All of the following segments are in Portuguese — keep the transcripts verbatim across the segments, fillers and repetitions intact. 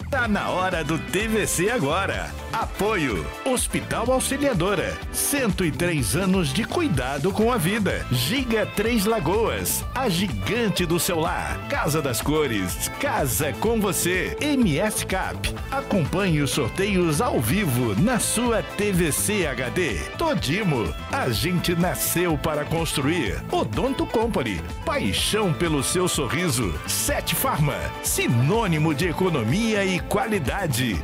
Tá na hora do T V C agora. Apoio Hospital Auxiliadora. cento e três anos de cuidado com a vida. Giga Três Lagoas, a gigante do celular. Casa das Cores, casa com você. M S Cap. Acompanhe os sorteios ao vivo na sua T V C H D. Todimo, a gente nasceu para construir. Odonto Company, paixão pelo seu sorriso. Sete Farma, sinônimo de economia e qualidade.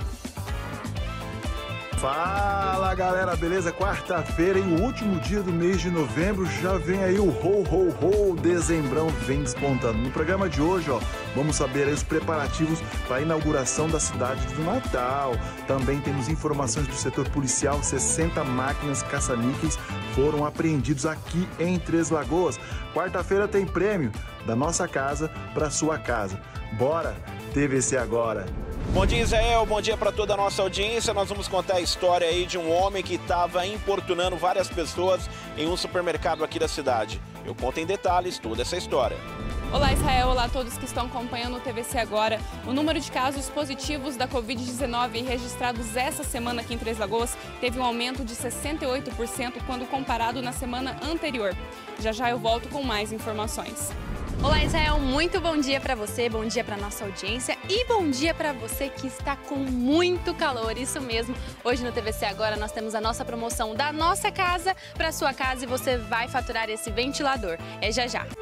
Fala galera, beleza? Quarta-feira, em o último dia do mês de novembro, já vem aí o ho, ho, ho, dezembrão vem despontando. No programa de hoje, ó, vamos saber aí os preparativos para a inauguração da cidade do Natal. Também temos informações do setor policial, sessenta máquinas caça-níqueis foram apreendidos aqui em Três Lagoas. Quarta-feira tem prêmio da nossa casa para sua casa. Bora, T V C agora. Bom dia, Israel. Bom dia para toda a nossa audiência. Nós vamos contar a história aí de um homem que estava importunando várias pessoas em um supermercado aqui da cidade. Eu conto em detalhes toda essa história. Olá, Israel. Olá a todos que estão acompanhando o T V C agora. O número de casos positivos da covid dezenove registrados essa semana aqui em Três Lagoas teve um aumento de sessenta e oito por cento quando comparado na semana anterior. Já já eu volto com mais informações. Olá, Israel, muito bom dia para você, bom dia para nossa audiência e bom dia para você que está com muito calor, isso mesmo. Hoje no T V C Agora nós temos a nossa promoção da nossa casa para sua casa e você vai faturar esse ventilador. É já já.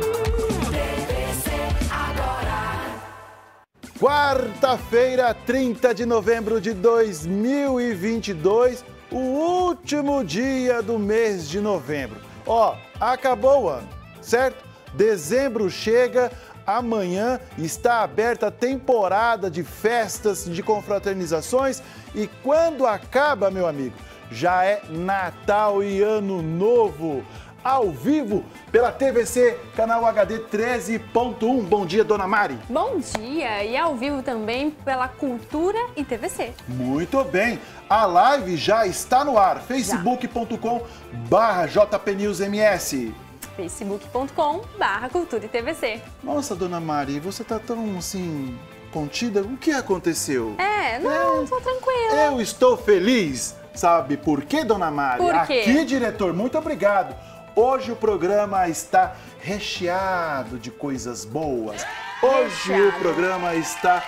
Quarta-feira, trinta de novembro de dois mil e vinte e dois, o último dia do mês de novembro. Ó, acabou o ano, certo? Dezembro chega, amanhã está aberta a temporada de festas, de confraternizações e quando acaba, meu amigo, já é Natal e Ano Novo. Ao vivo pela T V C, canal H D treze ponto um. Bom dia, dona Mari. Bom dia, e ao vivo também pela Cultura e T V C. Muito bem, a live já está no ar, facebook ponto com barra J P News M S. facebook ponto com barra Cultura e T V C. Nossa, dona Mari, você tá tão, assim, contida? O que aconteceu? É, não, é, tô tranquila. Eu estou feliz. Sabe por quê, dona Mari? Por quê? Aqui, diretor, muito obrigado. Hoje o programa está recheado de coisas boas. Hoje recheado. O programa está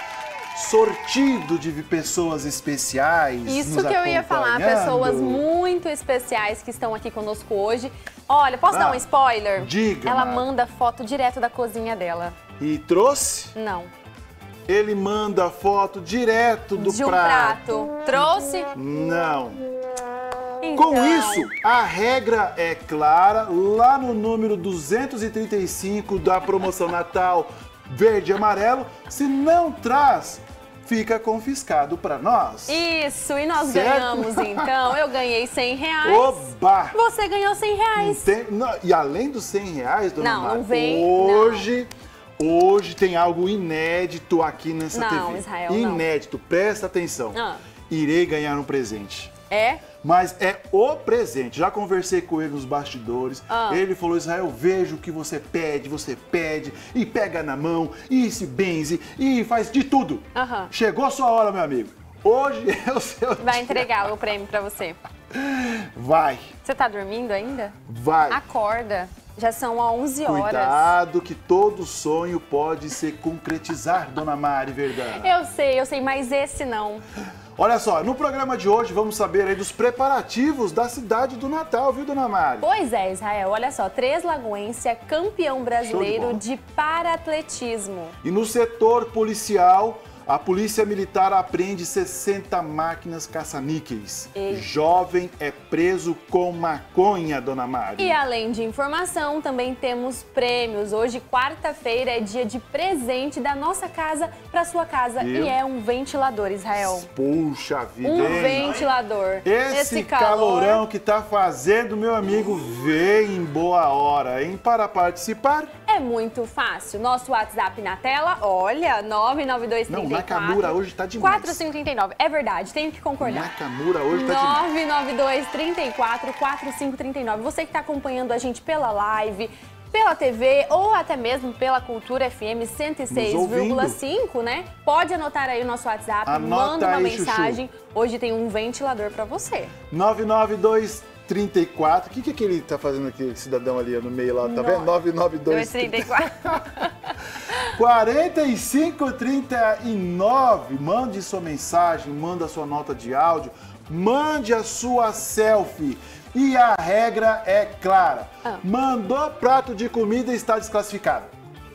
sortido de pessoas especiais. Isso que eu ia falar, pessoas muito especiais que estão aqui conosco hoje. Olha, posso ah, dar um spoiler? Diga. Ela Mari. manda foto direto da cozinha dela. E trouxe? Não. Ele manda foto direto do de um prato. prato. Trouxe? Não. Então... Com isso, a regra é clara, lá no número duzentos e trinta e cinco da promoção Natal Verde e Amarelo, se não traz, fica confiscado para nós. Isso, e nós certo? Ganhamos então, eu ganhei cem reais. Oba! Você ganhou cem reais. Tem, não, e além dos cem reais, dona Não, Mari, não vem, hoje... Não. Hoje tem algo inédito aqui nessa não, T V. Israel, inédito, não. Presta atenção. Ah. Irei ganhar um presente. É? Mas é o presente. Já conversei com ele nos bastidores. Ah. Ele falou, Israel, vejo o que você pede, você pede, e pega na mão, e se benze, e faz de tudo. Aham. Chegou a sua hora, meu amigo. Hoje é o seu Vai dia. entregar o prêmio pra você. Vai. Você tá dormindo ainda? Vai. Acorda. Já são onze horas. Cuidado que todo sonho pode se concretizar, dona Mari Verdão. Eu sei, eu sei, mas esse não. Olha só, no programa de hoje vamos saber aí dos preparativos da cidade do Natal, viu, dona Mari? Pois é, Israel, olha só, Três Lagoense é campeão brasileiro de, de paraatletismo. E no setor policial, a Polícia Militar apreende sessenta máquinas caça-níqueis. Jovem é preso com maconha, dona Mari. E além de informação, também temos prêmios. Hoje, quarta-feira, é dia de presente da nossa casa para sua casa. Eu? E é um ventilador, Israel. Puxa vida, Um hein? ventilador. Esse, Esse calor... calorão que tá fazendo, meu amigo, vem em boa hora, hein? Para participar... É muito fácil. Nosso WhatsApp na tela, olha, nove nove dois três quatro. Não, Nakamura hoje tá demais. quatro cinco três nove. É verdade, tenho que concordar. Nakamura hoje tá demais. nove nove dois três quatro quatro cinco três nove. Você que está acompanhando a gente pela live, pela T V ou até mesmo pela Cultura F M cento e seis vírgula cinco, né? Pode anotar aí o nosso WhatsApp, Anota manda uma aí, mensagem. Chuchu. Hoje tem um ventilador para você. nove nove dois, trinta e quatro. O que, que é que ele tá fazendo aqui, esse cidadão ali no meio lá? Tá No... vendo? nove nove dois, trinta e quatro. quarenta e cinco, trinta e nove. Mande sua mensagem, manda sua nota de áudio, mande a sua selfie. E a regra é clara. Ah. Mandou prato de comida e está desclassificado.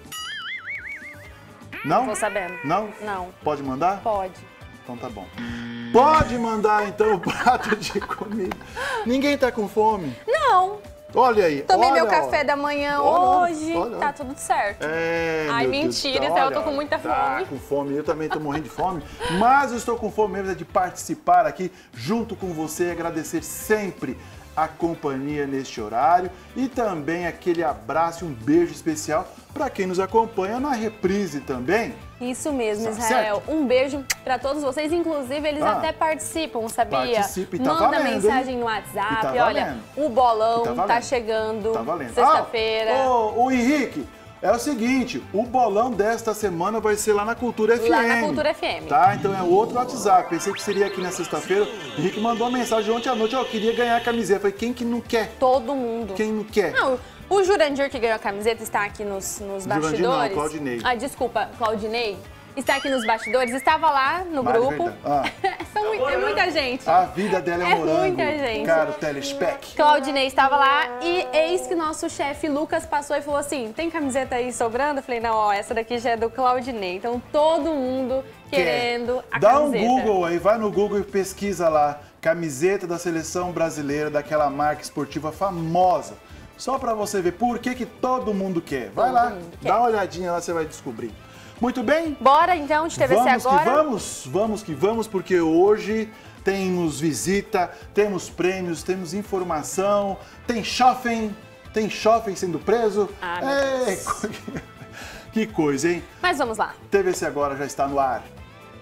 Não? Tô sabendo. Não? Não. Pode mandar? Pode. Então tá bom. Pode mandar então o prato de comida. Ninguém tá com fome? Não. Olha aí. Tomei olha, meu café olha. da manhã olha, hoje, olha, olha. Tá tudo certo. É, Ai, meu mentira, Deus, então olha, eu tô com muita fome. Tá com fome, eu também tô morrendo de fome, mas eu estou com fome mesmo de participar aqui junto com você e agradecer sempre a companhia neste horário e também aquele abraço e um beijo especial para quem nos acompanha na reprise também. Isso mesmo, Tá Israel. certo? Um beijo para todos vocês. Inclusive, eles Ah, até participam, sabia? participa e tá Manda valendo, mensagem hein? no WhatsApp. E tá Olha, valendo. o bolão E tá tá, valendo. chegando. Tá valendo. Sexta-feira. Ah, ô, ô, Henrique, é o seguinte, o bolão desta semana vai ser lá na Cultura F M. Lá na Cultura F M. Tá, então é outro WhatsApp. Pensei que seria aqui na sexta-feira. O Henrique mandou uma mensagem ontem à noite, ó, eu queria ganhar a camiseta. Falei, quem que não quer? Todo mundo. Quem não quer? Não, o Jurandir que ganhou a camiseta está aqui nos, nos Jurandir bastidores. não, Claudinei. Ah, desculpa, Claudinei. Está aqui nos bastidores, estava lá no Mas é grupo. verdade. Ah. São muito, é muita gente. A vida dela é um É morango. muita gente. Caro telespec. Claudinei estava lá e eis que nosso chefe Lucas passou e falou assim, tem camiseta aí sobrando? Eu falei, não, ó, essa daqui já é do Claudinei. Então todo mundo querendo a Dá camiseta. um Google aí, vai no Google e pesquisa lá. Camiseta da seleção brasileira, daquela marca esportiva famosa. Só pra você ver por que que todo mundo quer. Vai Todo lá, mundo quer. dá uma olhadinha lá, você vai descobrir. Muito bem? Bora então de T V C Vamos agora? que vamos, vamos que vamos, porque hoje temos visita, temos prêmios, temos informação, tem shopping, tem shopping sendo preso. Ah, meu é, Deus. que coisa, hein? Mas vamos lá. T V C Agora já está no ar.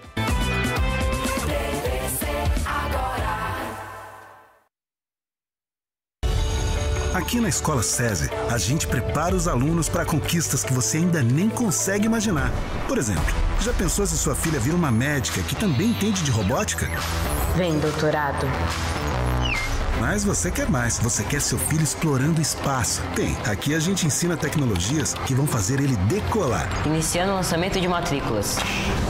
Aqui na Escola SESI, a gente prepara os alunos para conquistas que você ainda nem consegue imaginar. Por exemplo, já pensou se sua filha vira uma médica que também entende de robótica? Vem, doutorado. Mas você quer mais, você quer seu filho explorando o espaço. Tem, aqui a gente ensina tecnologias que vão fazer ele decolar. Iniciando o lançamento de matrículas.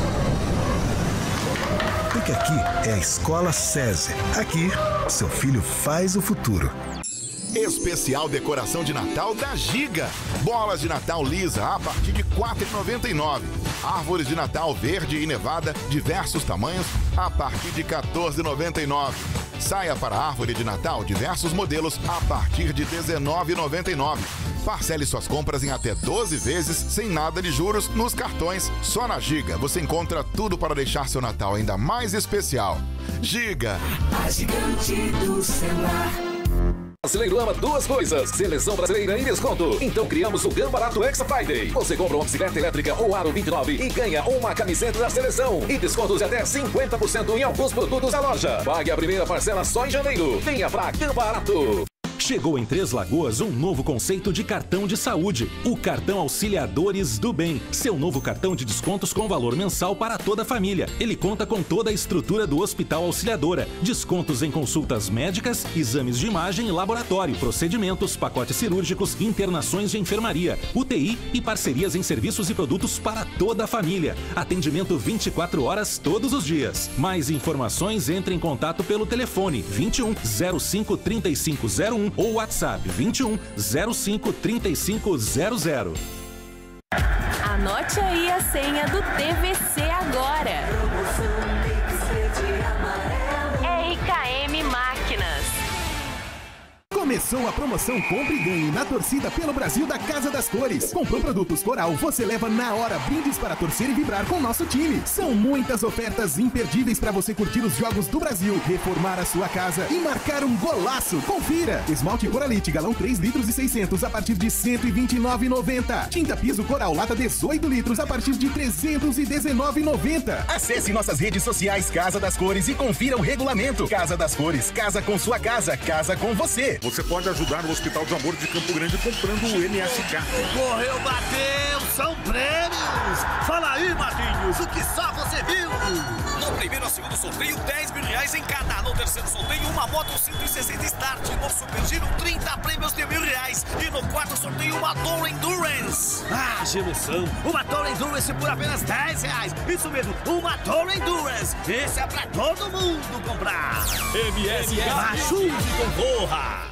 Porque aqui é a Escola SESI. Aqui, seu filho faz o futuro. Especial decoração de Natal da Giga. Bolas de Natal lisa a partir de quatro reais e noventa e nove centavos. Árvores de Natal verde e nevada, diversos tamanhos, a partir de quatorze reais e noventa e nove centavos. Saia para a árvore de Natal, diversos modelos, a partir de dezenove reais e noventa e nove centavos. Parcele suas compras em até doze vezes, sem nada de juros, nos cartões. Só na Giga você encontra tudo para deixar seu Natal ainda mais especial. Giga. A gigante do celular. Brasileiro ama duas coisas, seleção brasileira em desconto. Então criamos o Gam Barato Extra Friday. Você compra uma bicicleta elétrica ou aro vinte e nove e ganha uma camiseta da seleção. E descontos de até cinquenta por cento em alguns produtos da loja. Pague a primeira parcela só em janeiro. Venha pra Gam Barato. Chegou em Três Lagoas um novo conceito de cartão de saúde, o Cartão Auxiliadores do Bem. Seu novo cartão de descontos com valor mensal para toda a família. Ele conta com toda a estrutura do Hospital Auxiliadora, descontos em consultas médicas, exames de imagem e laboratório, procedimentos, pacotes cirúrgicos, internações de enfermaria, U T I e parcerias em serviços e produtos para toda a família. Atendimento vinte e quatro horas todos os dias. Mais informações, entre em contato pelo telefone vinte e um, zero cinco, trinta e cinco zero um ou WhatsApp vinte e um, zero cinco, trinta e cinco zero zero. Anote aí a senha do T V C agora. R K M Máquinas. Começou a promoção Compre e Ganhe na torcida pelo Brasil da Casa das Cores. Comprou produtos Coral, você leva na hora brindes para torcer e vibrar com o nosso time. São muitas ofertas imperdíveis para você curtir os jogos do Brasil, reformar a sua casa e marcar um golaço. Confira! Esmalte Coralite, galão três litros e seiscentos a partir de cento e vinte e nove reais e noventa centavos. Tinta piso Coral, lata dezoito litros a partir de trezentos e dezenove reais e noventa centavos. Acesse nossas redes sociais Casa das Cores e confira o regulamento. Casa das Cores, casa com sua casa, casa com você. Você você pode ajudar o Hospital de Amor de Campo Grande comprando o M S K. Correu, bateu, são prêmios! Fala aí, Marquinhos, o que só você viu? No primeiro e segundo sorteio, dez mil reais em cada. No terceiro sorteio, uma moto cento e sessenta Start. No Super Giro, trinta prêmios de mil reais. E no quarto sorteio, uma Tour Endurance. Ah, que emoção! Uma Tour Endurance por apenas dez reais. Isso mesmo, uma Tour Endurance. Esse é pra todo mundo comprar. M S K. Ajude e concorra.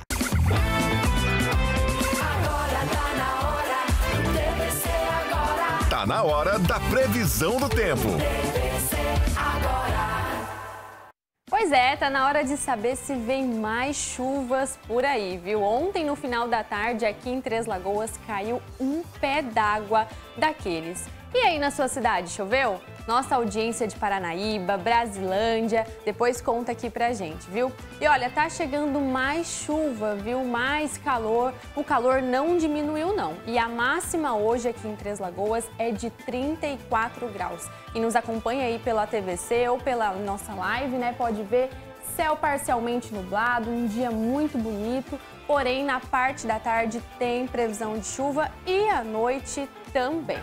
Tá na hora da previsão do tempo. Pois é, tá na hora de saber se vem mais chuvas por aí, viu? Ontem, no final da tarde, aqui em Três Lagoas, caiu um pé d'água daqueles. E aí, na sua cidade, choveu? Nossa audiência de Paranaíba, Brasilândia, depois conta aqui pra gente, viu? E olha, tá chegando mais chuva, viu? Mais calor. O calor não diminuiu, não. E a máxima hoje aqui em Três Lagoas é de trinta e quatro graus. E nos acompanha aí pela T V C ou pela nossa live, né? Pode ver céu parcialmente nublado, um dia muito bonito. Porém, na parte da tarde tem previsão de chuva e à noite também.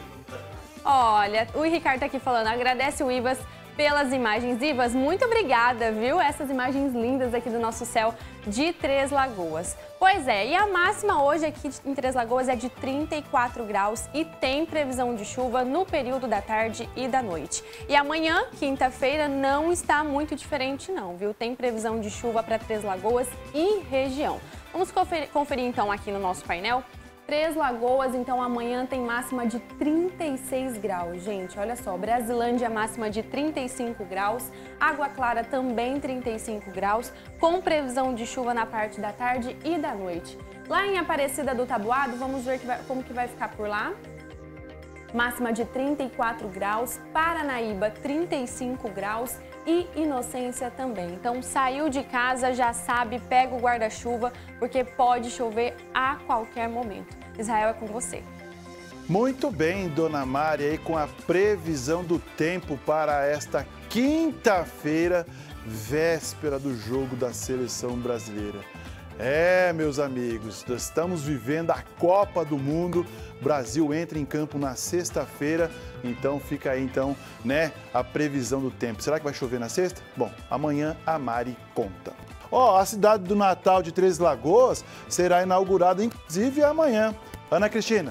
Olha, o Ricardo tá aqui falando, agradece o Ivas pelas imagens. Ivas, muito obrigada, viu? Essas imagens lindas aqui do nosso céu de Três Lagoas. Pois é, e a máxima hoje aqui em Três Lagoas é de trinta e quatro graus e tem previsão de chuva no período da tarde e da noite. E amanhã, quinta-feira, não está muito diferente não, viu? Tem previsão de chuva para Três Lagoas e região. Vamos conferir, conferir então aqui no nosso painel. Três Lagoas, então amanhã tem máxima de trinta e seis graus, gente, olha só, Brasilândia máxima de trinta e cinco graus, Água Clara também trinta e cinco graus, com previsão de chuva na parte da tarde e da noite. Lá em Aparecida do Taboado, vamos ver que vai, como que vai ficar por lá. Máxima de trinta e quatro graus, Paranaíba trinta e cinco graus e Inocência também. Então saiu de casa, já sabe, pega o guarda-chuva, porque pode chover a qualquer momento. Israel, é com você. Muito bem, Dona Mari, aí com a previsão do tempo para esta quinta-feira, véspera do jogo da Seleção Brasileira. É, meus amigos, estamos vivendo a Copa do Mundo. Brasil entra em campo na sexta-feira, então fica aí então, né, a previsão do tempo. Será que vai chover na sexta? Bom, amanhã a Mari conta. Ó, oh, a cidade do Natal de Três Lagoas será inaugurada inclusive amanhã. Ana Cristina.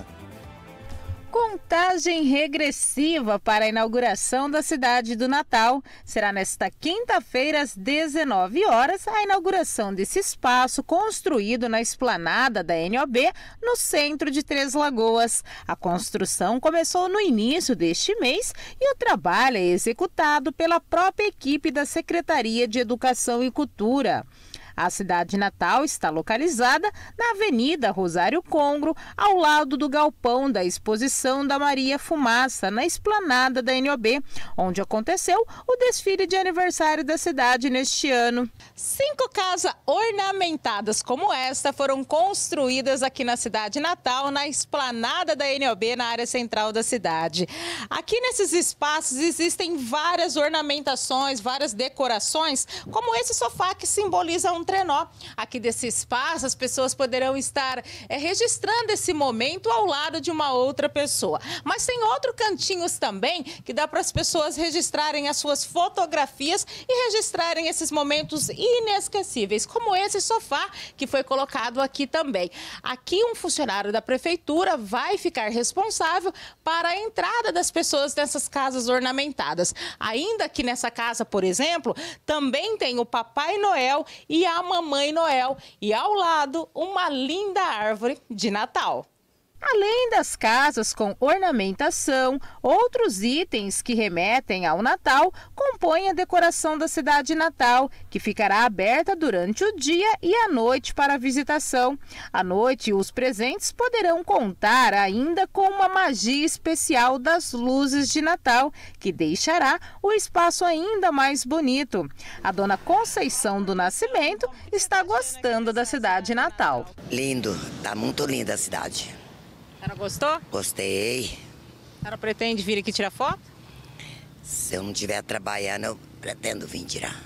Contagem regressiva para a inauguração da cidade do Natal. Será nesta quinta-feira, às dezenove horas, a inauguração desse espaço construído na esplanada da N O B, no centro de Três Lagoas. A construção começou no início deste mês e o trabalho é executado pela própria equipe da Secretaria de Educação e Cultura. A cidade natal está localizada na Avenida Rosário Congro, ao lado do galpão da exposição da Maria Fumaça, na esplanada da N O B, onde aconteceu o desfile de aniversário da cidade neste ano. Cinco casas ornamentadas como esta foram construídas aqui na cidade natal, na esplanada da N O B, na área central da cidade. Aqui nesses espaços existem várias ornamentações, várias decorações, como esse sofá que simboliza um trenó. Aqui desse espaço, as pessoas poderão estar é, registrando esse momento ao lado de uma outra pessoa. Mas tem outros cantinhos também que dá para as pessoas registrarem as suas fotografias e registrarem esses momentos inesquecíveis, como esse sofá que foi colocado aqui também. Aqui um funcionário da prefeitura vai ficar responsável para a entrada das pessoas nessas casas ornamentadas. Ainda aqui nessa casa, por exemplo, também tem o Papai Noel e a Mamãe Noel e ao lado uma linda árvore de Natal. Além das casas com ornamentação, outros itens que remetem ao Natal compõem a decoração da cidade natal, que ficará aberta durante o dia e a noite para visitação. À noite, os presentes poderão contar ainda com uma magia especial das luzes de Natal, que deixará o espaço ainda mais bonito. A dona Conceição do Nascimento está gostando da cidade natal. Lindo, tá muito linda a cidade. A senhora gostou? Gostei. A senhora pretende vir aqui tirar foto? Se eu não estiver trabalhando, eu pretendo vir tirar.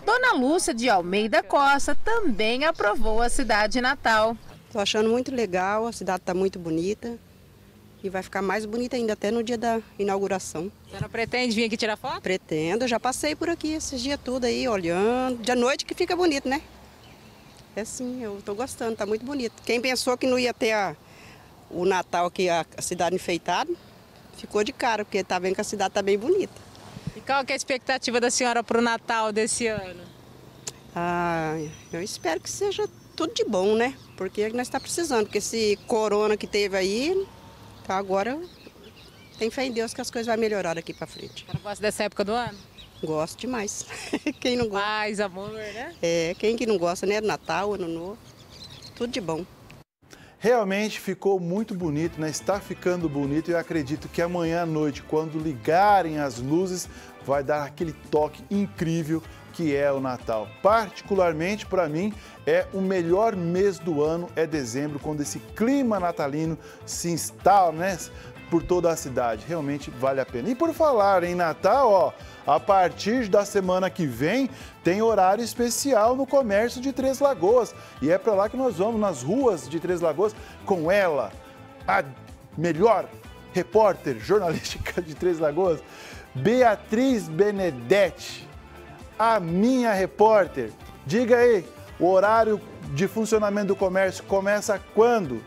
Dona Lúcia de Almeida Costa também aprovou a cidade natal. Estou achando muito legal, a cidade está muito bonita e vai ficar mais bonita ainda até no dia da inauguração. Você não pretende vir aqui tirar foto? Pretendo, já passei por aqui esses dias tudo aí, olhando. De noite que fica bonito, né? É sim, eu estou gostando, está muito bonito. Quem pensou que não ia ter a, o Natal aqui, a, a cidade enfeitada, ficou de cara, porque está vendo que a cidade está bem bonita. E qual que é a expectativa da senhora para o Natal desse ano? Ah, eu espero que seja tudo de bom, né? Porque nós estamos precisando, porque esse corona que teve aí, tá, agora tem fé em Deus que as coisas vão melhorar daqui para frente. A senhora gosta dessa época do ano? Gosto demais. Quem não gosta? Paz, amor, né? É, quem que não gosta, né? Natal, Ano Novo, tudo de bom. Realmente ficou muito bonito, né? Está ficando bonito e eu acredito que amanhã à noite, quando ligarem as luzes, vai dar aquele toque incrível que é o Natal. Particularmente para mim, é o melhor mês do ano, é dezembro, quando esse clima natalino se instala, né, por toda a cidade. Realmente vale a pena. E por falar em Natal, ó, a partir da semana que vem tem horário especial no comércio de Três Lagoas. E é para lá que nós vamos, nas ruas de Três Lagoas, com ela, a melhor repórter jornalística de Três Lagoas, Beatriz Benedetti, a minha repórter. Diga aí, o horário de funcionamento do comércio começa quando?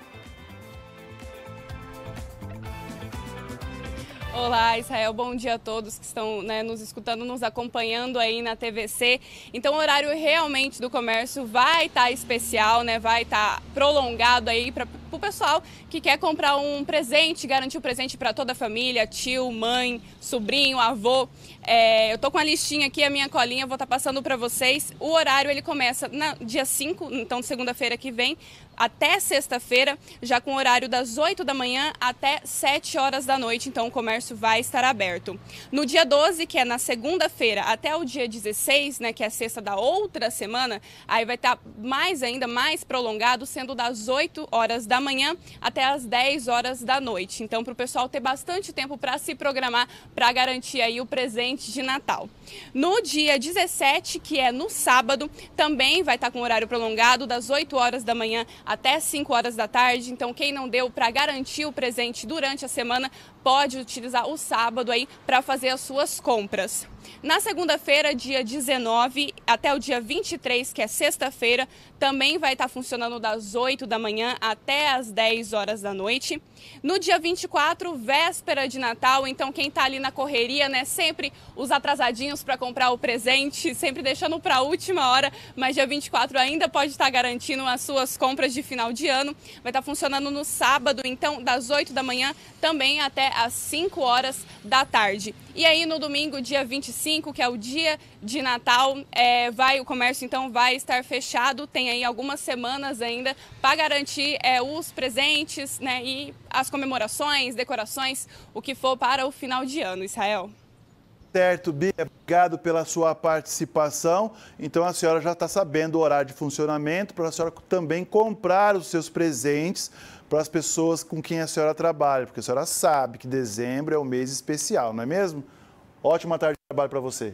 Olá, Israel, bom dia a todos que estão, né, nos escutando, nos acompanhando aí na T V C. Então, o horário realmente do comércio vai estar tá especial, né, vai estar tá prolongado aí para o pessoal que quer comprar um presente, garantir o um presente para toda a família, tio, mãe, sobrinho, avô. É, eu tô com a listinha aqui, a minha colinha, vou estar tá passando para vocês. O horário ele começa no dia cinco, então segunda-feira que vem, até sexta-feira, já com o horário das oito da manhã até sete horas da noite, então o comércio vai estar aberto. No dia doze, que é na segunda-feira, até o dia dezesseis, né, que é a sexta da outra semana, aí vai estar mais ainda, mais prolongado, sendo das oito horas da manhã até as dez horas da noite. Então, para o pessoal ter bastante tempo para se programar, para garantir aí o presente de Natal. No dia dezessete, que é no sábado, também vai estar com horário prolongado, das oito horas da manhã até cinco horas da tarde. Então, quem não deu para garantir o presente durante a semana, pode utilizar o sábado aí para fazer as suas compras. Na segunda-feira, dia dezenove, até o dia vinte e três, que é sexta-feira, também vai estar funcionando das oito da manhã até as dez horas da noite. No dia vinte e quatro, véspera de Natal, então quem está ali na correria, né, sempre os atrasadinhos para comprar o presente, sempre deixando para a última hora, mas dia vinte e quatro ainda pode estar garantindo as suas compras de final de ano. Vai estar funcionando no sábado, então das oito da manhã também até às cinco horas da tarde. E aí no domingo, dia vinte e cinco, que é o dia de Natal, é, vai, o comércio então vai estar fechado. Tem aí algumas semanas ainda para garantir é, os presentes, né, e as comemorações, decorações, o que for para o final de ano, Israel. Certo, Bia, obrigado pela sua participação. Então a senhora já está sabendo o horário de funcionamento para a senhora também comprar os seus presentes para as pessoas com quem a senhora trabalha, porque a senhora sabe que dezembro é um mês especial, não é mesmo? Ótima tarde de trabalho para você.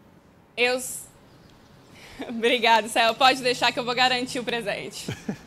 Eu... Obrigada, Israel. Pode deixar que eu vou garantir o presente.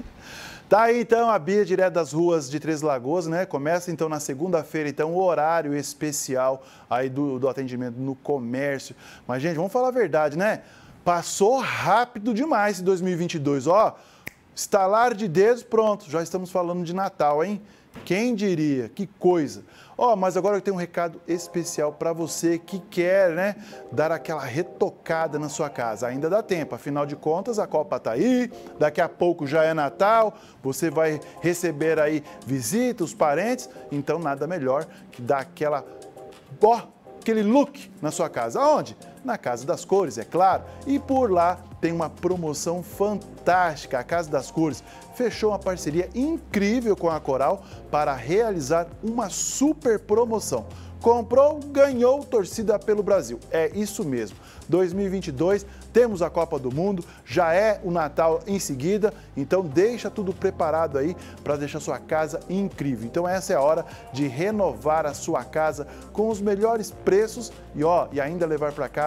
Tá aí então a Bia, direto das ruas de Três Lagoas, né? Começa então na segunda-feira, então, o horário especial aí do, do atendimento no comércio. Mas, gente, vamos falar a verdade, né? Passou rápido demais esse dois mil e vinte e dois, ó. Estalar de dedos, pronto, já estamos falando de Natal, hein? Quem diria? Que coisa! Ó, mas agora eu tenho um recado especial para você que quer, né, dar aquela retocada na sua casa. Ainda dá tempo, afinal de contas a Copa tá aí, daqui a pouco já é Natal, você vai receber aí visitas, os parentes, então nada melhor que dar aquela, ó, aquele look na sua casa. Aonde? Na Casa das Cores, é claro. E por lá tem uma promoção fantástica. A Casa das Cores fechou uma parceria incrível com a Coral para realizar uma super promoção. Comprou, ganhou, torcida pelo Brasil. É isso mesmo. dois mil e vinte e dois, temos a Copa do Mundo, já é o Natal em seguida, então deixa tudo preparado aí para deixar sua casa incrível. Então essa é a hora de renovar a sua casa com os melhores preços e, ó, e ainda levar para casa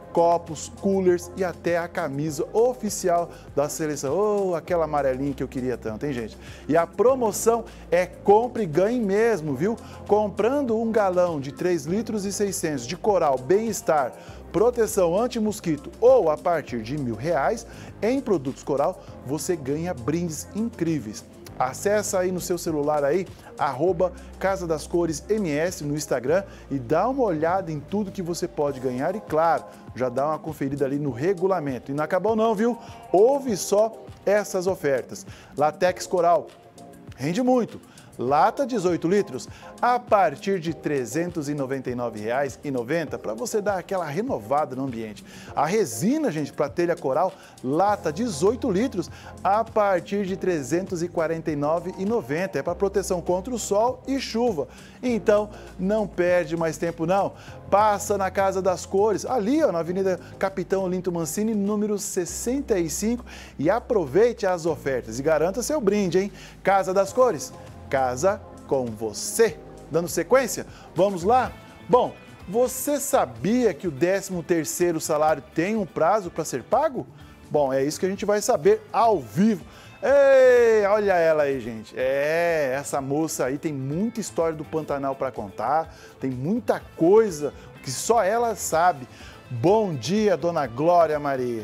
copos, coolers e até a camisa oficial da seleção. Oh, aquela amarelinha que eu queria tanto, hein, gente? E a promoção é compre e ganhe mesmo, viu? Comprando um galão de três litros e seiscentos de Coral Bem-Estar, proteção anti-mosquito ou a partir de mil reais em produtos Coral, você ganha brindes incríveis. Acesse aí no seu celular aí, arroba Casa das Cores M S no Instagram e dá uma olhada em tudo que você pode ganhar e, claro, já dá uma conferida ali no regulamento. E não acabou não, viu? Ouve só essas ofertas. Latex Coral, rende muito. Lata dezoito litros, a partir de trezentos e noventa e nove reais e noventa centavos, para você dar aquela renovada no ambiente. A resina, gente, para telha coral, lata dezoito litros, a partir de trezentos e quarenta e nove reais e noventa centavos. É para proteção contra o sol e chuva. Então, não perde mais tempo não. Passa na Casa das Cores, ali ó, na Avenida Capitão Olinto Mancini, número sessenta e cinco, e aproveite as ofertas e garanta seu brinde, hein? Casa das Cores. Casa com você. Dando sequência, vamos lá? Bom, você sabia que o décimo terceiro salário tem um prazo para ser pago? Bom, é isso que a gente vai saber ao vivo. Ei, olha ela aí, gente. É, essa moça aí tem muita história do Pantanal para contar, tem muita coisa que só ela sabe. Bom dia, dona Glória Maria.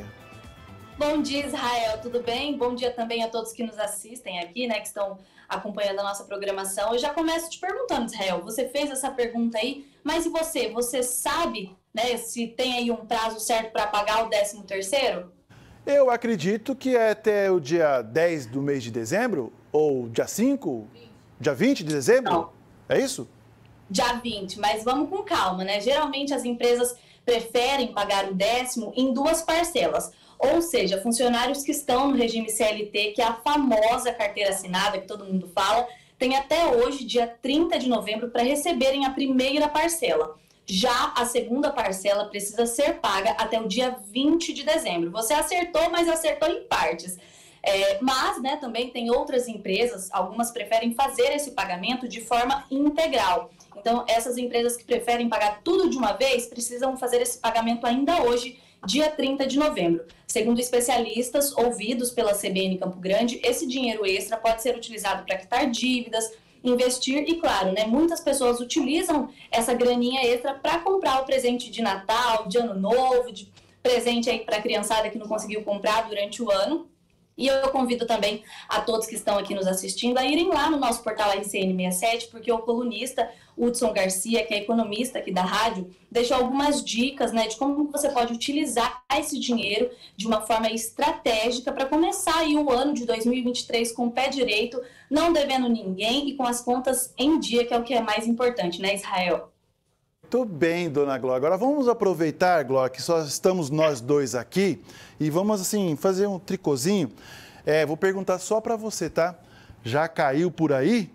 Bom dia, Israel, tudo bem? Bom dia também a todos que nos assistem aqui, né, que estão acompanhando a nossa programação. Eu já começo te perguntando, Israel, você fez essa pergunta aí, mas e você? Você sabe, né, se tem aí um prazo certo para pagar o décimo terceiro? Eu acredito que é até o dia dez do mês de dezembro, ou dia cinco, dia vinte de dezembro, Não. É isso? Dia vinte, mas vamos com calma, né? Geralmente as empresas preferem pagar o décimo em duas parcelas. Ou seja, funcionários que estão no regime C L T, que é a famosa carteira assinada que todo mundo fala, tem até hoje, dia trinta de novembro, para receberem a primeira parcela. Já a segunda parcela precisa ser paga até o dia vinte de dezembro. Você acertou, mas acertou em partes. É, mas, né, também tem outras empresas, algumas preferem fazer esse pagamento de forma integral. Então, essas empresas que preferem pagar tudo de uma vez, precisam fazer esse pagamento ainda hoje, dia trinta de novembro. Segundo especialistas ouvidos pela C B N Campo Grande, esse dinheiro extra pode ser utilizado para quitar dívidas, investir e, claro, né, muitas pessoas utilizam essa graninha extra para comprar o presente de Natal, de Ano Novo, de presente aí para a criançada que não conseguiu comprar durante o ano. E eu convido também a todos que estão aqui nos assistindo a irem lá no nosso portal R C N sessenta e sete, porque o colunista Hudson Garcia, que é economista aqui da rádio, deixou algumas dicas, né, de como você pode utilizar esse dinheiro de uma forma estratégica para começar aí o ano de dois mil e vinte e três com o pé direito, não devendo ninguém e com as contas em dia, que é o que é mais importante, né, Israel? Muito bem, dona Glória. Agora vamos aproveitar, Glória, que só estamos nós dois aqui e vamos, assim, fazer um tricôzinho. É, vou perguntar só para você, tá? Já caiu por aí?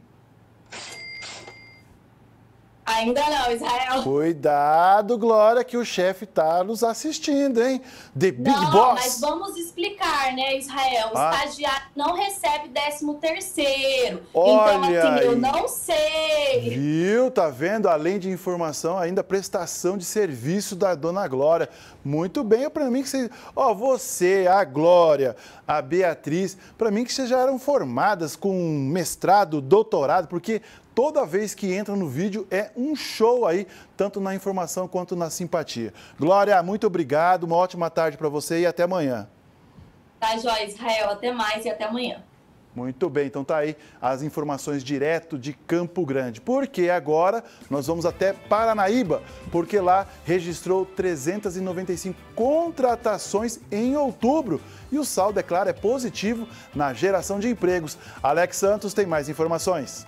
Ainda não, Israel. Cuidado, Glória, que o chefe tá nos assistindo, hein? The Big não, Boss. Mas vamos explicar, né, Israel? O ah. estagiário não recebe décimo terceiro. Olha então, assim, aí. eu não sei. Viu? Tá vendo? Além de informação, ainda prestação de serviço da dona Glória. Muito bem, é para mim que vocês... Ó, você, a Glória, a Beatriz, para mim que vocês já eram formadas com mestrado, doutorado, porque... Toda vez que entra no vídeo é um show aí, tanto na informação quanto na simpatia. Glória, muito obrigado, uma ótima tarde para você e até amanhã. Tá, joia, Israel, até mais e até amanhã. Muito bem, então tá aí as informações direto de Campo Grande. Porque agora nós vamos até Paranaíba, porque lá registrou trezentas e noventa e cinco contratações em outubro. E o saldo, é claro, é positivo na geração de empregos. Alex Santos tem mais informações.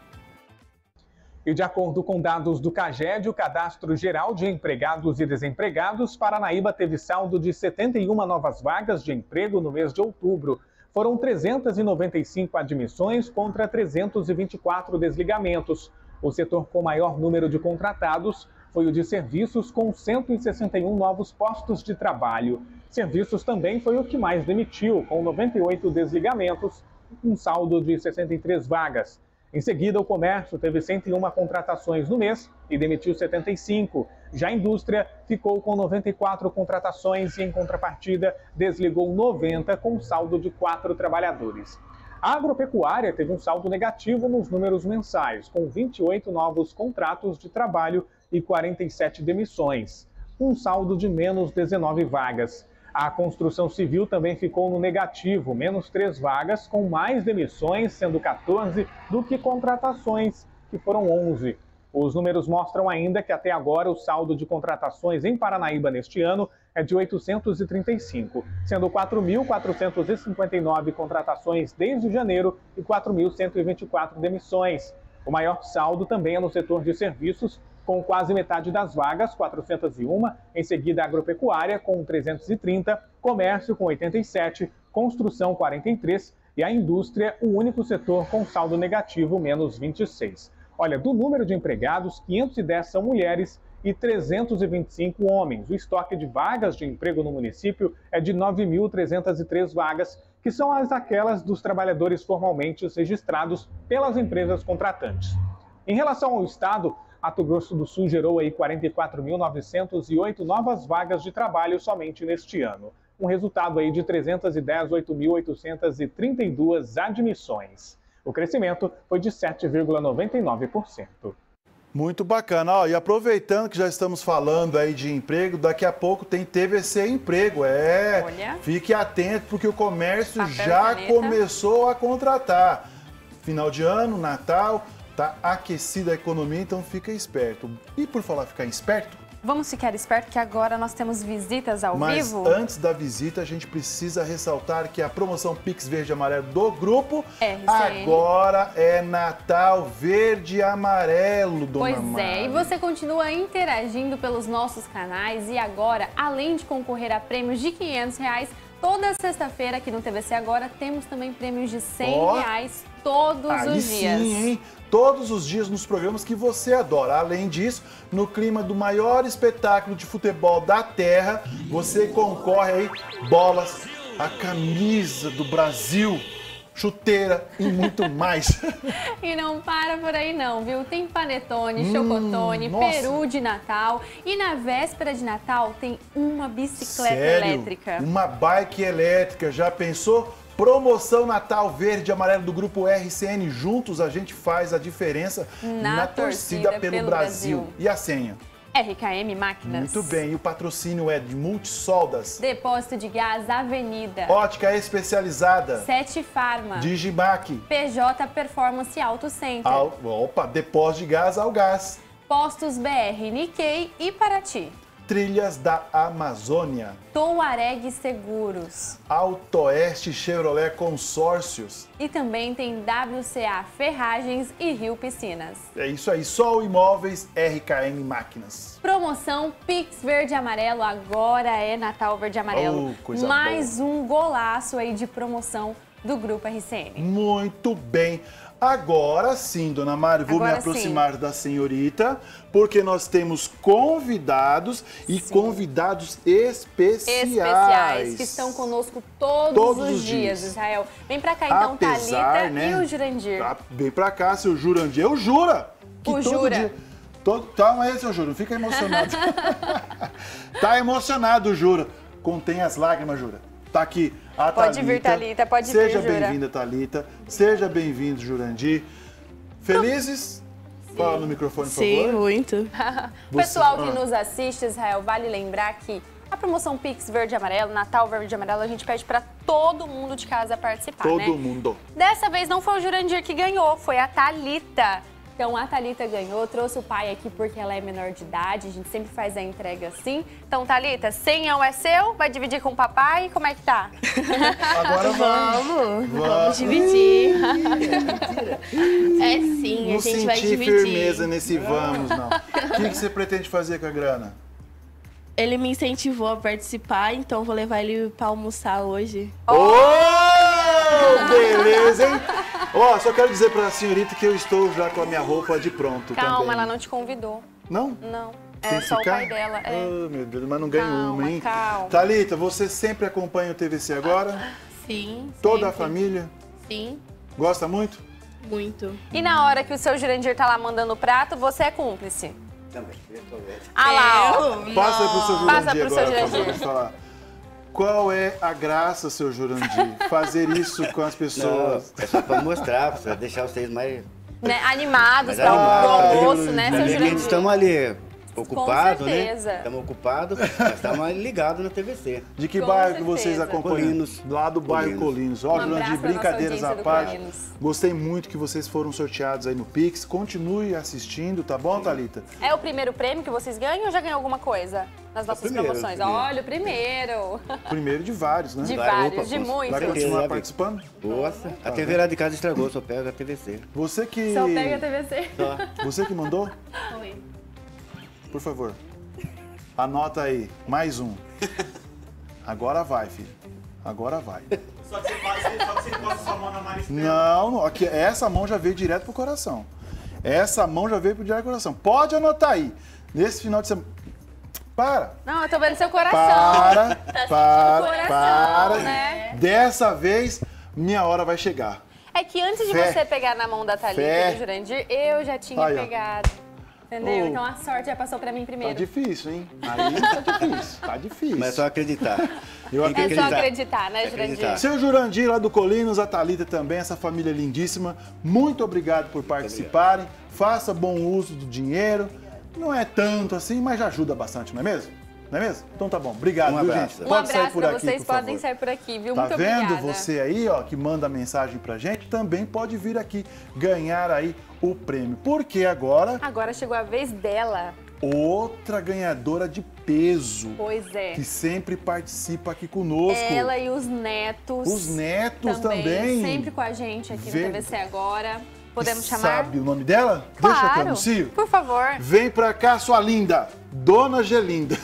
E de acordo com dados do CAGED, o Cadastro Geral de Empregados e Desempregados, Paranaíba teve saldo de setenta e uma novas vagas de emprego no mês de outubro. Foram trezentas e noventa e cinco admissões contra trezentos e vinte e quatro desligamentos. O setor com maior número de contratados foi o de serviços, com cento e sessenta e um novos postos de trabalho. Serviços também foi o que mais demitiu, com noventa e oito desligamentos, um saldo de sessenta e três vagas. Em seguida, o comércio teve cento e uma contratações no mês e demitiu setenta e cinco. Já a indústria ficou com noventa e quatro contratações e, em contrapartida, desligou noventa com saldo de quatro trabalhadores. A agropecuária teve um saldo negativo nos números mensais, com vinte e oito novos contratos de trabalho e quarenta e sete demissões, um saldo de menos dezenove vagas. A construção civil também ficou no negativo, menos três vagas, com mais demissões, sendo quatorze, do que contratações, que foram onze. Os números mostram ainda que até agora o saldo de contratações em Paranaíba neste ano é de oitocentos e trinta e cinco, sendo quatro mil quatrocentos e cinquenta e nove contratações desde janeiro e quatro mil cento e vinte e quatro demissões. O maior saldo também é no setor de serviços, com quase metade das vagas, quatrocentos e um, em seguida a agropecuária com trezentos e trinta, comércio com oitenta e sete, construção quarenta e três e a indústria, o único setor com saldo negativo, menos vinte e seis. Olha, do número de empregados, quinhentos e dez são mulheres e trezentos e vinte e cinco homens. O estoque de vagas de emprego no município é de nove mil trezentos e três vagas, que são as aquelas dos trabalhadores formalmente registrados pelas empresas contratantes. Em relação ao estado, Mato Grosso do Sul gerou aí quarenta e quatro mil novecentos e oito novas vagas de trabalho somente neste ano. Um resultado aí de trezentos e dezoito mil oitocentos e trinta e duas admissões. O crescimento foi de sete vírgula noventa e nove por cento. Muito bacana. Ó, e aproveitando que já estamos falando aí de emprego, daqui a pouco tem T V C Emprego. É, Olha. Fique atento porque o comércio Papel já caneta. começou a contratar. Final de ano, Natal, tá aquecida a economia, então fica esperto. E por falar ficar esperto, Vamos ficar esperto que agora nós temos visitas ao mas vivo. antes da visita, a gente precisa ressaltar que a promoção Pix Verde e Amarelo do grupo R C N. agora é Natal Verde e Amarelo, dona Pois Mari. é, e você continua interagindo pelos nossos canais e agora, além de concorrer a prêmios de quinhentos reais, toda sexta-feira aqui no T V C Agora temos também prêmios de cem reais todos Aí os sim, dias. hein? Todos os dias nos programas que você adora. Além disso, no clima do maior espetáculo de futebol da Terra, você concorre aí bolas, a camisa do Brasil, chuteira e muito mais. E não para por aí não, viu? Tem panetone, Hum, chocotone, nossa. peru de Natal e na véspera de Natal tem uma bicicleta Sério? elétrica. Uma bike elétrica, já pensou? Promoção Natal Verde e Amarelo do Grupo R C N. Juntos a gente faz a diferença Na na, torcida, torcida pelo, pelo Brasil. Brasil. E a senha? R K M Máquinas. Muito bem. E o patrocínio é de Multisoldas, Depósito de Gás Avenida. Ótica Especializada, Sete Farma. Digimac, P J Performance Auto Center. Al... opa, Depósito de Gás ao Gás, Postos B R Nikkei e Paraty. Trilhas da Amazônia, Touareg Seguros. Autoeste Chevrolet Consórcios. E também tem W C A Ferragens e Rio Piscinas. É isso aí, Sol Imóveis, R K M Máquinas. Promoção Pix Verde e Amarelo, agora é Natal Verde e Amarelo. Oh, coisa Mais um golaço aí de promoção do Grupo R C N. Muito bem. Agora sim, dona Mari, vou Agora me aproximar sim. da senhorita, porque nós temos convidados e sim. convidados especiais. Especiais, que estão conosco todos, todos os, os dias, dias, Israel. Vem pra cá então, Apesar, Thalita né, e o Jurandir. Tá, vem pra cá, seu Jurandir. Eu jura! Que o todo Jura. Dia, todo, calma aí, seu Jura, não fica emocionado. Tá emocionado, Jura. Contém as lágrimas, Jura. Tá aqui a Pode Thalita. vir, Thalita, pode Seja vir, Jura. Seja bem-vinda, Thalita. Seja bem-vindo, Jurandir. Felizes? Sim. Fala no microfone, por Sim, favor. Sim, muito. Pessoal que ah. nos assiste, Israel, vale lembrar que a promoção Pix Verde e Amarelo, Natal Verde e Amarelo, a gente pede para todo mundo de casa participar, todo né? Todo mundo. Dessa vez não foi o Jurandir que ganhou, foi a Thalita. Então a Thalita ganhou, trouxe o pai aqui porque ela é menor de idade, a gente sempre faz a entrega assim. Então, Thalita, cem é seu, vai dividir com o papai, como é que tá? Agora vamos, vamos, vamos dividir. É sim, não a gente vai dividir. Não senti firmeza nesse vamos, não. O que, que você pretende fazer com a grana? Ele me incentivou a participar, então vou levar ele pra almoçar hoje. Oh, beleza, hein? Ó, oh, só quero dizer pra senhorita que eu estou já com a minha roupa de pronto. Calma, também. ela não te convidou. Não? Não. Tem É que só ficar? o pai dela. É. Oh, meu Deus, mas não ganha calma, uma, hein? Calma. Thalita, você sempre acompanha o T V C Agora? Sim. Toda sempre. a família? Sim. Gosta muito? Muito. E na hora que o seu Jurandir tá lá mandando o prato, você é cúmplice? Também. Ah lá, ó. Passa aí pro seu Jurandir Passa pro seu agora, por favor, Jurandir. de falar. Qual é a graça, seu Jurandir, fazer isso com as pessoas? Não, é só pra mostrar, pra deixar vocês mais... Né, animados Mas para o ah, almoço, né, seu Eles Jurandir? estamos ali ocupados, né? certeza. Estamos ocupados, mas estamos ligados na T V C. De que Com bairro que certeza. vocês acompanham? Colinos. Lá do bairro Colinos. Ó, Um Jurandir, abraço pra brincadeiras nossa à audiência do parte. Colinos. Gostei muito que vocês foram sorteados aí no Pix. Continue assistindo, tá bom, Thalita? É o primeiro prêmio que vocês ganham ou já ganhou alguma coisa nas nossas primeiro, promoções? primeiro. Olha, o primeiro. Primeiro de vários, né? De Vai, vários, opa, de poxa. muitos. Vai continuar Certeza, participando? Nossa, a T V lá de casa estragou, só pega a T V C. Você que... Só pega a T V C. Só. Você que mandou? Oi. Por favor. Anota aí. Mais um. Agora vai, filho. Agora vai. Só que você faz, só que você encosta sua mão na Maristela. Não, não, aqui, essa mão já veio direto pro coração. Essa mão já veio pro direto pro coração. Pode anotar aí. Nesse final de semana... Para. Não, eu tô vendo seu coração. Para, para, Coração, para. né? Dessa vez, minha hora vai chegar. É que antes de Fé. você pegar na mão da Thalita Fé. e do Jurandir, eu já tinha Aí, ó. pegado. Entendeu? Oh. Então a sorte já passou pra mim Tá primeiro. difícil, hein? Aí tá difícil, tá difícil. Mas é só acreditar. Eu Tem que É só acredito. acreditar, né, Jurandir? Acreditar. Seu Jurandir lá do Colinos, a Thalita também, essa família lindíssima. Muito obrigado por participarem. Faça bom uso do dinheiro. Não é tanto assim, mas já ajuda bastante, não é mesmo? Não é mesmo? Então tá bom. Obrigado, Um viu, abraço. gente? Um Pode sair abraço por pra aqui, vocês, por podem favor. sair por aqui, viu? Tá Muito vendo? obrigada. Você aí, ó, que manda mensagem pra gente, também pode vir aqui ganhar aí o prêmio. Porque agora, Agora chegou a vez dela. outra ganhadora de peso. Pois é. Que sempre participa aqui conosco. Ela e os netos. Os netos também. Sempre com a gente aqui Ver- no T V C Agora. Podemos E chamar? Sabe o nome dela? Claro. Deixa que eu anuncio. Por favor. Vem pra cá, sua linda, Dona Gelinda.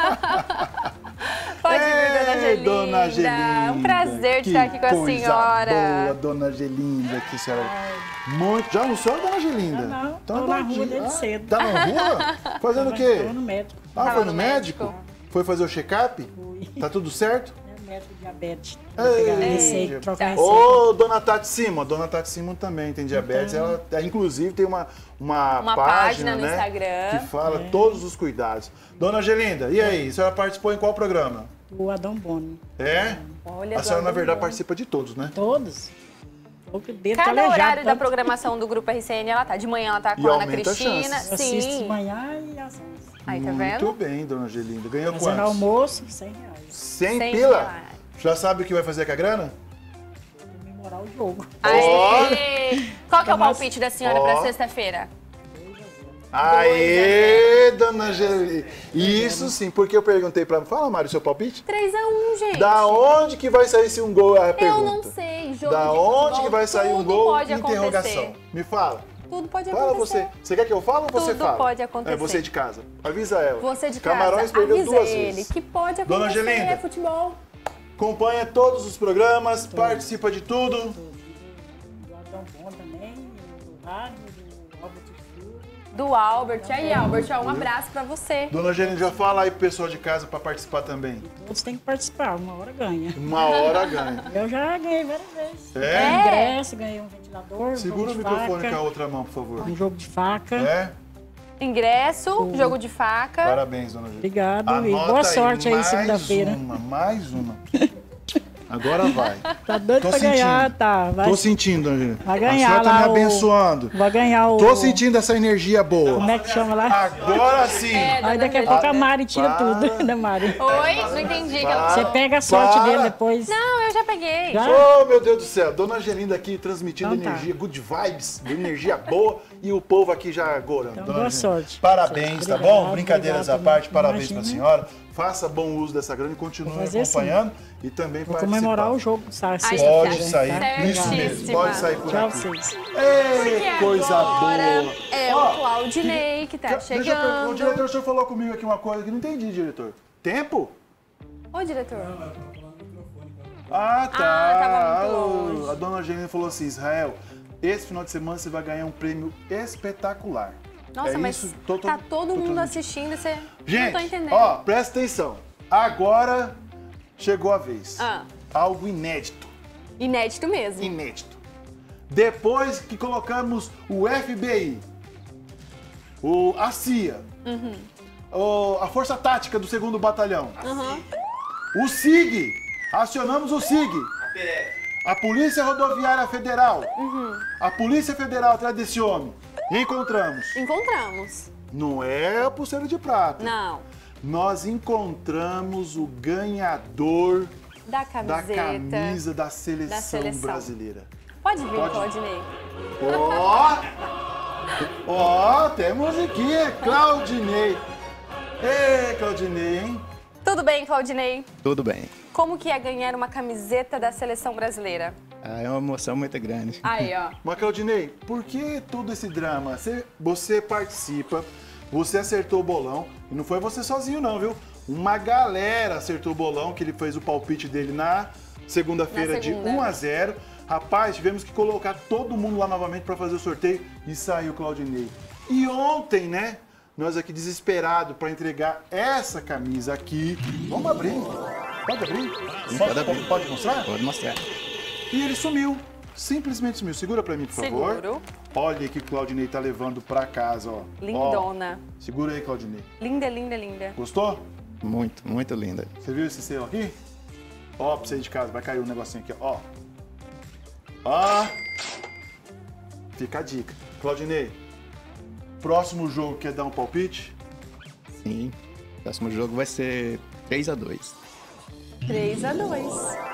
Pode vir, Dona Ei, Gelinda. Dona Gelinda. Um prazer de estar aqui com a coisa senhora. Boa, Dona Gelinda, que senhora. Muito. Já almoçou, Dona Gelinda? Não, não. Então, Tô tá na rua aqui. desde Ah, cedo. Tá na rua? Fazendo o quê? Tô no médico. Ah, Tava foi no no médico? médico? Foi fazer o check-up? Tá tudo certo? É médico de diabetes. Ei, Pegar receita, trocar receita. Ô, Dona Tati Simon, Dona Tati Simon também tem diabetes. Ela, ela, inclusive, tem uma, uma, Uma página, página no né, Instagram. que fala todos os cuidados. Dona Gelinda, e aí? A senhora participou em qual programa? O Adão Boni. É? Olha, A senhora, na Dona verdade, Boni. participa de todos, né? Todos. Tô com o dedo Cada calejado, horário da tanto. programação do Grupo R C N, ela tá. De manhã ela tá E com a Ana aumenta as Cristina. chances. Eu assisto de Sim. manhã e às onze. Aí, tá Muito vendo? bem, Dona Gelinda. Ganhou Fazendo quantos? almoço, cem reais. cem Cem pila? reais. Já sabe o que vai fazer com a grana? Comemorar o jogo. Aê! Qual que é o Mas- palpite da senhora Ó. pra sexta-feira? Aê, Dona Gelinda. Isso sim, porque eu perguntei pra... Fala, Mário, seu palpite? três a um, gente. Da onde que vai sair esse um gol? É a pergunta. Eu não sei. Jogo Da de onde futebol, que vai sair um tudo gol? pode Interrogação. acontecer. Me fala. Tudo pode Fala acontecer. você. Você quer que eu fale ou você Tudo fala? pode acontecer. É você de casa. Avisa ela. Você de casa, Camarões perdeu avisa duas ele vezes. que pode Dona acontecer, Gelinda. é futebol. Acompanha todos os programas, participa de tudo. Do Adão Boni também, do rádio, do Albert Sul. Do Albert. Aí, Albert, ó, um abraço pra você. Dona Gelinda, já fala aí pro pessoal de casa pra participar também. Todos têm que participar, uma hora ganha. Uma hora ganha. Eu já ganhei várias vezes. É? Ganhei ingresso, ganhei um ventilador, Segura o um jogo de microfone faca, com a outra mão, por favor. um jogo de faca. É? Ingresso, jogo de faca. Parabéns, Dona Gelinda. Obrigado e Anota boa sorte aí mais segunda-feira. uma, mais uma. Agora vai. Tá doido Tô pra ganhar, sentindo. tá? Vai, Tô sentindo, Dona Gelinda. vai A ganhar senhora tá lá me o- abençoando. vai ganhar o... Tô sentindo essa energia boa. Como é que chama lá? Agora sim. É, Aí daqui a Dona pouco a Gelinda. Mari tira Para. tudo da Mari. Oi? Não entendi. Para. Você pega a sorte Para. dele depois. Não, eu já peguei. Já? Oh, meu Deus do céu. Dona Gelinda aqui transmitindo Então tá. energia, good vibes, energia boa e o povo aqui já gorando. Então, Dona boa Gelinda, sorte. Parabéns, tá Obrigado, bom? Brincadeiras à obrigado, parte, parabéns pra imagina. senhora. Faça bom uso dessa grana e continue Vou fazer acompanhando e também Vou participar. comemorar o jogo, sabe? Ai, sexta-feira. Pode sair, Tá isso mesmo, certíssima. pode sair por Tchau, aqui. vocês. Ei, Porque coisa agora boa. é Ó, o Claudinei que tá Deixa eu per- O chegando. diretor, o senhor falou comigo aqui uma coisa que não entendi, diretor. Tempo? Ô, diretor. Ah, tá. Ah, tava muito Ah, longe. A dona Gelinda falou assim, Israel, esse final de semana você vai ganhar um prêmio espetacular. Nossa, É mas isso, tô- tô- tá todo tô mundo transmitindo. assistindo, você Gente, não tô entendendo. ó, presta atenção. Agora chegou a vez. Ah. Algo inédito. Inédito mesmo. Inédito. Depois que colocamos o F B I, o, a C I A, Uhum. o, a Força Tática do segundo Batalhão, Uhum. o S I G, acionamos o S I G, a Polícia Rodoviária Federal, Uhum. a Polícia Federal atrás desse homem. Encontramos. Encontramos. Não é a pulseira de prata. Não. Nós encontramos o ganhador Da da camiseta. camisa da seleção, da seleção. brasileira. Pode vir, Pode. Claudinei. Ó! Ó, temos aqui, Claudinei. Ei, Claudinei, hein? Tudo bem, Claudinei? Tudo bem. Como que é ganhar uma camiseta da seleção brasileira? Ah, é uma emoção muito grande. Aí, ó. Mas, Claudinei, por que todo esse drama? Você, você participa, você acertou o bolão, e não foi você sozinho não, viu? Uma galera acertou o bolão, que ele fez o palpite dele na segunda-feira Na de segunda. um a zero. Rapaz, tivemos que colocar todo mundo lá novamente para fazer o sorteio e saiu o Claudinei. E ontem, né, nós aqui desesperados para entregar essa camisa aqui. Vamos abrir. Pode abrir? Sim, pode, pode abrir. Pode mostrar? Pode mostrar. E ele sumiu. Simplesmente sumiu. Segura pra mim, por favor. Seguro. Olha que o Claudinei tá levando pra casa, ó. Lindona. Ó, segura aí, Claudinei. Linda, linda, linda. Gostou? Muito, muito linda. Você viu esse selo aqui? Ó, pra você ir de casa, vai cair um negocinho aqui, ó. Ó. Fica a dica. Claudinei, próximo jogo quer dar um palpite? Sim. O próximo jogo vai ser três a dois. três a dois.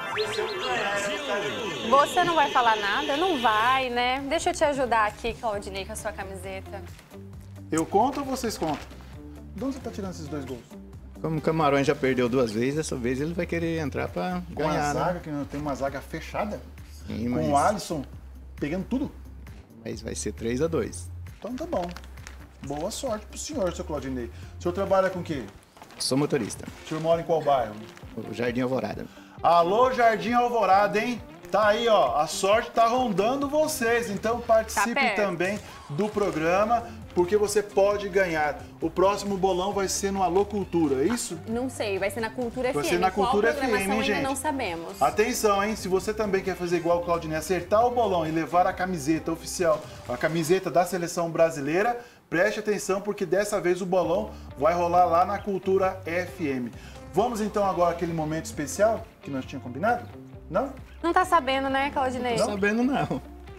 Você não vai falar nada? Não vai, né? Deixa eu te ajudar aqui, Claudinei, com a sua camiseta. Eu conto ou vocês contam? De onde você tá tirando esses dois gols? Como o Camarões já perdeu duas vezes, dessa vez ele vai querer entrar pra Com a ganhar, zaga, né? que não tem uma zaga fechada. Sim, Com mas... o Alisson pegando tudo. Mas vai ser três a dois. Então tá bom. Boa sorte pro senhor, seu Claudinei. O senhor trabalha com o quê? Sou motorista. O senhor mora em qual bairro? O Jardim Alvorada. Alô, Jardim Alvorada, hein? Tá aí, ó. A sorte tá rondando vocês. Então participe perto. também do programa, porque você pode ganhar. O próximo bolão vai ser no Alô Cultura, é isso? Não sei, vai ser na Cultura Vai F M. ser na Qual Cultura programação F M, hein, ainda gente? não sabemos. Atenção, hein? Se você também quer fazer igual o Claudinei, acertar o bolão e levar a camiseta oficial, a camiseta da seleção brasileira, preste atenção, porque dessa vez o bolão vai rolar lá na Cultura F M. Vamos então agora àquele momento especial que nós tínhamos combinado? Não? Não tá sabendo, né, Claudinei? Não tô sabendo, não.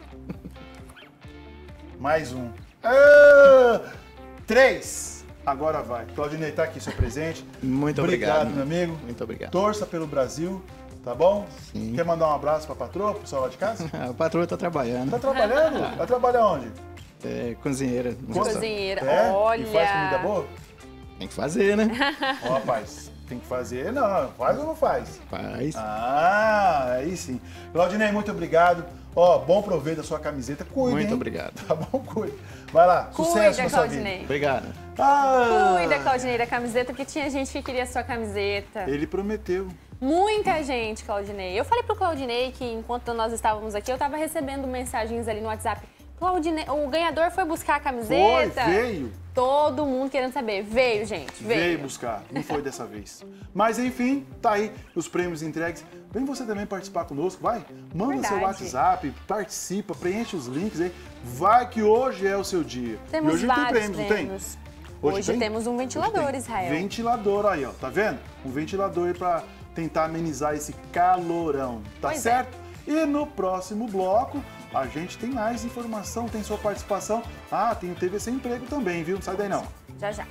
Mais um. Ah, três. Agora vai. Claudinei, tá aqui seu presente. Muito obrigado. Obrigado, meu amigo. Muito obrigado. Torça pelo Brasil, tá bom? Sim. Quer mandar um abraço pra patroa, pro pessoal lá de casa? A patroa tá trabalhando. Tá trabalhando? Vai trabalhar onde? É cozinheira. no restaurante. Cozinheira, É? olha. E faz comida boa? Tem que fazer, né? Ó, rapaz, tem que fazer. Não, faz ou não faz? Faz. Ah, aí sim. Claudinei, muito obrigado. Ó, bom proveito da sua camiseta. Cuide, Muito hein? obrego. Tá bom? Cuide. Vai lá, Cuida, sucesso na sua vida. Claudinei. Obrigado. Ah, Cuida, Claudinei, da camiseta, porque tinha gente que queria a sua camiseta. Ele prometeu. Muita gente, Claudinei. Eu falei pro Claudinei que enquanto nós estávamos aqui, eu tava recebendo mensagens ali no WhatsApp. Claudinei, o ganhador foi buscar a camiseta? Foi, veio. Todo mundo querendo saber. Veio, gente, veio. Veio buscar, não foi dessa vez. Mas enfim, tá aí os prêmios entregues. Vem você também participar conosco, vai. Manda Verdade. seu WhatsApp, participa, preenche os links aí. Vai que hoje é o seu dia. Temos e hoje vários tem prêmios, prêmios. não tem? Hoje, tem? temos um ventilador, Hoje tem Israel. Ventilador aí, ó, tá vendo? Um ventilador aí pra tentar amenizar esse calorão, tá Pois é. certo? E no próximo bloco, a gente tem mais informação, tem sua participação. Ah, tem o T V C Emprego também, viu? Não sai daí não. Já, já.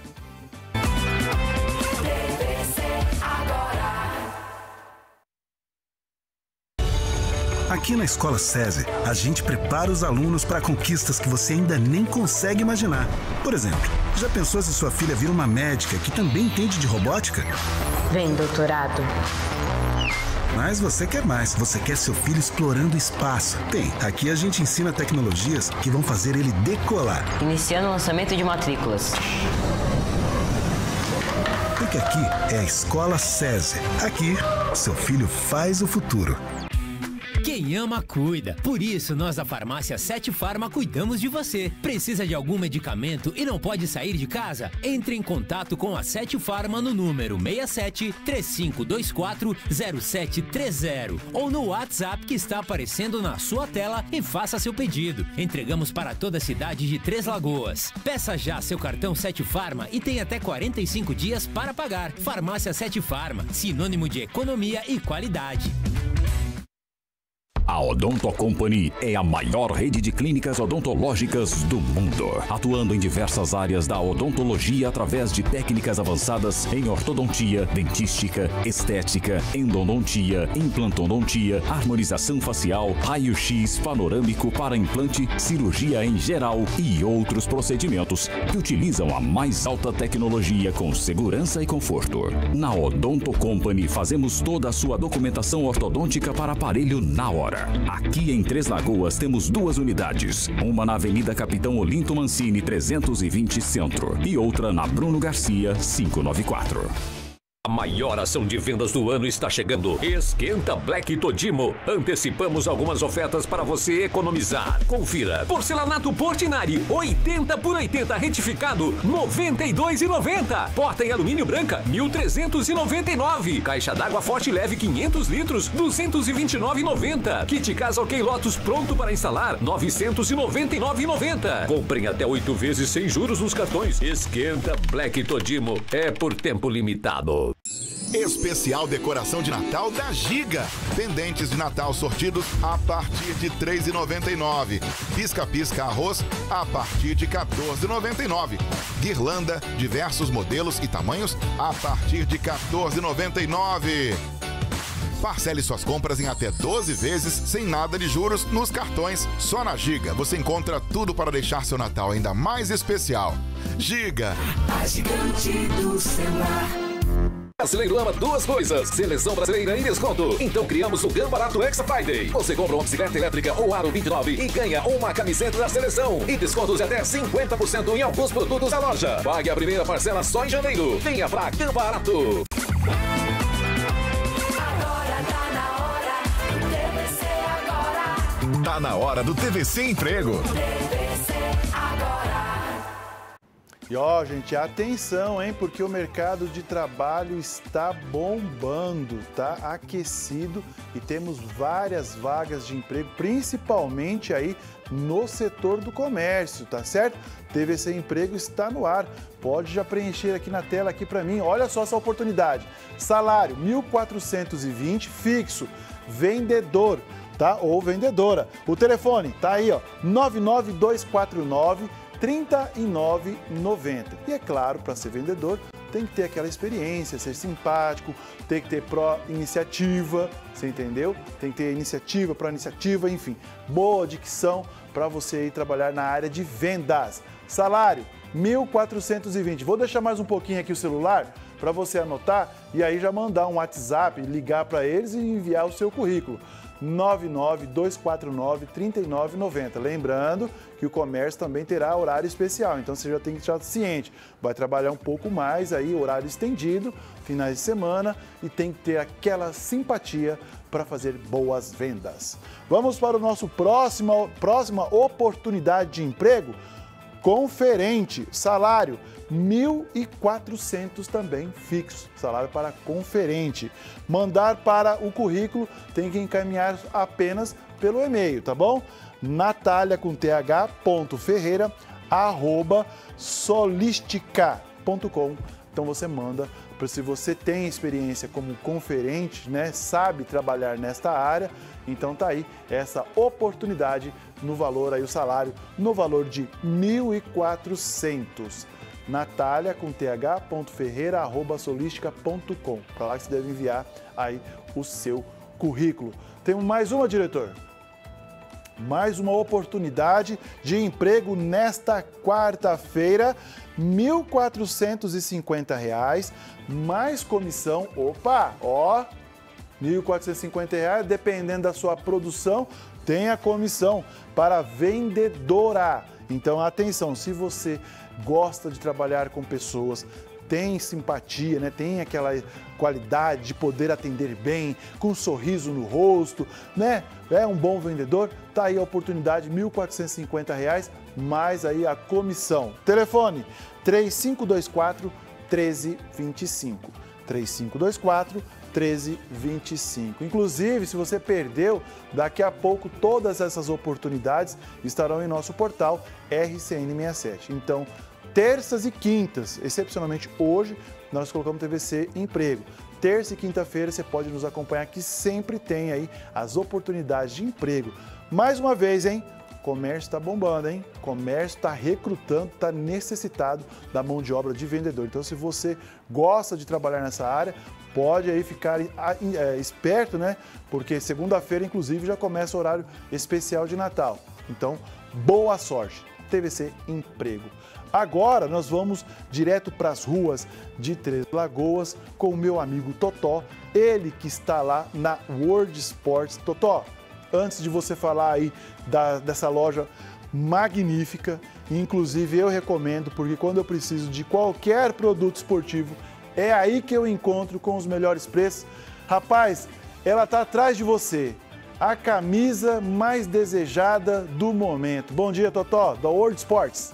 Aqui na Escola SESI, a gente prepara os alunos para conquistas que você ainda nem consegue imaginar. Por exemplo, já pensou se sua filha vira uma médica que também entende de robótica? Vem, doutorado. Mas você quer mais, você quer seu filho explorando o espaço. Tem, aqui a gente ensina tecnologias que vão fazer ele decolar. Iniciando o lançamento de matrículas. Porque aqui é a Escola SESI. Aqui, seu filho faz o futuro. Quem ama, cuida. Por isso, nós da farmácia Sete Farma cuidamos de você. Precisa de algum medicamento e não pode sair de casa? Entre em contato com a Sete Farma no número seis sete, três cinco dois quatro, zero sete três zero ou no WhatsApp que está aparecendo na sua tela e faça seu pedido. Entregamos para toda a cidade de Três Lagoas. Peça já seu cartão Sete Farma e tem até quarenta e cinco dias para pagar. Farmácia Sete Farma, sinônimo de economia e qualidade. A Odonto Company é a maior rede de clínicas odontológicas do mundo, atuando em diversas áreas da odontologia através de técnicas avançadas em ortodontia, dentística, estética, endodontia, implantodontia, harmonização facial, raio-x panorâmico para implante, cirurgia em geral e outros procedimentos que utilizam a mais alta tecnologia com segurança e conforto. Na Odonto Company fazemos toda a sua documentação ortodôntica para aparelho na hora. Aqui em Três Lagoas temos duas unidades, uma na Avenida Capitão Olinto Mancini trezentos e vinte Centro e outra na Bruno Garcia quinhentos e noventa e quatro. A maior ação de vendas do ano está chegando. Esquenta Black Todimo. Antecipamos algumas ofertas para você economizar. Confira. Porcelanato Portinari, oitenta por oitenta retificado, noventa e dois reais e noventa centavos. Porta em alumínio branca, mil trezentos e noventa e nove reais. Caixa d'água Forte Leve quinhentos litros, duzentos e vinte e nove reais e noventa centavos. Kit Casa OK Lotus pronto para instalar, novecentos e noventa e nove reais e noventa centavos. Comprem até oito vezes sem juros nos cartões. Esquenta Black Todimo. É por tempo limitado. Especial decoração de Natal da Giga. Pendentes de Natal sortidos a partir de três reais e noventa e nove centavos. Pisca-pisca arroz a partir de quatorze reais e noventa e nove centavos. Guirlanda, diversos modelos e tamanhos a partir de quatorze reais e noventa e nove centavos. Parcele suas compras em até doze vezes sem nada de juros nos cartões. Só na Giga você encontra tudo para deixar seu Natal ainda mais especial. Giga, a gigante do celular. Brasileiro ama duas coisas, seleção brasileira e desconto. Então criamos o Gan Barato Extra Friday. Você compra uma bicicleta elétrica ou aro vinte e nove e ganha uma camiseta da seleção. E descontos de até cinquenta por cento em alguns produtos da loja. Pague a primeira parcela só em janeiro. Venha pra Gan Barato. Tá na hora do T V C Emprego. E ó, gente, atenção, hein? Porque o mercado de trabalho está bombando, tá aquecido e temos várias vagas de emprego, principalmente aí no setor do comércio, tá certo? T V C Emprego está no ar. Pode já preencher aqui na tela aqui para mim. Olha só essa oportunidade. Salário mil quatrocentos e vinte fixo, vendedor, tá? Ou vendedora. O telefone tá aí, ó, nove nove dois quatro nove, três nove nove zero. E é claro, para ser vendedor, tem que ter aquela experiência, ser simpático, tem que ter pró-iniciativa, você entendeu? Tem que ter iniciativa, pró-iniciativa, enfim, boa dicção para você ir trabalhar na área de vendas. Salário, mil quatrocentos e vinte. Vou deixar mais um pouquinho aqui o celular para você anotar e aí já mandar um WhatsApp, ligar para eles e enviar o seu currículo. nove nove dois quatro nove, três nove nove zero. Lembrando que o comércio também terá horário especial, então você já tem que estar ciente. Vai trabalhar um pouco mais aí, horário estendido, finais de semana e tem que ter aquela simpatia para fazer boas vendas. Vamos para o nosso próximo, próxima oportunidade de emprego. Conferente, salário mil e quatrocentos também fixo, salário para conferente. Mandar para o currículo tem que encaminhar apenas pelo e-mail, tá bom? Natália com th ponto ferreira arroba solistica ponto com. Então você manda, se você tem experiência como conferente, né, sabe trabalhar nesta área, então tá aí essa oportunidade no valor aí o salário no valor de mil e quatrocentos. Natália com th ponto ferreira arroba solistica ponto com. Para lá que você deve enviar aí o seu currículo. Temos mais uma, diretor. Mais uma oportunidade de emprego nesta quarta-feira, mil quatrocentos e cinquenta reais, mais comissão. Opa, ó, mil quatrocentos e cinquenta reais, dependendo da sua produção, tem a comissão para vendedora. Então, atenção, se você gosta de trabalhar com pessoas, tem simpatia, né? Tem aquela qualidade de poder atender bem, com um sorriso no rosto, né? É um bom vendedor, tá aí a oportunidade, mil quatrocentos e cinquenta reais, mais aí a comissão. Telefone três cinco dois quatro, um três dois cinco. três cinco dois quatro, um três dois cinco. Inclusive, se você perdeu, daqui a pouco todas essas oportunidades estarão em nosso portal R C N sessenta e sete. Então, terças e quintas, excepcionalmente hoje, nós colocamos T V C Emprego. Terça e quinta-feira você pode nos acompanhar, que sempre tem aí as oportunidades de emprego. Mais uma vez, hein? Comércio está bombando, hein? Comércio está recrutando, está necessitado da mão de obra de vendedor. Então, se você gosta de trabalhar nessa área, pode aí ficar é, esperto, né? Porque segunda-feira, inclusive, já começa o horário especial de Natal. Então, boa sorte. T V C Emprego. Agora nós vamos direto para as ruas de Três Lagoas com o meu amigo Totó, ele que está lá na World Sports. Totó, antes de você falar aí da, dessa loja magnífica, inclusive eu recomendo, porque quando eu preciso de qualquer produto esportivo, é aí que eu encontro com os melhores preços. Rapaz, ela está atrás de você. A camisa mais desejada do momento. Bom dia, Totó, da World Sports.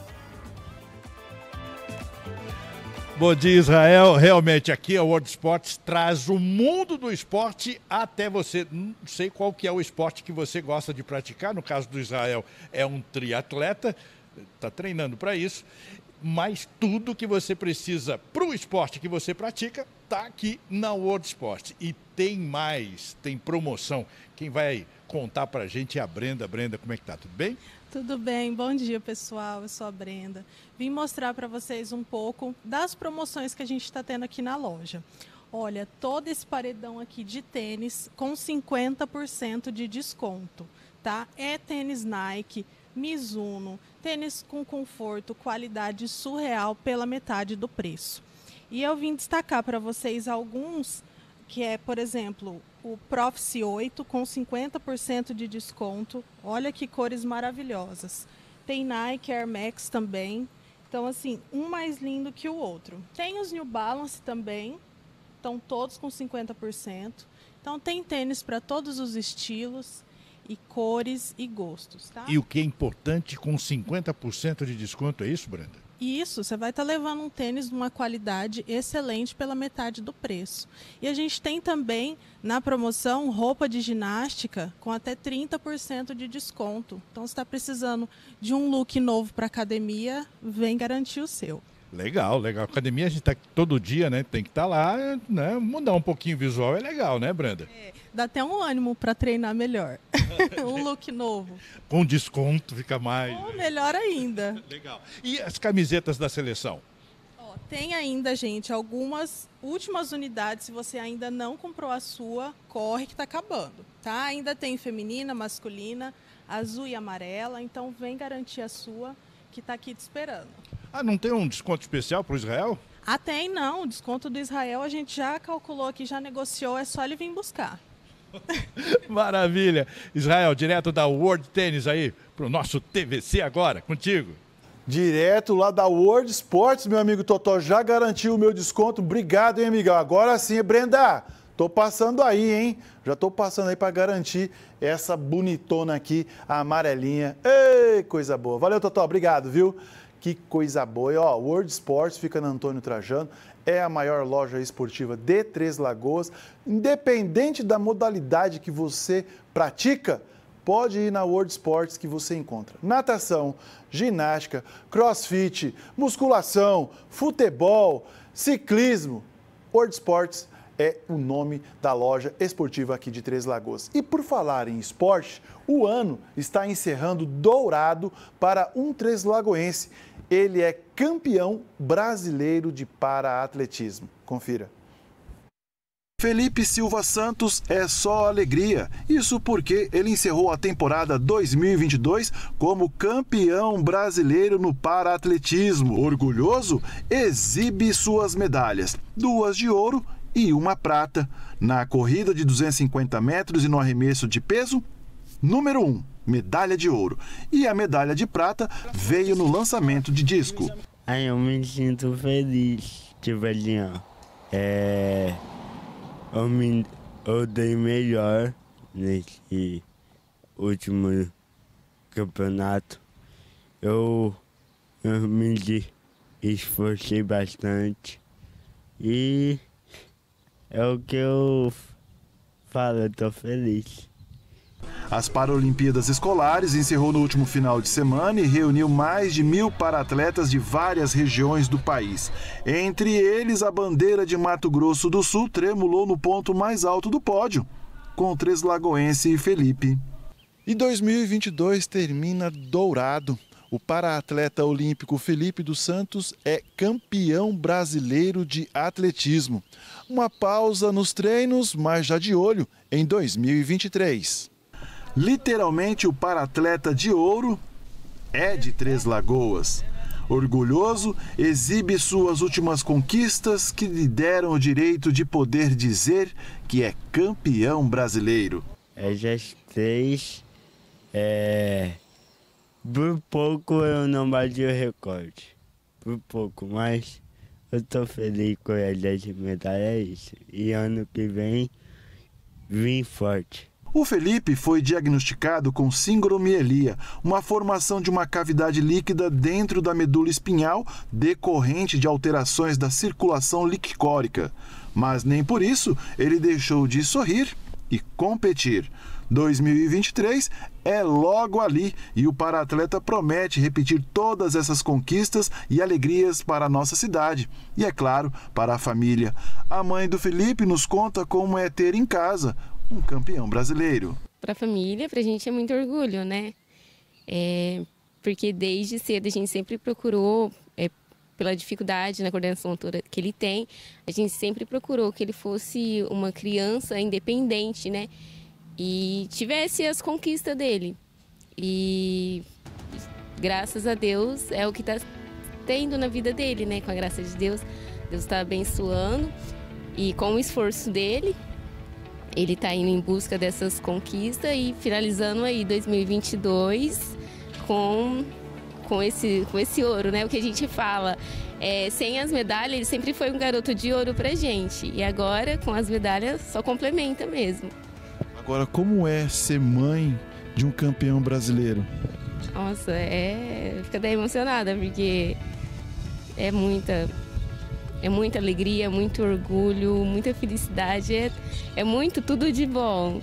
Bom dia, Israel. Realmente, aqui a World Sports traz o mundo do esporte até você. Não sei qual que é o esporte que você gosta de praticar. No caso do Israel, é um triatleta, está treinando para isso. Mas tudo que você precisa para o esporte que você pratica está aqui na World Sports. E tem mais, tem promoção. Quem vai contar para a gente é a Brenda. Brenda, como é que tá? Tudo bem? Tudo bem, bom dia pessoal, eu sou a Brenda. Vim mostrar para vocês um pouco das promoções que a gente está tendo aqui na loja. Olha, todo esse paredão aqui de tênis com cinquenta por cento de desconto, tá? É tênis Nike, Mizuno, tênis com conforto, qualidade surreal pela metade do preço. E eu vim destacar para vocês alguns, que é, por exemplo, o Prophecy oito com cinquenta por cento de desconto. Olha que cores maravilhosas. Tem Nike Air Max também. Então, assim, um mais lindo que o outro. Tem os New Balance também. Estão todos com cinquenta por cento. Então, tem tênis para todos os estilos e cores e gostos, tá? E o que é importante, com cinquenta por cento de desconto, é isso, Brenda? Isso, você vai estar levando um tênis de uma qualidade excelente pela metade do preço. E a gente tem também, na promoção, roupa de ginástica com até trinta por cento de desconto. Então, se está precisando de um look novo para academia, vem garantir o seu. Legal, legal. Academia a gente está todo dia, né? Tem que estar tá lá, né? Mudar um pouquinho o visual é legal, né, Brenda? É, dá até um ânimo para treinar melhor. Um look novo. Com desconto fica mais. Ou melhor ainda. Legal. E as camisetas da seleção? Ó, tem ainda, gente, algumas últimas unidades. Se você ainda não comprou a sua, corre que está acabando, tá? Ainda tem feminina, masculina, azul e amarela. Então vem garantir a sua, que está aqui te esperando. Ah, não tem um desconto especial para o Israel? Ah, tem não. O desconto do Israel a gente já calculou aqui, já negociou, é só ele vir buscar. Maravilha. Israel, direto da World Tennis aí, para o nosso T V C agora, contigo. Direto lá da World Sports, meu amigo Totó, já garantiu o meu desconto. Obrigado, hein, amigão? Agora sim, Brenda, tô passando aí, hein? Já tô passando aí para garantir essa bonitona aqui, a amarelinha. Ei, coisa boa. Valeu, Totó, obrigado, viu? Que coisa boa. E, ó, World Sports fica na Antônio Trajano, é a maior loja esportiva de Três Lagoas. Independente da modalidade que você pratica, pode ir na World Sports que você encontra natação, ginástica, crossfit, musculação, futebol, ciclismo. World Sports é o nome da loja esportiva aqui de Três Lagoas. E por falar em esporte, o ano está encerrando dourado para um Três Lagoense. Ele é campeão brasileiro de para-atletismo. Confira. Felipe Silva Santos é só alegria. Isso porque ele encerrou a temporada dois mil e vinte e dois como campeão brasileiro no para-atletismo. Orgulhoso, exibe suas medalhas, duas de ouro e uma prata. Na corrida de duzentos e cinquenta metros e no arremesso de peso, número um, medalha de ouro. E a medalha de prata veio no lançamento de disco. Ai, eu me sinto feliz. tipo assim, ó, é, eu, me, eu dei melhor nesse último campeonato. Eu, eu me esforcei bastante e é o que eu falo, eu tô feliz. As Paralimpíadas Escolares encerrou no último final de semana e reuniu mais de mil para-atletas de várias regiões do país. Entre eles, a bandeira de Mato Grosso do Sul tremulou no ponto mais alto do pódio, com o treslagoense Felipe. E dois mil e vinte e dois termina dourado. O para-atleta olímpico Felipe dos Santos é campeão brasileiro de atletismo. Uma pausa nos treinos, mas já de olho em dois mil e vinte e três. Literalmente, o para-atleta de ouro é de Três Lagoas. Orgulhoso, exibe suas últimas conquistas que lhe deram o direito de poder dizer que é campeão brasileiro. É já três, é... por pouco eu não bati o recorde, por pouco, mas eu tô feliz com a dez medalhas, é isso. E ano que vem, vim forte. O Felipe foi diagnosticado com singromielia, uma formação de uma cavidade líquida dentro da medula espinhal decorrente de alterações da circulação liquicórica. Mas nem por isso ele deixou de sorrir e competir. dois mil e vinte e três é logo ali e o para-atleta promete repetir todas essas conquistas e alegrias para a nossa cidade e, é claro, para a família. A mãe do Felipe nos conta como é ter em casa um campeão brasileiro. Para a família, para a gente é muito orgulho, né? É, porque desde cedo a gente sempre procurou, é, pela dificuldade na coordenação motora que ele tem, a gente sempre procurou que ele fosse uma criança independente, né? E tivesse as conquistas dele. E graças a Deus é o que está tendo na vida dele, né? Com a graça de Deus, Deus está abençoando e com o esforço dele, ele está indo em busca dessas conquistas e finalizando aí dois mil e vinte e dois com, com, esse, com esse ouro, né? O que a gente fala, é, sem as medalhas, ele sempre foi um garoto de ouro pra gente. E agora, com as medalhas, só complementa mesmo. Agora, como é ser mãe de um campeão brasileiro? Nossa, é... fica até emocionada, porque é muita... É muita alegria, muito orgulho, muita felicidade, é, é muito tudo de bom.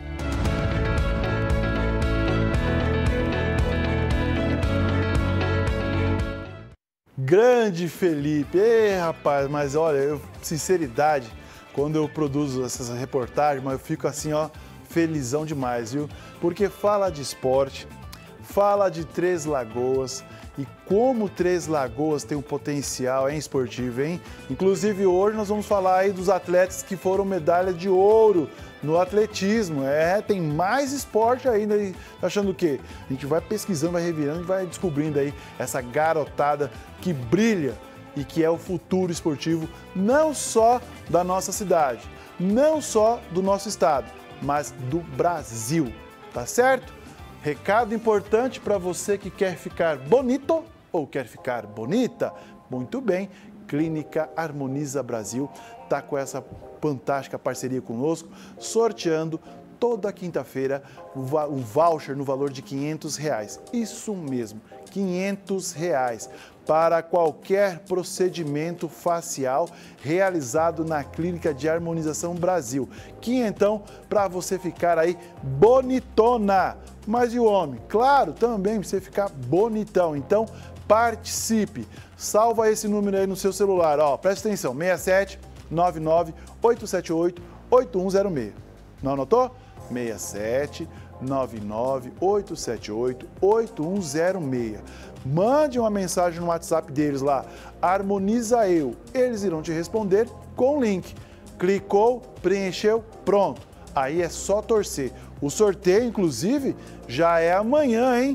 Grande Felipe! Ei, rapaz, mas olha, eu, sinceridade, quando eu produzo essas reportagens, mas eu fico assim, ó, felizão demais, viu? Porque fala de esporte, fala de Três Lagoas, e como Três Lagoas tem um potencial, hein, esportivo, hein? Inclusive hoje nós vamos falar aí dos atletas que foram medalha de ouro no atletismo. É, tem mais esporte ainda. Tá achando o quê? A gente vai pesquisando, vai revirando e vai descobrindo aí essa garotada que brilha e que é o futuro esportivo não só da nossa cidade, não só do nosso estado, mas do Brasil, tá certo? Recado importante para você que quer ficar bonito ou quer ficar bonita. Muito bem, Clínica Harmoniza Brasil está com essa fantástica parceria conosco, sorteando toda quinta-feira um voucher no valor de quinhentos reais. Isso mesmo, quinhentos reais para qualquer procedimento facial realizado na Clínica de Harmonização Brasil. Quinhentão para você ficar aí bonitona. Mas e o homem? Claro, também para você ficar bonitão. Então, participe. Salva esse número aí no seu celular. Ó, presta atenção, seis sete nove nove oito sete oito oito um zero seis. Não anotou? seis sete nove nove oito sete oito oito um zero seis. Mande uma mensagem no WhatsApp deles lá, Harmoniza Eu. Eles irão te responder com o link. Clicou, preencheu, pronto. Aí é só torcer. O sorteio, inclusive, já é amanhã, hein?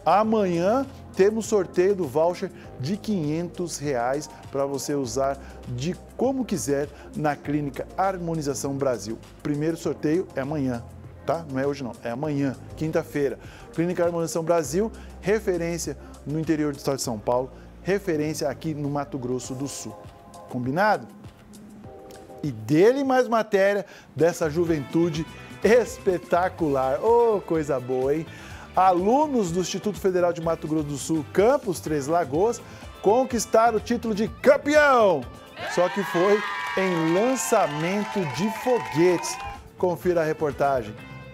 Amanhã temos sorteio do voucher de quinhentos reais para você usar de como quiser na Clínica Harmonização Brasil. Primeiro sorteio é amanhã, tá? Não é hoje não, é amanhã, quinta-feira. Clínica Harmonização Brasil, referência no interior do estado de São Paulo, referência aqui no Mato Grosso do Sul. Combinado? E dele mais matéria dessa juventude espetacular. Ô, oh, coisa boa, hein? Alunos do Instituto Federal de Mato Grosso do Sul, campus Três Lagoas, conquistaram o título de campeão. Só que foi em lançamento de foguetes. Confira a reportagem.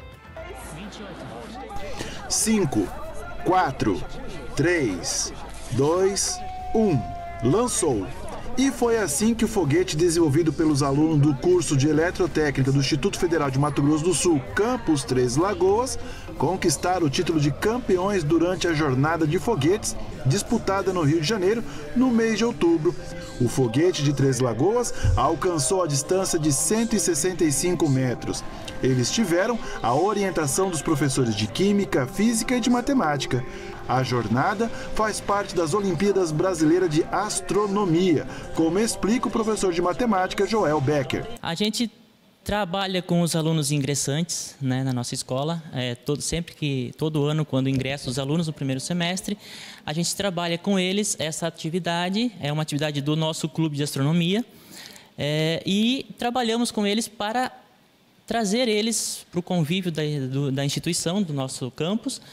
cinco, quatro, três, dois, um. Lançou. E foi assim que o foguete desenvolvido pelos alunos do curso de Eletrotécnica do Instituto Federal de Mato Grosso do Sul, campus Três Lagoas, conquistaram o título de campeões durante a jornada de foguetes disputada no Rio de Janeiro no mês de outubro. O foguete de Três Lagoas alcançou a distância de cento e sessenta e cinco metros. Eles tiveram a orientação dos professores de Química, Física e de Matemática. A jornada faz parte das Olimpíadas Brasileiras de Astronomia, como explica o professor de Matemática Joel Becker. A gente trabalha com os alunos ingressantes, né, na nossa escola, é, todo, sempre que, todo ano, quando ingressam os alunos no primeiro semestre, a gente trabalha com eles essa atividade, é uma atividade do nosso clube de astronomia, é, e trabalhamos com eles para trazer eles para o convívio da, do, da instituição, do nosso campus.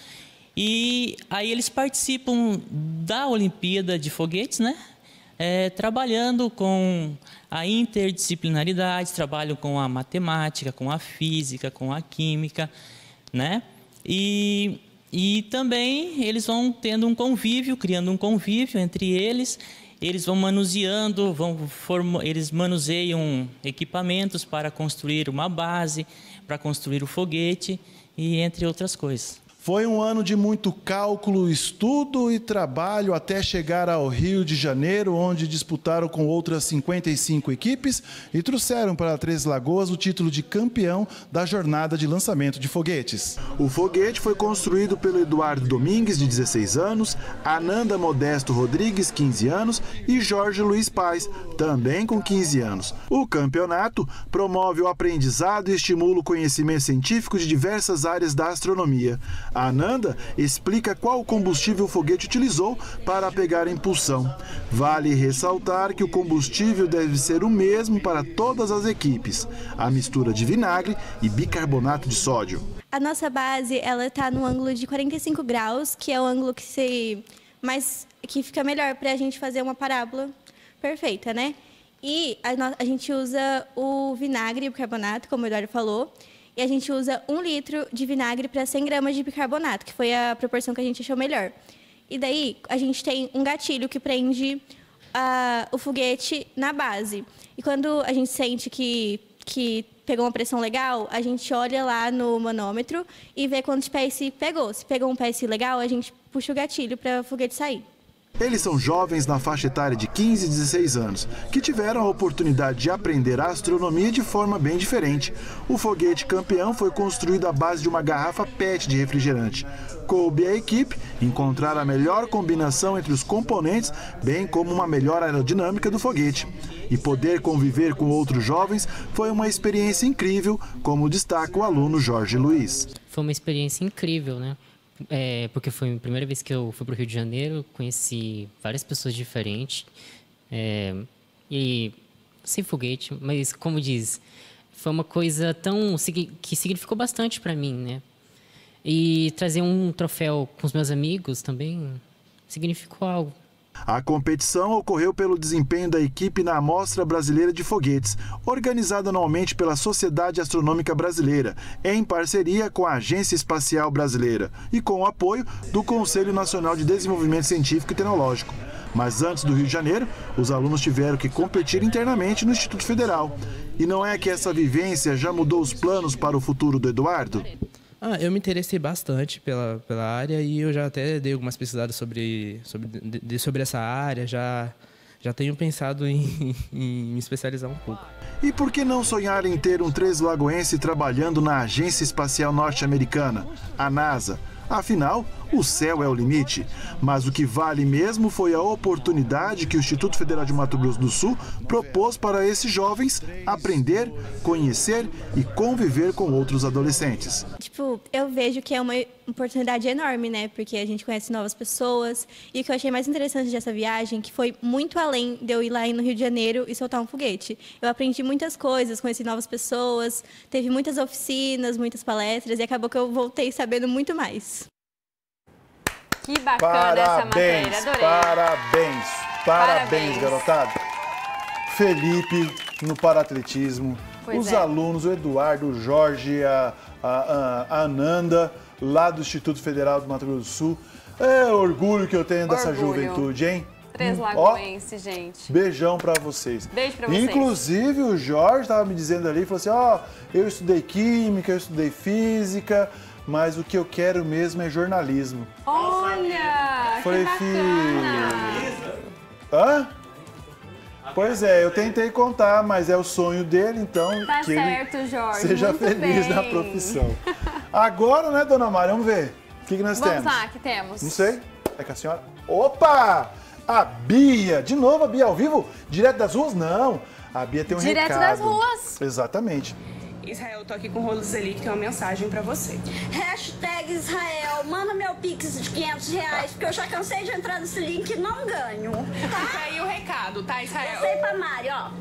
E aí eles participam da Olimpíada de Foguetes, né? É, trabalhando com a interdisciplinaridade, trabalham com a matemática, com a física, com a química, né? E, e também eles vão tendo um convívio, criando um convívio entre eles. Eles vão manuseando, vão form... eles manuseiam equipamentos para construir uma base, para construir o foguete e entre outras coisas. Foi um ano de muito cálculo, estudo e trabalho até chegar ao Rio de Janeiro, onde disputaram com outras cinquenta e cinco equipes e trouxeram para Três Lagoas o título de campeão da jornada de lançamento de foguetes. O foguete foi construído pelo Eduardo Domingues, de dezesseis anos, Ananda Modesto Rodrigues, quinze anos, e Jorge Luiz Paz, também com quinze anos. O campeonato promove o aprendizado e estimula o conhecimento científico de diversas áreas da astronomia. A Ananda explica qual combustível o foguete utilizou para pegar a impulsão. Vale ressaltar que o combustível deve ser o mesmo para todas as equipes, a mistura de vinagre e bicarbonato de sódio. A nossa base ela está no ângulo de quarenta e cinco graus, que é o ângulo que, se, mais, que fica melhor para a gente fazer uma parábola perfeita, né? E a, a gente usa o vinagre e o bicarbonato, como o Eduardo falou, e a gente usa um litro de vinagre para cem gramas de bicarbonato, que foi a proporção que a gente achou melhor. E daí a gente tem um gatilho que prende uh, o foguete na base. E quando a gente sente que, que pegou uma pressão legal, a gente olha lá no manômetro e vê quantos P S pegou. Se pegou um P S legal, a gente puxa o gatilho para o foguete sair. Eles são jovens na faixa etária de quinze e dezesseis anos, que tiveram a oportunidade de aprender astronomia de forma bem diferente. O foguete campeão foi construído à base de uma garrafa P E T de refrigerante. Coube à equipe encontrar a melhor combinação entre os componentes, bem como uma melhor aerodinâmica do foguete. E poder conviver com outros jovens foi uma experiência incrível, como destaca o aluno Jorge Luiz. Foi uma experiência incrível, né? É, porque foi a primeira vez que eu fui para o Rio de Janeiro, conheci várias pessoas diferentes, é, e sem foguete, mas como diz, foi uma coisa tão que significou bastante para mim, né? E trazer um troféu com os meus amigos também significou algo. A competição ocorreu pelo desempenho da equipe na Amostra Brasileira de Foguetes, organizada anualmente pela Sociedade Astronômica Brasileira, em parceria com a Agência Espacial Brasileira e com o apoio do Conselho Nacional de Desenvolvimento Científico e Tecnológico. Mas antes do Rio de Janeiro, os alunos tiveram que competir internamente no Instituto Federal. E não é que essa vivência já mudou os planos para o futuro do Eduardo? Ah, eu me interessei bastante pela, pela área e eu já até dei algumas pesquisadas sobre, sobre, de, sobre essa área, já, já tenho pensado em, em me especializar um pouco. E por que não sonhar em ter um Três Lagoense trabalhando na Agência Espacial Norte-Americana, a NASA? Afinal, o céu é o limite. Mas o que vale mesmo foi a oportunidade que o Instituto Federal de Mato Grosso do Sul propôs para esses jovens aprender, conhecer e conviver com outros adolescentes. Tipo, eu vejo que é uma oportunidade enorme, né? Porque a gente conhece novas pessoas. E o que eu achei mais interessante dessa viagem, que foi muito além de eu ir lá no Rio de Janeiro e soltar um foguete. Eu aprendi muitas coisas, conheci novas pessoas, teve muitas oficinas, muitas palestras, e acabou que eu voltei sabendo muito mais. Que bacana essa matéria, adorei. Parabéns, parabéns, Parabéns. garotada. Felipe no paratletismo, Pois os é. alunos, o Eduardo, o Jorge, a, a, a Ananda, lá do Instituto Federal do Mato Grosso do Sul. É orgulho que eu tenho dessa Orgulho. juventude, hein? Três Hum, Lagoense, gente. Beijão pra vocês. Beijo pra vocês. Inclusive, o Jorge estava me dizendo ali, falou assim, ó, eu estudei química, eu estudei física, mas o que eu quero mesmo é jornalismo. Olha, Falei, que filho... Hã? Pois é, eu tentei contar, mas é o sonho dele, então Tá que certo, ele Jorge, seja muito feliz bem. na profissão. Agora, né, dona Mari, vamos ver. O que, que nós Vamos temos? lá, que temos. Não sei. É que a senhora... Opa! A Bia! De novo a Bia ao vivo? Direto das ruas? Não. A Bia tem um Direto recado. das ruas. Exatamente. Israel, tô aqui com o Roseli, que tem uma mensagem pra você. Hashtag Israel, manda meu pix de quinhentos reais, porque eu já cansei de entrar nesse link e não ganho. Fica aí o recado, tá, Israel? Eu sei pra Mari, ó.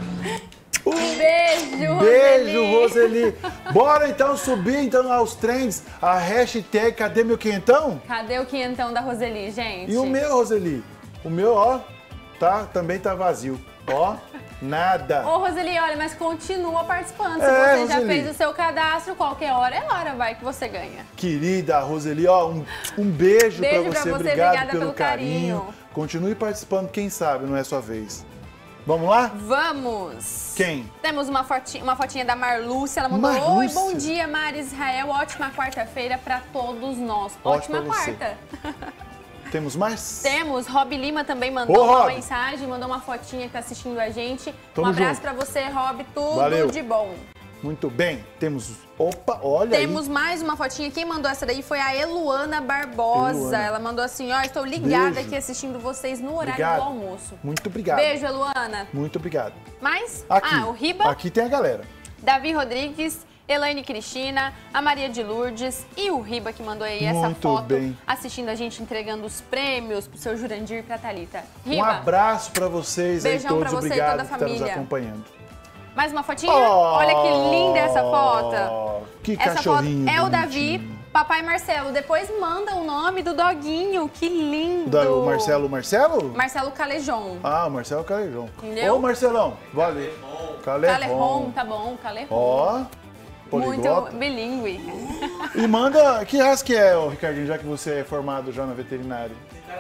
Beijo, Beijo, Roseli. Bora então subir então aos trends a hashtag Cadê Meu Quentão? Cadê o quinhentão da Roseli, gente? E o meu, Roseli? O meu, ó, tá, também tá vazio. Ó, nada. Ô, Roseli, olha, mas continua participando. Se É, você já Roseli. fez o seu cadastro, qualquer hora é hora, vai, que você ganha. Querida Roseli, ó, um, um beijo, Beijo pra pra você. você, Obrigado obrigada pelo pelo carinho. carinho. Continue participando, quem sabe não é sua vez. Vamos lá? Vamos! Quem? Temos uma fotinha, uma fotinha da Marlúcia, ela mandou: Oi, Marlúcia. bom dia, Mari Israel, ótima quarta-feira pra todos nós. Ótima Ótima pra você. quarta. Temos mais? Temos, Rob Lima também mandou Ô, uma Rob. mensagem, mandou uma fotinha que tá assistindo a gente. Tamo um abraço junto. pra você, Rob, tudo Valeu. de bom. Muito bem. Temos... Opa, olha Temos aí. mais uma fotinha. Quem mandou essa daí foi a Eluana Barbosa. Eluana. Ela mandou assim, ó, estou ligada Beijo. aqui assistindo vocês no horário Obrigado. do almoço. Muito obrigado. Beijo, Eluana. Muito obrigado. Mais? Aqui. Ah, o Riba, Aqui tem a galera. Davi Rodrigues, Elaine Cristina, a Maria de Lourdes e o Riba que mandou aí essa Muito foto bem. assistindo a gente, entregando os prêmios pro seu Jurandir e pra Thalita. Um Riba, abraço pra vocês Beijão aí pra todos. você e Obrigado toda a por estar nos família. acompanhando. mais uma fotinha? Oh, Olha que linda essa foto. Que Essa foto cachorrinho é o bonitinho. Davi, papai Marcelo. Depois manda o nome do doguinho, que lindo. Da- o Marcelo, Marcelo? Marcelo Calejon. Ah, o Marcelo Calejão. Entendeu? Ô, Marcelão, valeu. Calejão. Calejon, tá bom, Calejon. Ó, poliglota. Muito bilíngue. E manda, que raça que é, ô, Ricardinho, já que você é formado já na veterinária?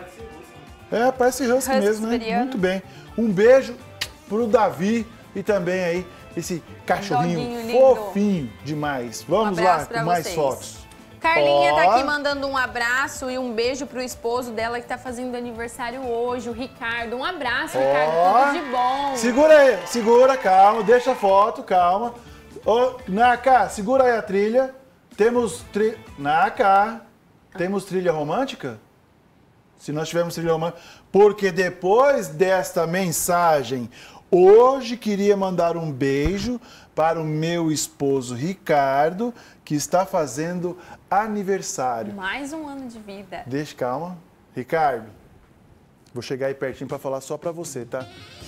É, parece husky Husky mesmo, né? siberiano. Muito bem. Um beijo pro Davi e também aí esse cachorrinho Doguinho lindo. fofinho demais. Vamos Um lá abraço pra com mais vocês. fotos. Carlinha Ó. tá aqui mandando um abraço e um beijo pro esposo dela que tá fazendo aniversário hoje, o Ricardo. Um abraço, Ó. Ricardo, tudo de bom. Segura aí, segura, calma, deixa a foto, calma. Ô, Naka, segura aí a trilha. Temos tri... Naka, temos trilha romântica? Se nós tivermos trilha romântica. Porque depois desta mensagem, hoje queria mandar um beijo para o meu esposo Ricardo, que está fazendo aniversário. Mais um ano de vida. Deixa, calma. Ricardo, vou chegar aí pertinho para falar só para você, tá?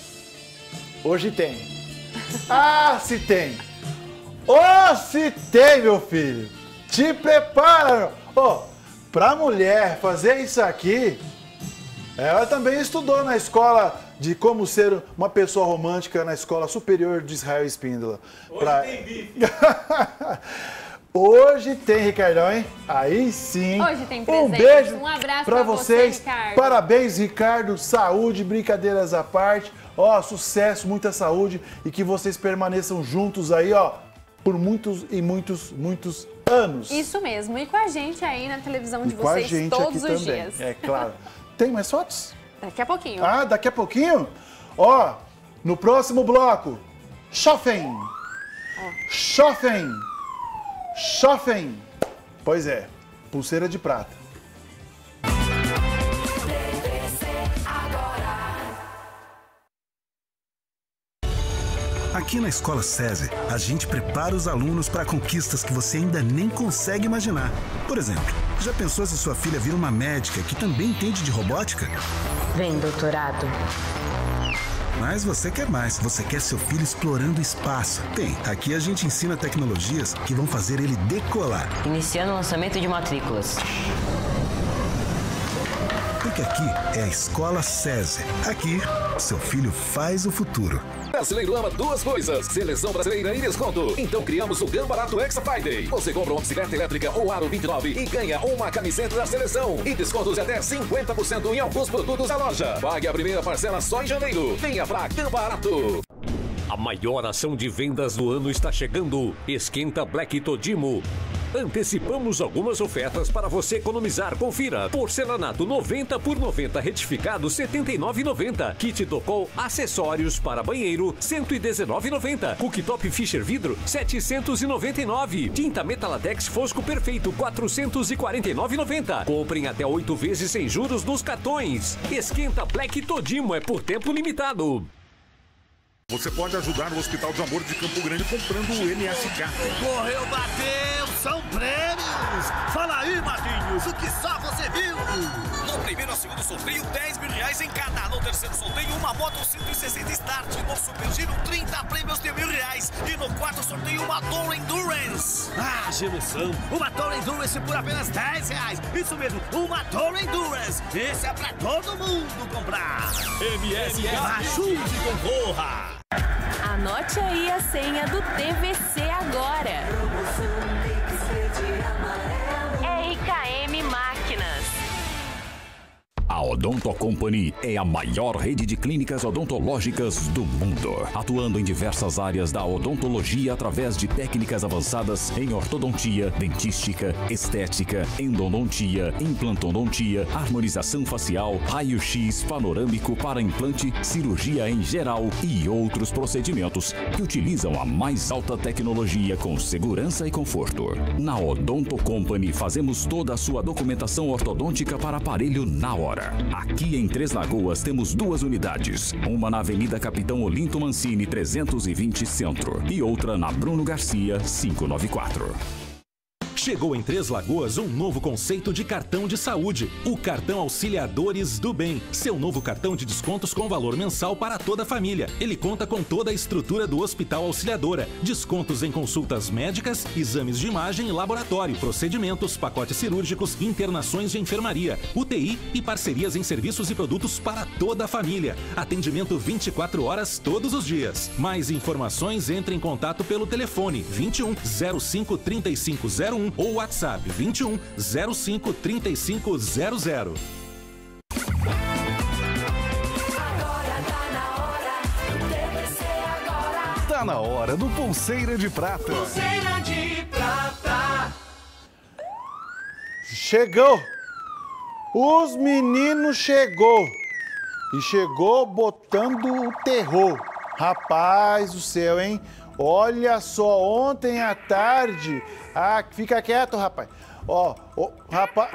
Hoje tem. Ah, se tem. Oh, se tem, meu filho. Te prepara. Ó, pra mulher fazer isso aqui, ela também estudou na escola de como ser uma pessoa romântica na Escola Superior de Israel Espíndola. Hoje Pra- tem bife. Hoje tem, Ricardão, hein? Aí sim. Hoje tem Um presentes. beijo Um abraço pra pra vocês. você, Ricardo. Parabéns, Ricardo. Saúde, brincadeiras à parte. Ó, sucesso, muita saúde e que vocês permaneçam juntos aí, ó, por muitos e muitos, muitos anos. Isso mesmo. E com a gente aí na televisão de E com a vocês gente todos aqui os também. dias. É claro. Tem mais fotos? Daqui a pouquinho. Ah, daqui a pouquinho? Ó, no próximo bloco, Shopping. Shopping. Shopping. Pois é, pulseira de prata. Aqui na Escola SESI, a gente prepara os alunos para conquistas que você ainda nem consegue imaginar. Por exemplo, já pensou se sua filha vira uma médica que também entende de robótica? Vem, doutorado. Mas você quer mais, você quer seu filho explorando o espaço. Bem, aqui a gente ensina tecnologias que vão fazer ele decolar. Iniciando o lançamento de matrículas. Porque aqui é a Escola SESI. Aqui, seu filho faz o futuro. Brasileiro ama duas coisas: seleção brasileira e desconto. Então criamos o Gam Barato Extra Friday. Você compra uma bicicleta elétrica ou aro vinte e nove e ganha uma camiseta da seleção. E descontos de até cinquenta por cento em alguns produtos da loja. Pague a primeira parcela só em janeiro. Venha pra Gam Barato. A maior ação de vendas do ano está chegando. Esquenta Black Todimo. Antecipamos algumas ofertas para você economizar. Confira: porcelanato noventa por noventa retificado setenta e nove reais e noventa centavos. Kit Docol acessórios para banheiro cento e dezenove reais e noventa centavos. Cooktop Fischer vidro setecentos e noventa e nove reais. Tinta Metalatex Fosco Perfeito quatrocentos e quarenta e nove reais e noventa centavos. Comprem até oito vezes sem juros nos cartões. Esquenta Black Todimo, é por tempo limitado. Você pode ajudar o Hospital de Amor de Campo Grande comprando o M S K. Correu, bateu, são prêmios! Fala aí, Marquinhos, o que só você viu? No primeiro ou segundo sorteio, dez mil reais em cada. No terceiro sorteio, uma moto cento e sessenta Start. No Super Giro, trinta prêmios de mil reais. E no quarto sorteio, uma Tour Endurance. Ah, que emoção! Uma Tour Endurance por apenas dez reais. Isso mesmo, uma Tour Endurance. Esse é pra todo mundo comprar. M S K, ajude e concorra! Anote aí a senha do T V C agora. É I K M Máquinas. A Odonto Company é a maior rede de clínicas odontológicas do mundo, atuando em diversas áreas da odontologia através de técnicas avançadas em ortodontia, dentística, estética, endodontia, implantodontia, harmonização facial, raio-x panorâmico para implante, cirurgia em geral e outros procedimentos que utilizam a mais alta tecnologia com segurança e conforto. Na Odonto Company fazemos toda a sua documentação ortodôntica para aparelho na hora. Aqui em Três Lagoas temos duas unidades, uma na Avenida Capitão Olinto Mancini trezentos e vinte Centro e outra na Bruno Garcia quinhentos e noventa e quatro. Chegou em Três Lagoas um novo conceito de cartão de saúde, o Cartão Auxiliadores do Bem. Seu novo cartão de descontos com valor mensal para toda a família. Ele conta com toda a estrutura do Hospital Auxiliadora. Descontos em consultas médicas, exames de imagem e laboratório, procedimentos, pacotes cirúrgicos, internações de enfermaria, U T I e parcerias em serviços e produtos para toda a família. Atendimento vinte e quatro horas todos os dias. Mais informações, entre em contato pelo telefone vinte e um, zero cinco, trinta e cinco zero um ou WhatsApp vinte e um, zero cinco, trinta e cinco zero zero. Tá na hora do Pulseira de Prata. Pulseira de Prata. Chegou! Os meninos chegou! E chegou botando o terror. Rapaz do céu, hein? Olha só, ontem à tarde... Ah, fica quieto, rapaz. Ó, ó rapaz...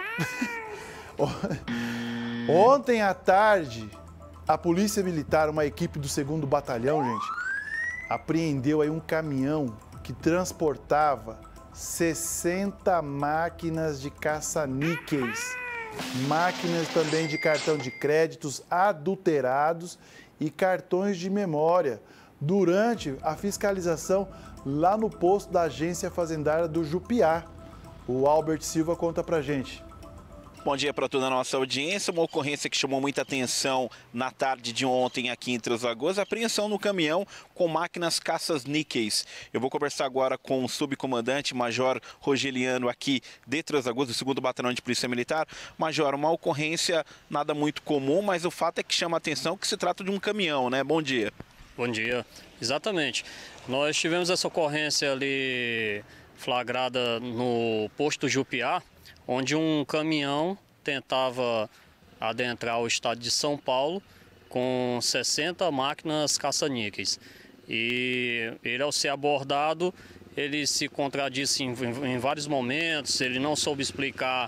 Ontem à tarde, a Polícia Militar, uma equipe do segundo Batalhão, gente, apreendeu aí um caminhão que transportava sessenta máquinas de caça-níqueis, máquinas também de cartão de créditos adulterados e cartões de memória, durante a fiscalização lá no posto da Agência Fazendária do Jupiá. O Albert Silva conta pra gente. Bom dia para toda a nossa audiência. Uma ocorrência que chamou muita atenção na tarde de ontem aqui em Três Lagoas, a apreensão no caminhão com máquinas caças-níqueis. Eu vou conversar agora com o subcomandante Major Rogeliano aqui de Três Lagoas, do segundo Batalhão de Polícia Militar. Major, uma ocorrência nada muito comum, mas o fato é que chama a atenção que se trata de um caminhão, né? Bom dia. Bom dia. Exatamente. Nós tivemos essa ocorrência ali flagrada no posto Jupiá, onde um caminhão tentava adentrar o estado de São Paulo com sessenta máquinas caça-níqueis. E ele, ao ser abordado, ele se contradisse em, em vários momentos, ele não soube explicar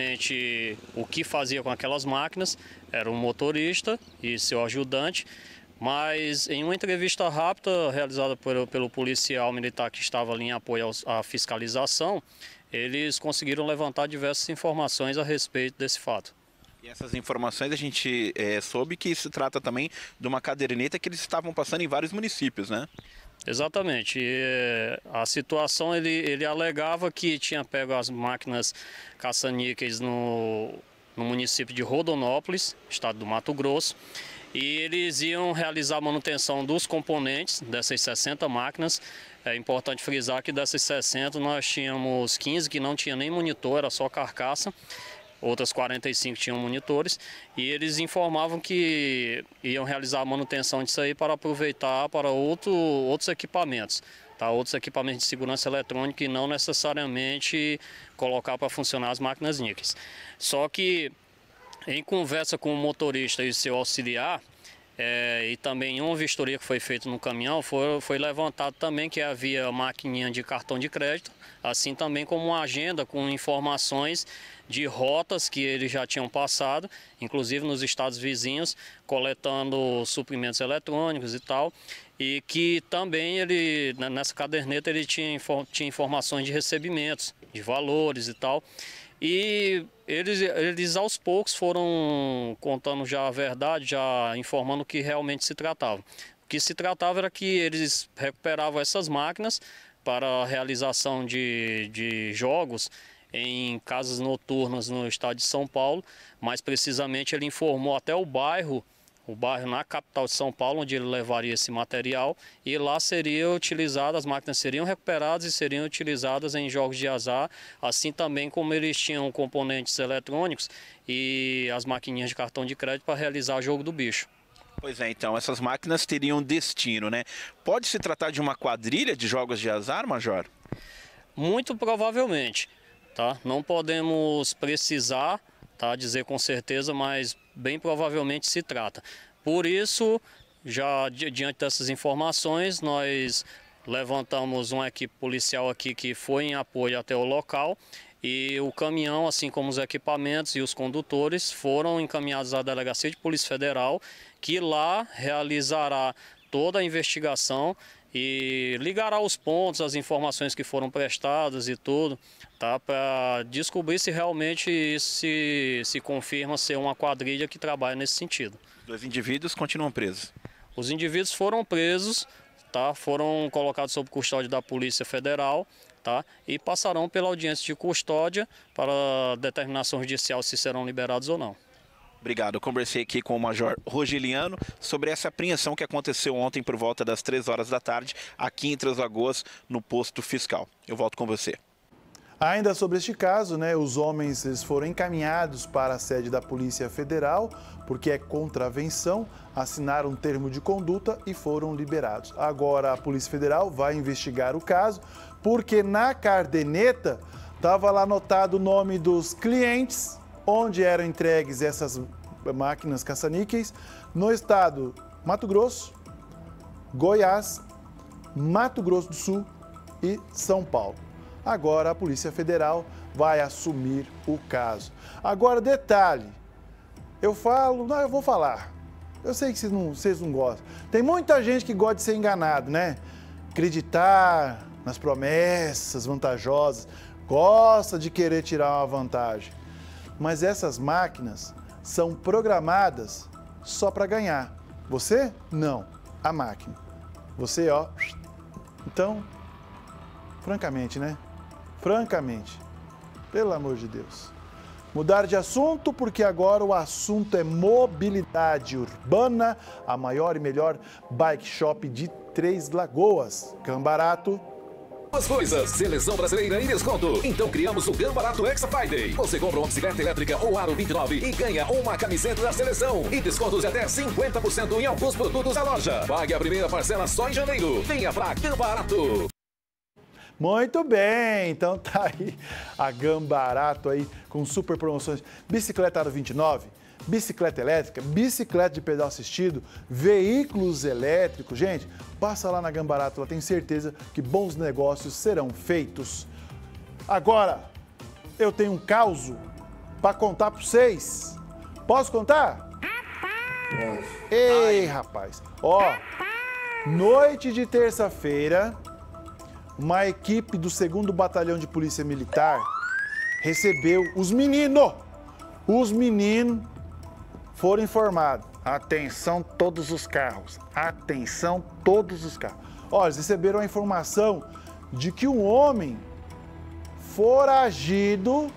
exatamente o que fazia com aquelas máquinas. Era um motorista e seu ajudante, Mas em uma entrevista rápida realizada pelo, pelo policial militar que estava ali em apoio à fiscalização, eles conseguiram levantar diversas informações a respeito desse fato. E essas informações a gente é, soube que se trata também de uma caderneta que eles estavam passando em vários municípios, né? Exatamente. E, a situação, ele, ele alegava que tinha pego as máquinas caça-níqueis no, no município de Rondonópolis, estado do Mato Grosso, e eles iam realizar a manutenção dos componentes dessas sessenta máquinas. É importante frisar que dessas sessenta nós tínhamos quinze que não tinha nem monitor, era só carcaça. Outras quarenta e cinco tinham monitores, e eles informavam que iam realizar a manutenção disso aí para aproveitar para outro, outros equipamentos, tá? Outros equipamentos de segurança eletrônica e não necessariamente colocar para funcionar as máquinas níqueis. Só que em conversa com o motorista e o seu auxiliar, é, e também em uma vistoria que foi feita no caminhão, foi, foi levantado também que havia maquininha de cartão de crédito, assim também como uma agenda com informações de rotas que eles já tinham passado, inclusive nos estados vizinhos, coletando suprimentos eletrônicos e tal, e que também ele, nessa caderneta ele tinha, tinha informações de recebimentos, de valores e tal, e eles, eles aos poucos foram contando já a verdade, já informando o que realmente se tratava. O que se tratava era que eles recuperavam essas máquinas para a realização de, de jogos em casas noturnas no estado de São Paulo, mais precisamente ele informou até o bairro, o bairro na capital de São Paulo, onde ele levaria esse material, e lá seria utilizado, as máquinas seriam recuperadas e seriam utilizadas em jogos de azar, assim também como eles tinham componentes eletrônicos e as maquininhas de cartão de crédito para realizar o jogo do bicho. Pois é, então, essas máquinas teriam destino, né? Pode se tratar de uma quadrilha de jogos de azar, Major? Muito provavelmente. Tá? Não podemos precisar, tá, dizer com certeza, mas bem provavelmente se trata. Por isso, já diante dessas informações, nós levantamos uma equipe policial aqui que foi em apoio até o local, e o caminhão, assim como os equipamentos e os condutores, foram encaminhados à Delegacia de Polícia Federal, que lá realizará toda a investigação e ligará os pontos, as informações que foram prestadas e tudo, tá, para descobrir se realmente isso se, se confirma ser uma quadrilha que trabalha nesse sentido. Dois indivíduos continuam presos? Os indivíduos foram presos, tá, foram colocados sob custódia da Polícia Federal, tá, e passarão pela audiência de custódia para determinação judicial se serão liberados ou não. Obrigado. Eu conversei aqui com o Major Rogeliano sobre essa apreensão que aconteceu ontem por volta das três horas da tarde aqui em Três Lagoas, no posto fiscal. Eu volto com você. Ainda sobre este caso, né, os homens eles foram encaminhados para a sede da Polícia Federal, porque é contravenção, assinaram um termo de conduta e foram liberados. Agora a Polícia Federal vai investigar o caso, porque na caderneta estava lá anotado o nome dos clientes, onde eram entregues essas máquinas caça-níqueis, no estado Mato Grosso, Goiás, Mato Grosso do Sul e São Paulo. Agora a Polícia Federal vai assumir o caso. Agora, detalhe, eu falo, não, eu vou falar, eu sei que vocês não, vocês não gostam. Tem muita gente que gosta de ser enganado, né? Acreditar nas promessas vantajosas, gosta de querer tirar uma vantagem. Mas essas máquinas são programadas só para ganhar. Você? Não. A máquina. Você, ó. Então, francamente, né? Francamente. Pelo amor de Deus. Mudar de assunto, porque agora o assunto é mobilidade urbana, a maior e melhor bike shop de Três Lagoas. Gambarato. As coisas, seleção brasileira e desconto. Então criamos o Gambarato Extra Friday. Você compra uma bicicleta elétrica ou aro vinte e nove e ganha uma camiseta da seleção. E descontos de até cinquenta por cento em alguns produtos da loja. Pague a primeira parcela só em janeiro. Venha pra Gambarato. Muito bem, então tá aí a Gambarato aí com super promoções. Bicicleta aro vinte e nove, bicicleta elétrica, bicicleta de pedal assistido, veículos elétricos. Gente, passa lá na Gambarato, eu tenho certeza que bons negócios serão feitos. Agora, eu tenho um caos para contar para vocês. Posso contar? Ei, rapaz. Ó, noite de terça-feira, uma equipe do segundo Batalhão de Polícia Militar recebeu os meninos. Os meninos foram informados. Atenção todos os carros. Atenção todos os carros. Ó, eles receberam a informação de que um homem foragido,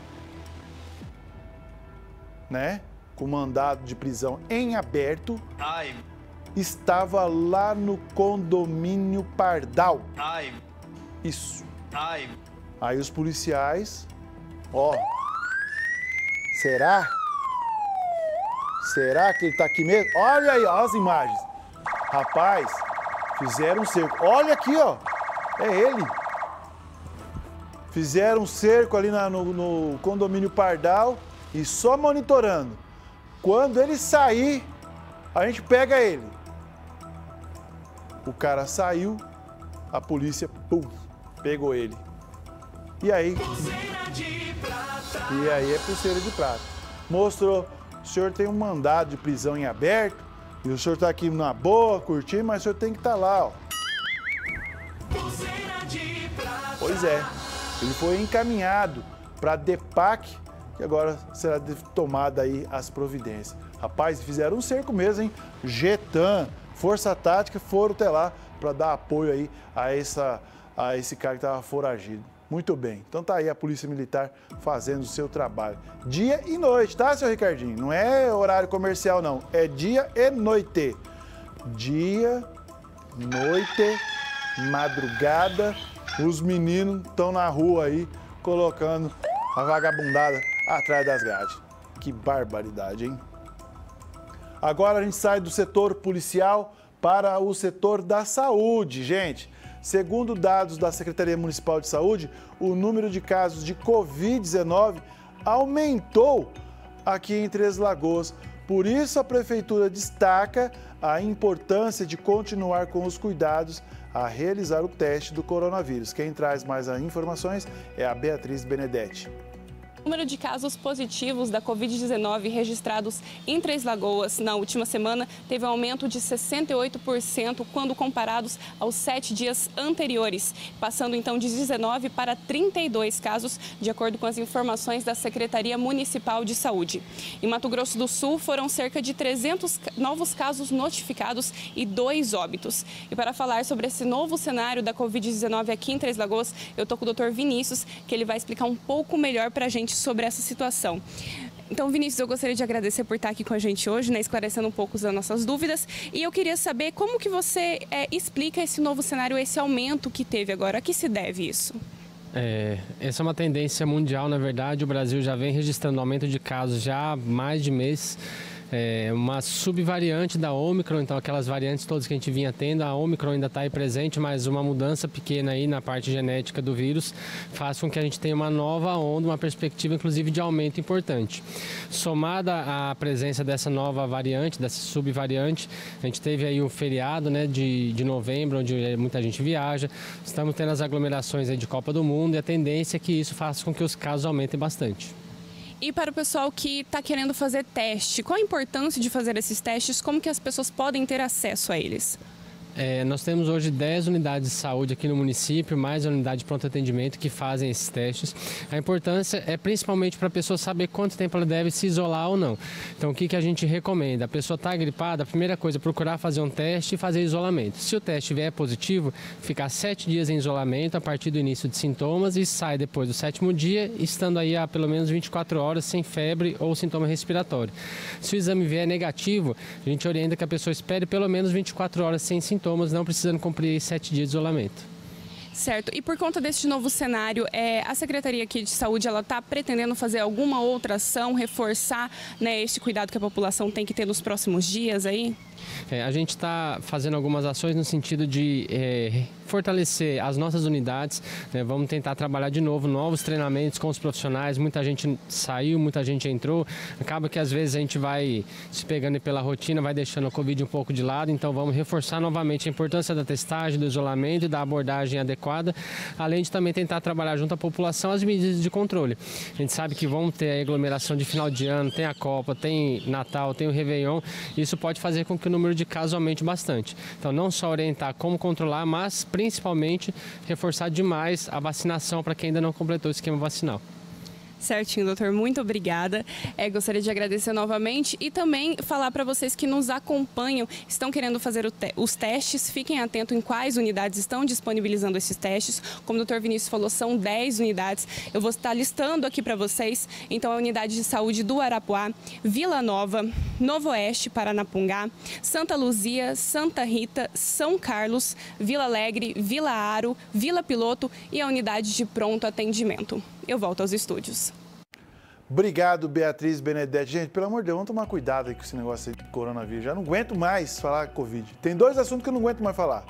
né, com mandado de prisão em aberto, Ai. estava lá no condomínio Pardal. Ai. Isso. Ai. Aí os policiais, ó, será? Será que ele tá aqui mesmo? Olha aí, ó, as imagens. Rapaz, fizeram um cerco. Olha aqui, ó, é ele. Fizeram um cerco ali na, no, no condomínio Pardal e só monitorando. Quando ele sair, a gente pega ele. O cara saiu, a polícia, pum, pegou ele. E aí? E aí é pulseira de prata. Mostrou, o senhor tem um mandado de prisão em aberto, e o senhor tá aqui na boa, curtindo, mas o senhor tem que estar lá, ó. Pois é, ele foi encaminhado para a DEPAC, que agora será tomada aí as providências. Rapaz, fizeram um cerco mesmo, hein? Getan, Força Tática, foram até lá para dar apoio aí a, essa, a esse cara que estava foragido. Muito bem, então tá aí a Polícia Militar fazendo o seu trabalho. Dia e noite, tá, seu Ricardinho? Não é horário comercial, não. É dia e noite. Dia, noite, madrugada, os meninos estão na rua aí colocando a vagabundada atrás das grades. Que barbaridade, hein? Agora a gente sai do setor policial para o setor da saúde, gente. Segundo dados da Secretaria Municipal de Saúde, o número de casos de covid dezenove aumentou aqui em Três Lagoas. Por isso, a Prefeitura destaca a importância de continuar com os cuidados a realizar o teste do coronavírus. Quem traz mais informações é a Beatriz Benedetti. O número de casos positivos da covid dezenove registrados em Três Lagoas na última semana teve um aumento de sessenta e oito por cento quando comparados aos sete dias anteriores, passando então de dezenove para trinta e dois casos, de acordo com as informações da Secretaria Municipal de Saúde. Em Mato Grosso do Sul, foram cerca de trezentos novos casos notificados e dois óbitos. E para falar sobre esse novo cenário da covid dezenove aqui em Três Lagoas, eu estou com o doutor Vinícius, que ele vai explicar um pouco melhor para a gente sobre essa situação. Então, Vinícius, eu gostaria de agradecer por estar aqui com a gente hoje, né, esclarecendo um pouco das nossas dúvidas. E eu queria saber como que você é, explica esse novo cenário, esse aumento que teve agora. A que se deve isso? É, essa é uma tendência mundial, na verdade. O Brasil já vem registrando aumento de casos já há mais de mês. É uma subvariante da Ômicron, então aquelas variantes todas que a gente vinha tendo, a Ômicron ainda está aí presente, mas uma mudança pequena aí na parte genética do vírus faz com que a gente tenha uma nova onda, uma perspectiva inclusive de aumento importante. Somada à presença dessa nova variante, dessa subvariante, a gente teve aí um feriado, né, de, de novembro, onde muita gente viaja, estamos tendo as aglomerações aí de Copa do Mundo e a tendência é que isso faça com que os casos aumentem bastante. E para o pessoal que está querendo fazer teste, qual a importância de fazer esses testes? Como que as pessoas podem ter acesso a eles? É, nós temos hoje dez unidades de saúde aqui no município, mais a unidade de pronto atendimento que fazem esses testes. A importância é principalmente para a pessoa saber quanto tempo ela deve se isolar ou não. Então, o que, que a gente recomenda? A pessoa está gripada, a primeira coisa é procurar fazer um teste e fazer isolamento. Se o teste vier positivo, ficar sete dias em isolamento a partir do início de sintomas e sai depois do sétimo dia, estando aí há pelo menos vinte e quatro horas sem febre ou sintoma respiratório. Se o exame vier negativo, a gente orienta que a pessoa espere pelo menos vinte e quatro horas sem sintomas, não precisando cumprir sete dias de isolamento. Certo. E por conta deste novo cenário, é, a Secretaria aqui de Saúde ela está pretendendo fazer alguma outra ação, reforçar, né, esse cuidado que a população tem que ter nos próximos dias aí? É, a gente está fazendo algumas ações no sentido de é, fortalecer as nossas unidades, né? Vamos tentar trabalhar de novo novos treinamentos com os profissionais. Muita gente saiu, muita gente entrou. Acaba que às vezes a gente vai se pegando pela rotina, vai deixando a Covid um pouco de lado. Então vamos reforçar novamente a importância da testagem, do isolamento e da abordagem adequada, além de também tentar trabalhar junto à população as medidas de controle. A gente sabe que vão ter a aglomeração de final de ano, tem a Copa, tem Natal, tem o Réveillon. Isso pode fazer com que o número de casos aumente bastante. Então não só orientar como controlar, mas principalmente reforçar demais a vacinação para quem ainda não completou o esquema vacinal. Certinho, doutor. Muito obrigada. É, gostaria de agradecer novamente e também falar para vocês que nos acompanham, estão querendo fazer o te os testes, fiquem atentos em quais unidades estão disponibilizando esses testes. Como o doutor Vinícius falou, são dez unidades. Eu vou estar listando aqui para vocês. Então, a unidade de saúde do Arapuá, Vila Nova, Novo Oeste, Paranapungá, Santa Luzia, Santa Rita, São Carlos, Vila Alegre, Vila Aro, Vila Piloto e a unidade de pronto atendimento. Eu volto aos estúdios. Obrigado, Beatriz Benedetti. Gente, pelo amor de Deus, vamos tomar cuidado aí com esse negócio aí de coronavírus. Já não aguento mais falar Covid. Tem dois assuntos que eu não aguento mais falar.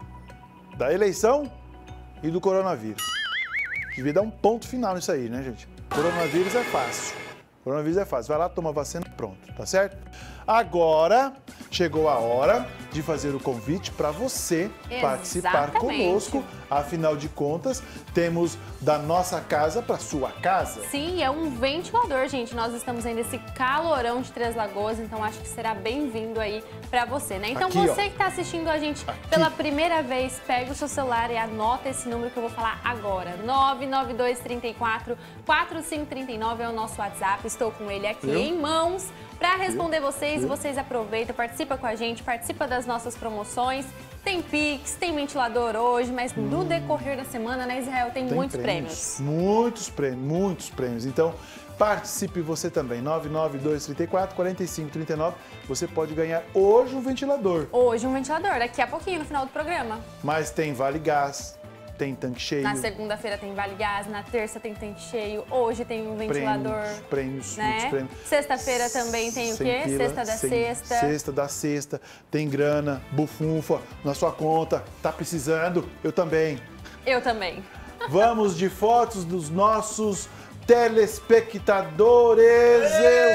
Da eleição e do coronavírus. Devia dar um ponto final nisso aí, né, gente? Coronavírus é fácil. Coronavírus é fácil. Vai lá, toma vacina e pronto, tá certo? Agora, chegou a hora de fazer o convite para você Exatamente. participar conosco. Afinal de contas, temos da nossa casa para sua casa. Sim, é um ventilador, gente. Nós estamos aí nesse calorão de Três Lagoas, então acho que será bem-vindo aí para você, né? Então Aqui, você ó. que está assistindo a gente pela primeira vez, pega o seu celular e anota esse número que eu vou falar agora. nove nove dois, três quatro, quatro cinco três nove é o nosso WhatsApp. Estou com ele aqui Viu? em mãos para responder vocês. Viu? Vocês aproveitam, participa com a gente, participa das nossas promoções. Tem Pix, tem ventilador hoje, mas no decorrer da semana, né, Israel, tem, Tem muitos prêmios. Muitos prêmios, muitos prêmios. Então, participe você também. nove nove dois, três quatro, quatro cinco três nove. Você pode ganhar hoje um ventilador. Hoje um ventilador, daqui a pouquinho, no final do programa. Mas tem Vale Gás, tem tanque cheio. Na segunda-feira tem Vale Gás, na terça tem tanque cheio, hoje tem um ventilador. Prêmios, prêmios, né? muitos prêmios. Sexta-feira também tem o Sem quê? pila, Sexta da sem- sexta. Sexta da sexta. Tem grana, bufunfa na sua conta. Tá precisando? Eu também. Eu também. Vamos de fotos dos nossos telespectadores. Eu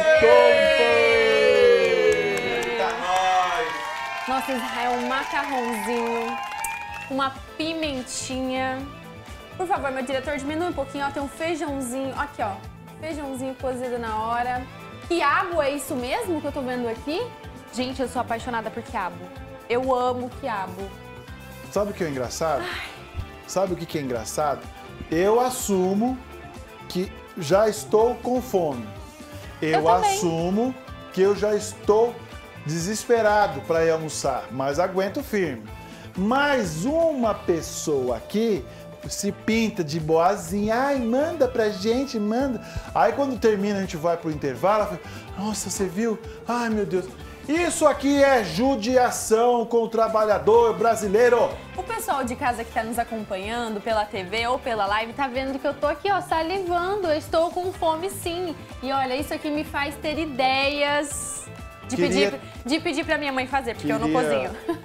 tô... Nossa, Israel, um macarrãozinho, uma pimentinha. Por favor, meu diretor, diminui um pouquinho, ó, tem um feijãozinho, aqui, ó, feijãozinho cozido na hora. Quiabo, é isso mesmo que eu tô vendo aqui? Gente, eu sou apaixonada por quiabo. Eu amo quiabo. Sabe o que é engraçado? Sabe o que que é engraçado? Eu assumo que já estou com fome. Eu, Eu também. assumo que eu já estou desesperado para ir almoçar, mas aguento firme. Mais uma pessoa aqui se pinta de boazinha. Ai, manda pra gente, manda. Aí quando termina, a gente vai pro intervalo. Ela fala, nossa, você viu? Ai, meu Deus. Isso aqui é judiação com o trabalhador brasileiro. O pessoal de casa que está nos acompanhando pela T V ou pela live tá vendo que eu tô aqui, ó, salivando. Eu estou com fome, sim. E olha, isso aqui me faz ter ideias de Queria- pedir, de pedir pra minha mãe fazer, porque eu não Queria- cozinho.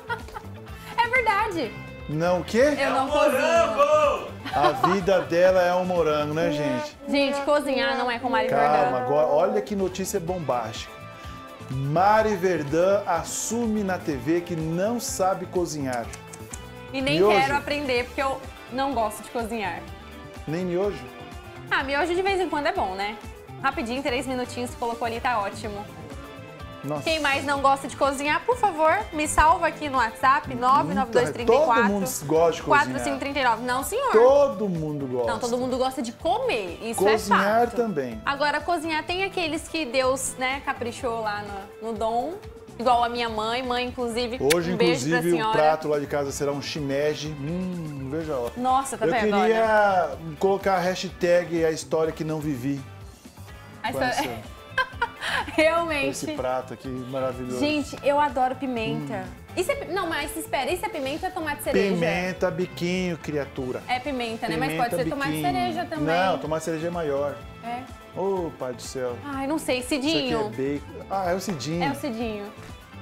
É verdade. Não o quê? Eu não cozinho. A vida dela é um morango, né, gente? Gente, cozinhar não é com Mari Calma, Verdão. agora, olha que notícia bombástica. Mari Verdun assume na T V que não sabe cozinhar. E nem Miojo? quero aprender, porque eu não gosto de cozinhar. Nem miojo? Ah, miojo de vez em quando é bom, né? Rapidinho, três minutinhos, colocou ali, tá ótimo. Nossa. Quem mais não gosta de cozinhar, por favor, me salva aqui no WhatsApp, nove nove dois, três quatro, Todo mundo gosta de quatro cozinhar. cinco três nove. Não, senhor. Todo mundo gosta. Não, todo mundo gosta de comer, isso Cozinhar é fato. também. Agora, cozinhar tem aqueles que Deus, né, caprichou lá no, no dom, igual a minha mãe, mãe, inclusive, Hoje, um beijo pra inclusive, o senhora. prato lá de casa será um shimeji. Hum, veja a hora. Nossa, tá Eu vendo queria colocar a hashtag a história que não vivi. A Com história- essa- Realmente. Esse prato aqui maravilhoso. Gente, eu adoro pimenta. Isso é, pi- não, mas espera, isso é pimenta ou é tomate cereja? Pimenta, biquinho, criatura. É pimenta, né? Mas Pimenta, pode ser tomate biquinho. cereja também. Não, tomate cereja é maior. É. Ô, pai do céu. Ai, não sei, Isso aqui Cidinho. é bacon. Ah, é o Cidinho. É o Cidinho.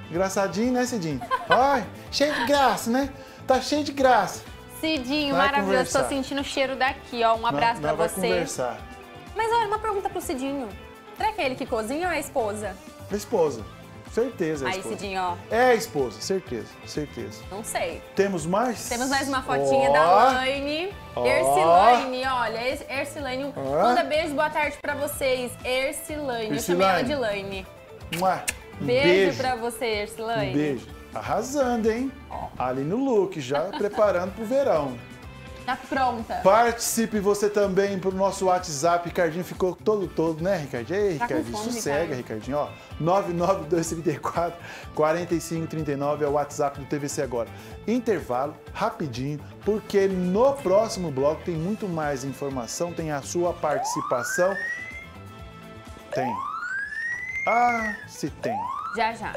Engraçadinho, né, Cidinho? Ai, cheio de graça, né? Tá cheio de graça. Cidinho, Vai maravilhoso. conversar. Tô sentindo o cheiro daqui, ó. Um abraço não, não pra vai você. Conversar. Mas olha, uma pergunta pro Cidinho. Será que é ele que cozinha ou é a esposa? A esposa. Certeza, é a Aí, esposa. Cidinho, ó. É a esposa, certeza, certeza. Não sei. Temos mais? Temos mais uma fotinha Ó. da Laine. Ó. Ercilane, olha, Er- Ercilane. Ó. Manda beijo, boa tarde pra vocês. Ercilane, eu chamei ela de Laine. Mua. Um Beijo, beijo pra você, Ercilane. Um beijo. Arrasando, hein? Ali no look, já preparando pro verão. Tá pronta. Participe você também pro nosso WhatsApp. Ricardinho ficou todo todo, né, Ricardinho? Ei, Tá com Ricardinho, fome, sossega, Ricardo. Ricardinho. Ó, nove nove dois três quatro, quatro cinco três nove é o WhatsApp do T V C Agora. Intervalo, rapidinho, porque no próximo bloco tem muito mais informação, tem a sua participação. Tem. Ah, se tem. Já, já.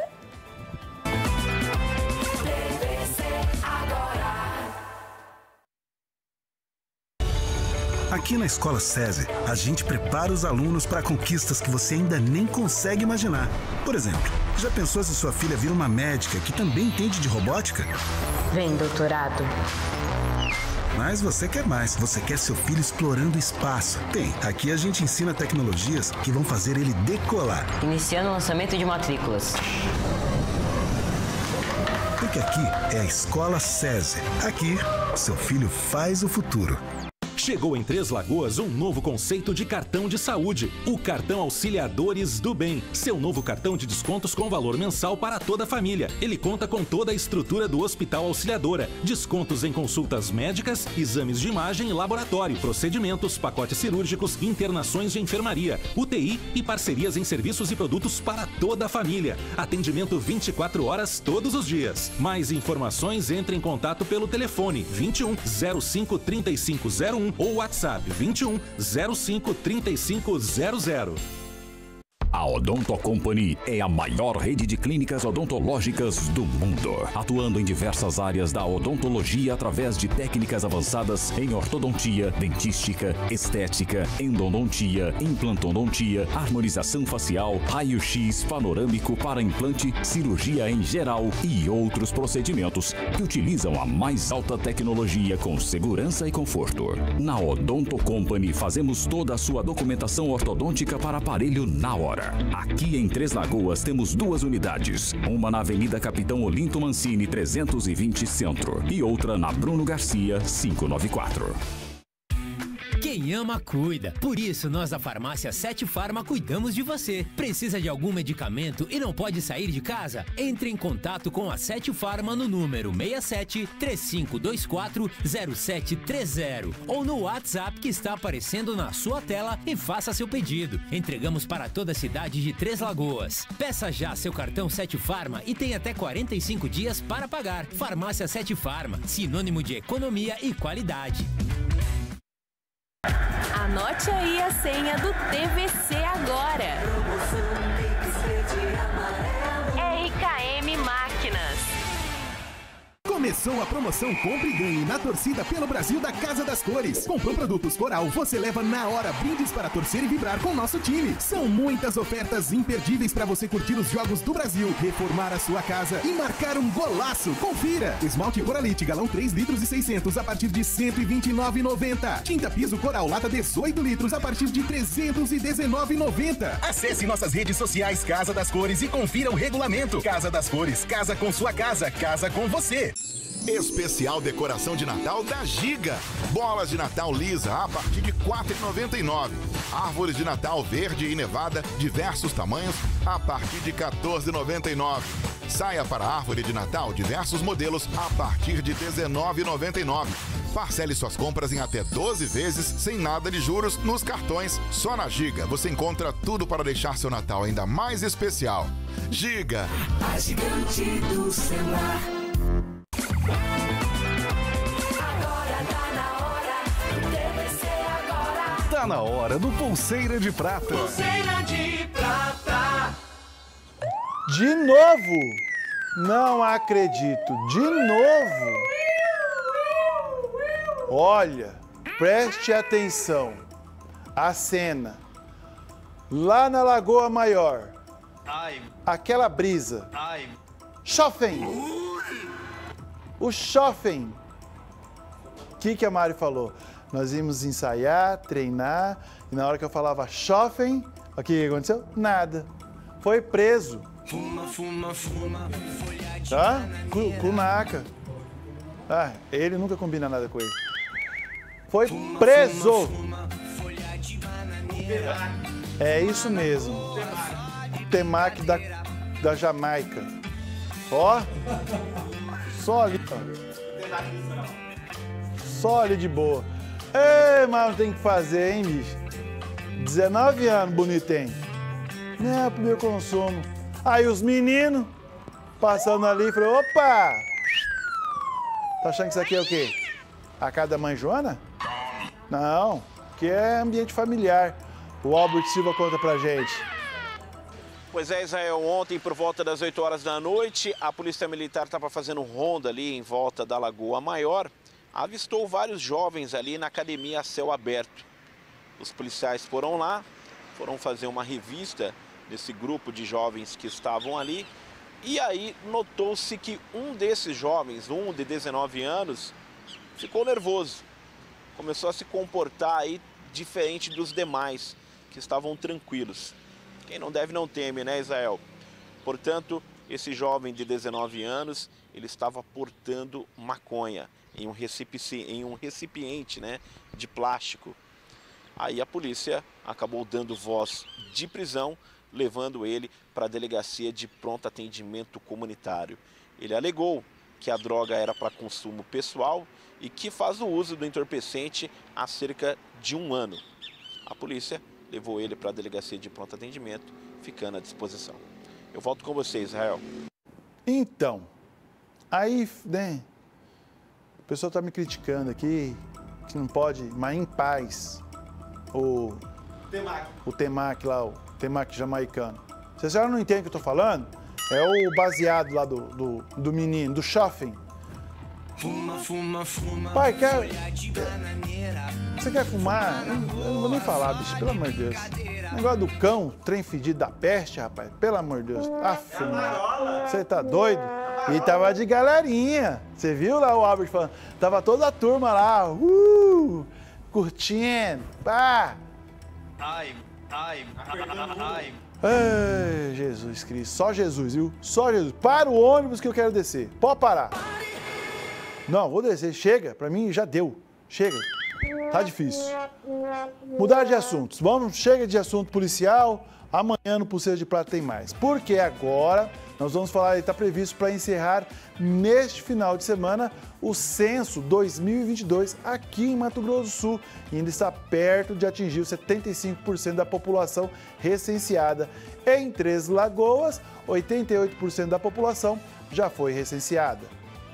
Aqui na Escola SESI, a gente prepara os alunos para conquistas que você ainda nem consegue imaginar. Por exemplo, já pensou se sua filha vira uma médica que também entende de robótica? Vem, doutorado. Mas você quer mais, você quer seu filho explorando o espaço. Tem, aqui a gente ensina tecnologias que vão fazer ele decolar. Iniciando o lançamento de matrículas. Porque aqui é a Escola SESI. Aqui, seu filho faz o futuro. Chegou em Três Lagoas um novo conceito de cartão de saúde, o cartão Auxiliadores do Bem. Seu novo cartão de descontos com valor mensal para toda a família. Ele conta com toda a estrutura do Hospital Auxiliadora, descontos em consultas médicas, exames de imagem e laboratório, procedimentos, pacotes cirúrgicos, internações de enfermaria, U T I e parcerias em serviços e produtos para toda a família. Atendimento vinte e quatro horas todos os dias. Mais informações, entre em contato pelo telefone vinte e um, zero cinco, trinta e cinco zero um ou WhatsApp vinte e um, zero cinco, trinta e cinco zero zero. A Odonto Company é a maior rede de clínicas odontológicas do mundo, atuando em diversas áreas da odontologia através de técnicas avançadas em ortodontia, dentística, estética, endodontia, implantodontia, harmonização facial, raio-x panorâmico para implante, cirurgia em geral e outros procedimentos que utilizam a mais alta tecnologia com segurança e conforto. Na Odonto Company fazemos toda a sua documentação ortodôntica para aparelho na hora. Aqui em Três Lagoas temos duas unidades, uma na Avenida Capitão Olinto Mancini trezentos e vinte Centro e outra na Bruno Garcia quinhentos e noventa e quatro. Quem ama, cuida. Por isso, nós da Farmácia Sete Farma cuidamos de você. Precisa de algum medicamento e não pode sair de casa? Entre em contato com a Sete Farma no número seis sete, três cinco dois quatro, zero sete três zero ou no WhatsApp que está aparecendo na sua tela e faça seu pedido. Entregamos para toda a cidade de Três Lagoas. Peça já seu cartão Sete Farma e tem até quarenta e cinco dias para pagar. Farmácia Sete Farma, sinônimo de economia e qualidade. Anote aí a senha do T V C Agora. R K M Máquinas. Começou a promoção Compre e Ganhe na torcida pelo Brasil da Casa das Cores. Comprou produtos Coral, você leva na hora brindes para torcer e vibrar com nosso time. São muitas ofertas imperdíveis para você curtir os jogos do Brasil, reformar a sua casa e marcar um golaço. Confira! Esmalte Coralite, galão três litros e seiscentos a partir de cento e vinte e nove reais e noventa centavos. Tinta piso Coral, lata dezoito litros a partir de trezentos e dezenove reais e noventa centavos. Acesse nossas redes sociais Casa das Cores e confira o regulamento. Casa das Cores, casa com sua casa, casa com você. Especial decoração de Natal da Giga. Bolas de Natal lisa a partir de quatro reais e noventa e nove centavos. Árvores de Natal verde e nevada, diversos tamanhos, a partir de quatorze reais e noventa e nove centavos. Saia para a árvore de Natal, diversos modelos, a partir de dezenove reais e noventa e nove centavos. Parcele suas compras em até doze vezes, sem nada de juros, nos cartões. Só na Giga você encontra tudo para deixar seu Natal ainda mais especial. Giga, a gigante do celular. Agora tá na hora do T V C Agora. Tá na hora do Pulseira de Prata. Pulseira de Prata. De novo? Não acredito. De novo? Olha, preste atenção. A cena. Lá na Lagoa Maior. Ai. Aquela brisa. Ai. shopping. O shopping. O que, que a Mari falou? Nós íamos ensaiar, treinar, e na hora que eu falava shopping, o que aconteceu? Nada. Foi preso. Fuma, fuma, fuma. Tá? Kunaca. Ah, ele nunca combina nada com ele. Foi preso. É isso mesmo. Temaki da, da Jamaica. Ó. Só ali, ó. Só ali de boa. Ei, mas não tem que fazer, hein, bicho? dezenove anos, bonito, hein? Não é o primeiro consumo. Aí os meninos passando ali, falou, opa! Tá achando que isso aqui é o quê? A casa da mãe Joana? Não, que é ambiente familiar. O Albert Silva conta pra gente. Pois é, Israel, ontem por volta das oito horas da noite, a Polícia Militar estava fazendo ronda ali em volta da Lagoa Maior. Avistou vários jovens ali na academia a céu aberto. Os policiais foram lá, foram fazer uma revista desse grupo de jovens que estavam ali. E aí notou-se que um desses jovens, um de dezenove anos, ficou nervoso. Começou a se comportar aí diferente dos demais, que estavam tranquilos. Quem não deve não teme, né, Israel? Portanto, esse jovem de dezenove anos, ele estava portando maconha em um recipiente, em um recipiente, né, de plástico. Aí a polícia acabou dando voz de prisão, levando ele para a delegacia de pronto atendimento comunitário. Ele alegou que a droga era para consumo pessoal e que faz o uso do entorpecente há cerca de um ano. A polícia levou ele para a delegacia de pronto atendimento, ficando à disposição. Eu volto com você, Israel. Então, aí, né, o pessoal está me criticando aqui, que não pode, mas em paz, o Temaki, o Temaki lá, o Temaki jamaicano. Se a senhora não entende o que eu estou falando, é o baseado lá do, do, do menino, do shopping. Fuma, fuma, fuma. Pai, quer... Você quer fumar? Eu não vou nem falar, bicho, pelo amor de Deus. Negócio do cão, trem fedido da peste, rapaz, pelo amor de Deus. Aff, mano. Você tá doido? E tava de galerinha. Você viu lá o Albert falando? Tava toda a turma lá, uh, curtindo, pá. Ai, ai, ai. Ai, Jesus Cristo, só Jesus, viu? Só Jesus. Para o ônibus que eu quero descer. Pode parar. Não, vou descer. Chega, pra mim já deu. Chega. Tá difícil. Mudar de assuntos. Vamos, chega de assunto policial. Amanhã no Pulseira de Prata tem mais. Porque agora nós vamos falar, está previsto para encerrar neste final de semana o censo dois mil e vinte e dois aqui em Mato Grosso do Sul. E ainda está perto de atingir os setenta e cinco por cento da população recenseada. Em Três Lagoas, oitenta e oito por cento da população já foi recenseada.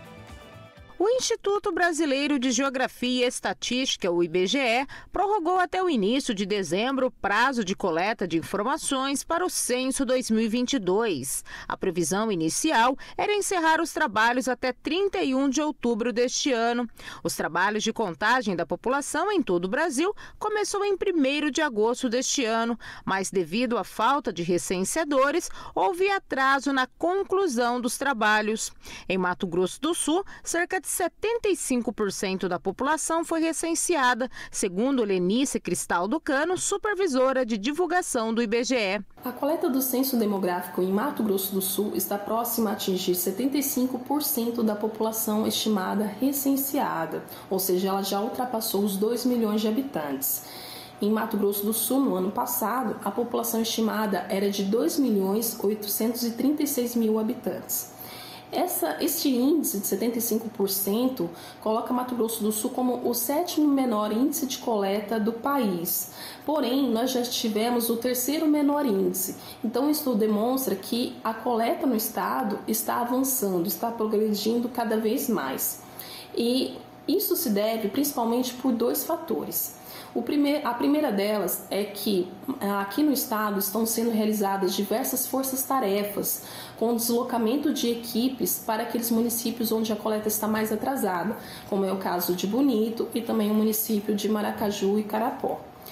O Instituto Brasileiro de Geografia e Estatística, o I B G E, prorrogou até o início de dezembro o prazo de coleta de informações para o censo dois mil e vinte e dois. A previsão inicial era encerrar os trabalhos até trinta e um de outubro deste ano. Os trabalhos de contagem da população em todo o Brasil começou em primeiro de agosto deste ano, mas devido à falta de recenseadores, houve atraso na conclusão dos trabalhos. Em Mato Grosso do Sul, cerca de setenta e cinco por cento da população foi recenseada, segundo Lenice Cristal do Cano, supervisora de divulgação do I B G E. A coleta do censo demográfico em Mato Grosso do Sul está próxima a atingir setenta e cinco por cento da população estimada recenseada, ou seja, ela já ultrapassou os dois milhões de habitantes. Em Mato Grosso do Sul, no ano passado, a população estimada era de dois milhões oitocentos e trinta e seis mil habitantes. Essa, este índice de setenta e cinco por cento coloca Mato Grosso do Sul como o sétimo menor índice de coleta do país. Porém, nós já tivemos o terceiro menor índice. Então, isso demonstra que a coleta no estado está avançando, está progredindo cada vez mais. E isso se deve principalmente por dois fatores. O primeir, a primeira delas é que aqui no estado estão sendo realizadas diversas forças-tarefas com deslocamento de equipes para aqueles municípios onde a coleta está mais atrasada, como é o caso de Bonito e também o município de Maracaju e Carapó.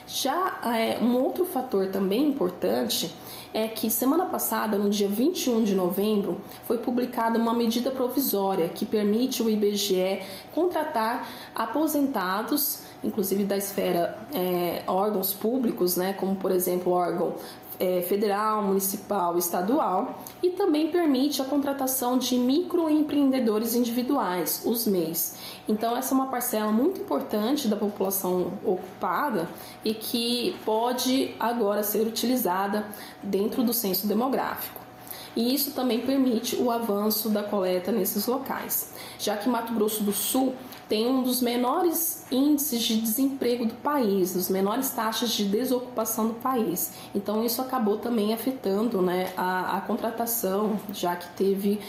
Já é, um outro fator também importante é que semana passada, no dia vinte e um de novembro, foi publicada uma medida provisória que permite o I B G E contratar aposentados, inclusive da esfera é, órgãos públicos, né, como por exemplo órgão é, federal, municipal, estadual, e também permite a contratação de microempreendedores individuais, os M E Is. Então essa é uma parcela muito importante da população ocupada e que pode agora ser utilizada dentro do censo demográfico. E isso também permite o avanço da coleta nesses locais, já que Mato Grosso do Sul tem um dos menores índices de desemprego do país, das menores taxas de desocupação do país. Então isso acabou também afetando, né, a, a contratação, já que teve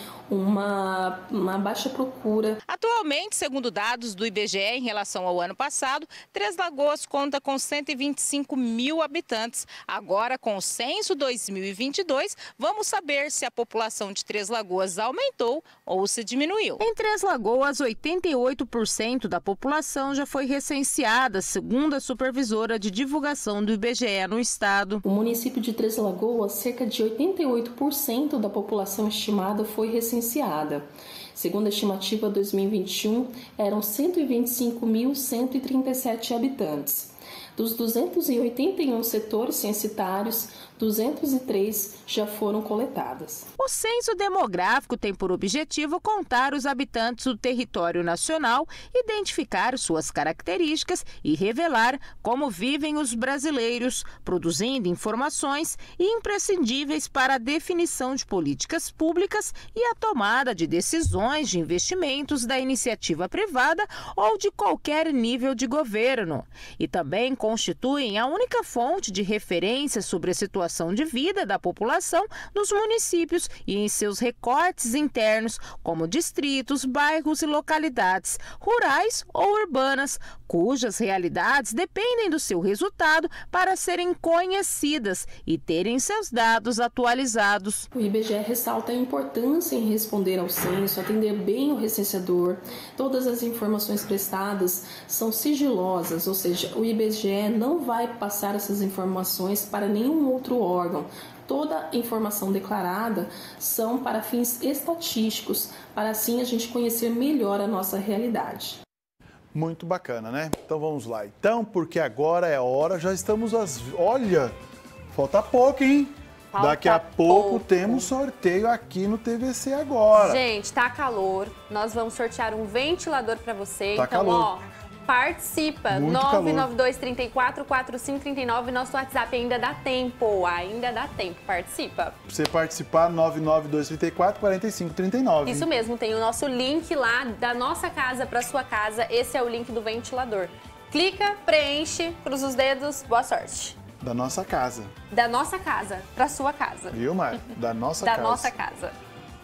uma, uma baixa procura. Atualmente, segundo dados do I B G E em relação ao ano passado, Três Lagoas conta com cento e vinte e cinco mil habitantes. Agora, com o censo dois mil e vinte e dois, vamos saber se a população de Três Lagoas aumentou ou se diminuiu. Em Três Lagoas, oitenta e oito por cento da população já foi recenseada, segundo a supervisora de divulgação do I B G E no estado. O município de Três Lagoas, cerca de oitenta e oito por cento da população estimada foi recenseada. Segundo a estimativa dois mil e vinte e um, eram cento e vinte e cinco mil cento e trinta e sete habitantes. Dos duzentos e oitenta e um setores censitários, duzentos e três já foram coletadas. O censo demográfico tem por objetivo contar os habitantes do território nacional, identificar suas características e revelar como vivem os brasileiros, produzindo informações imprescindíveis para a definição de políticas públicas e a tomada de decisões de investimentos da iniciativa privada ou de qualquer nível de governo. E também constituem a única fonte de referência sobre a situação de vida da população nos municípios e em seus recortes internos, como distritos, bairros e localidades rurais ou urbanas, cujas realidades dependem do seu resultado para serem conhecidas e terem seus dados atualizados. O I B G E ressalta a importância em responder ao censo, atender bem o recenseador. Todas as informações prestadas são sigilosas, ou seja, o I B G E não vai passar essas informações para nenhum outro órgão. Toda informação declarada são para fins estatísticos, para assim a gente conhecer melhor a nossa realidade. Muito bacana, né? Então vamos lá. Então, porque agora é a hora, já estamos às... Olha, falta pouco, hein? Falta Daqui a pouco, pouco temos sorteio aqui no T V C agora. Gente, tá calor. Nós vamos sortear um ventilador para você. Tá então, calor. ó... Participa, Muito nove nove dois, três quatro, quatro cinco três nove, nosso WhatsApp ainda dá tempo, ainda dá tempo, participa. Pra você participar, nove nove dois, três quatro, quatro cinco três nove. Isso mesmo, tem o nosso link lá, da nossa casa para sua casa, esse é o link do ventilador. Clica, preenche, cruza os dedos, boa sorte. Da nossa casa. Da nossa casa, para sua casa. Viu, Mari? Da nossa da casa. Da nossa casa.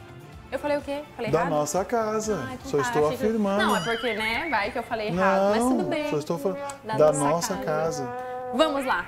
Eu falei o quê? Falei da errado? nossa casa. Ah, então só tá, estou achei que... afirmando. Não, é porque, né, vai que eu falei errado, Não, mas tudo bem. Só estou falando da, da nossa, nossa casa. casa. Vamos lá.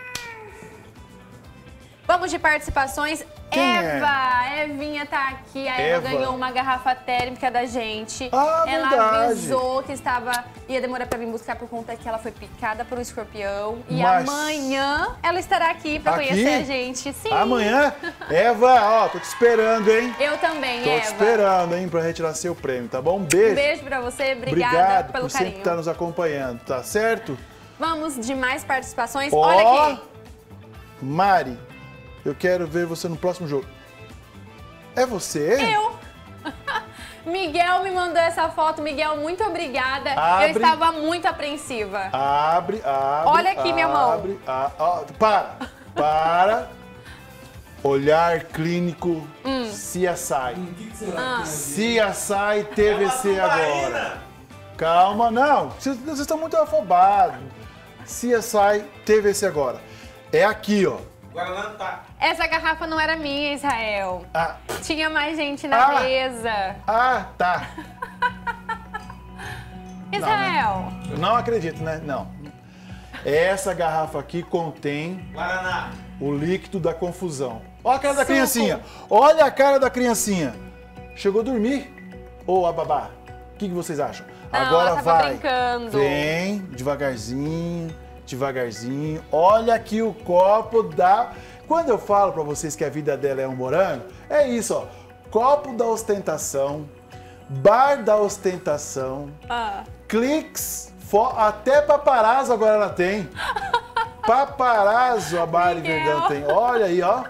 Vamos de participações. Quem Eva, é? Evinha tá aqui. A Eva, Eva ganhou uma garrafa térmica da gente. Ah, ela verdade. avisou que estava ia demorar para vir buscar por conta que ela foi picada por um escorpião. E Mas... amanhã ela estará aqui para conhecer a gente. Sim. Amanhã? Eva, ó, tô te esperando, hein? Eu também, tô Eva. Tô te esperando, hein, pra retirar seu prêmio, tá bom? Um beijo. Um beijo pra você, obrigada Obrigado pelo por carinho. sempre estar nos acompanhando, tá certo? Vamos de mais participações. Ó, olha aqui. Mari, eu quero ver você no próximo jogo. É você? Eu. Miguel me mandou essa foto. Miguel, muito obrigada. Abre, eu estava muito apreensiva. Abre, abre. Olha aqui abre, minha mão. Abre, a, ó, para, para. Olhar clínico hum. C S I. Ah. C S I T V C agora. Calma, não. Vocês, vocês estão muito afobados. C S I T V C agora. É aqui, ó. Guaraná tá. Essa garrafa não era minha, Israel. Ah. Tinha mais gente na ah. mesa. Ah, tá. Israel. Não, né? não acredito, né? Não. Essa garrafa aqui contém Guaraná. O líquido da confusão. Olha a cara da Suco. criancinha. Olha a cara da criancinha. Chegou a dormir? Ô, a babá, o que, que vocês acham? Não, Agora ela tava vai. brincando. Vem devagarzinho. devagarzinho. Olha aqui o copo da... Quando eu falo pra vocês que a vida dela é um morango, é isso, ó. Copo da ostentação, bar da ostentação, Ah. cliques, fo... até paparazzo agora ela tem. Paparazzo a Mari Miguel. Verdão tem. Olha aí, ó.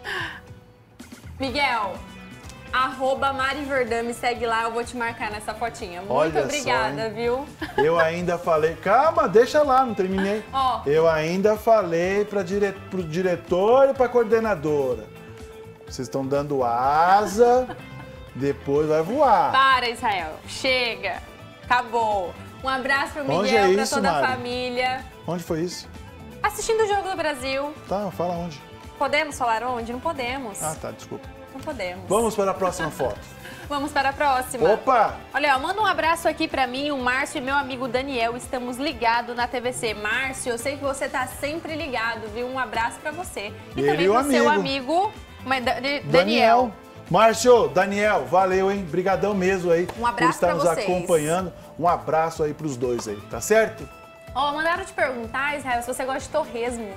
Miguel, arroba Mari Verdão, me segue lá, eu vou te marcar nessa fotinha. Muito Olha obrigada, só, viu? Eu ainda falei... Calma, deixa lá, não terminei. Ó. Eu ainda falei para dire... pro diretor e pra coordenadora. Vocês estão dando asa, depois vai voar. Para, Israel. Chega. Acabou. Um abraço pro Miguel, Onde é pra isso, toda Mari? a família. Onde foi isso? Assistindo o Jogo do Brasil. Tá, fala onde. Podemos falar onde? Não podemos. Ah, tá, desculpa. Não podemos. Vamos para a próxima foto. Vamos para a próxima. Opa! Olha, ó, manda um abraço aqui pra mim, o Márcio e meu amigo Daniel. Estamos ligados na T V C. Márcio, eu sei que você tá sempre ligado, viu? Um abraço pra você. E Ele também e o pro seu amigo. amigo mas, Da- de- Daniel. Daniel. Márcio, Daniel, valeu, hein? Brigadão mesmo aí Um abraço por estar pra nos vocês. acompanhando. Um abraço aí pros dois aí, tá certo? Ó, mandaram te perguntar, Israel, se você gosta de torresmo.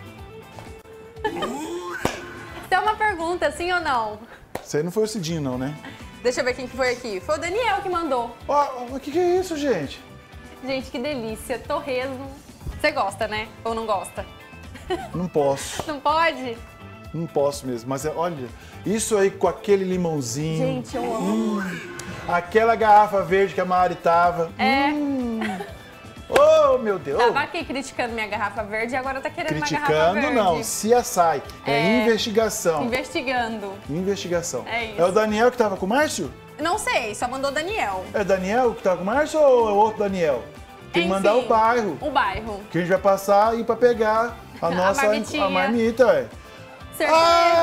Isso é uma pergunta, sim ou não? Você não foi o Cidinho, não, né? Deixa eu ver quem que foi aqui. Foi o Daniel que mandou. Ó, o que, que é isso, gente? Gente, que delícia. Torresmo. Você gosta, né? Ou não gosta? Não posso, Não pode? não posso mesmo. Mas é, olha, isso aí com aquele limãozinho. Gente, eu amo. Hum, aquela garrafa verde que a Mari tava. É. Hum. Oh, meu Deus. Tava aqui criticando minha garrafa verde e agora tá querendo uma garrafa Criticando verde. não, C S I. É, É. investigação. Investigando. Investigação. É isso. É o Daniel que tava com o Márcio? Não sei, só mandou Daniel. É o Daniel que tava com o Márcio ou é o outro Daniel? Tem que mandar Enfim, o bairro. O bairro. Que a gente vai passar e ir pra pegar a A nossa marmitinha. a marmita, ué. Certeza.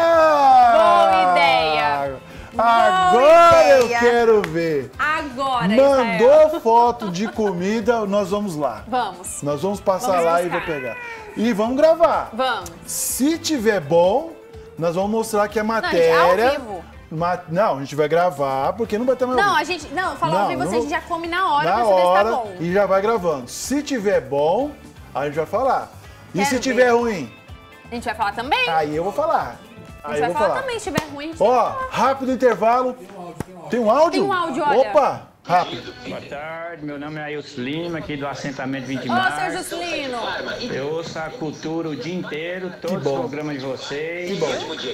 Ah! Boa ideia. Agora Boa eu ideia. quero ver. Agora, Mandou Israel. foto de comida, nós vamos lá. Vamos. Nós vamos passar Vamos lá e buscar. vou pegar. E vamos gravar. Vamos. Se tiver bom, nós vamos mostrar que a Não, gente, matéria... ao vivo. Ma- Não, a gente vai gravar, porque não vai ter mais Não, ao a vivo. gente. Não, falar ao Não, vivo não assim, a vou- gente já come na hora Na pra saber hora se tá bom. e já vai gravando. Se tiver bom, a gente vai falar. E Quero se tiver ver. ruim, A gente vai falar também? aí eu vou falar. a Aí gente eu vai vou falar, falar. também, se tiver ruim. a gente Ó, vai falar. rápido intervalo. Tem um áudio? Tem um áudio, olha. Opa, rápido. Boa tarde, meu nome é Ailson Lima, aqui do assentamento vinte de Ô, março. seu Juscelino. Eu ouço a cultura o dia inteiro, todos os bom. programas de vocês. Que bom.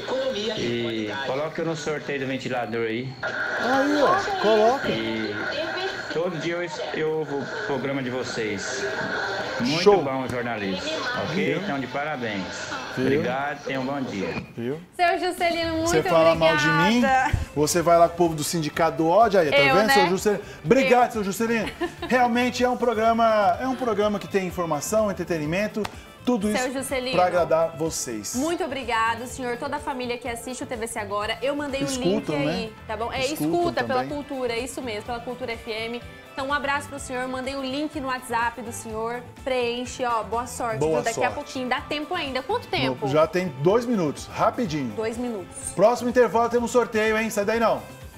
E coloca eu no sorteio do ventilador aí. Aí, ó, coloca. E todo dia eu, eu ouvo o programa de vocês. Muito Show. bom o jornalismo, ok? Viu? Então, de parabéns. Viu? Obrigado, tenha um bom dia. Viu? Seu Juscelino, muito Você fala obrigada. mal de mim, você vai lá com o povo do Sindicato do Ódio, aí, tá Eu, vendo, né? seu Juscelino? Obrigado, seu Juscelino. Realmente é um programa, é um programa que tem informação, entretenimento, tudo Seu isso Juscelino. para agradar vocês. Muito obrigado, senhor. Toda a família que assiste o T V C Agora, eu mandei o Escutam, link né? aí, tá bom? É, Escutam escuta pela também. cultura, é isso mesmo, pela Cultura F M. Então, um abraço pro senhor, mandei o link no WhatsApp do senhor, preenche, ó, boa sorte, Boa viu? Daqui a sorte. pouquinho, dá tempo ainda. Quanto tempo? Já tem dois minutos, rapidinho. Dois minutos. Próximo intervalo temos sorteio, hein? Sai daí não.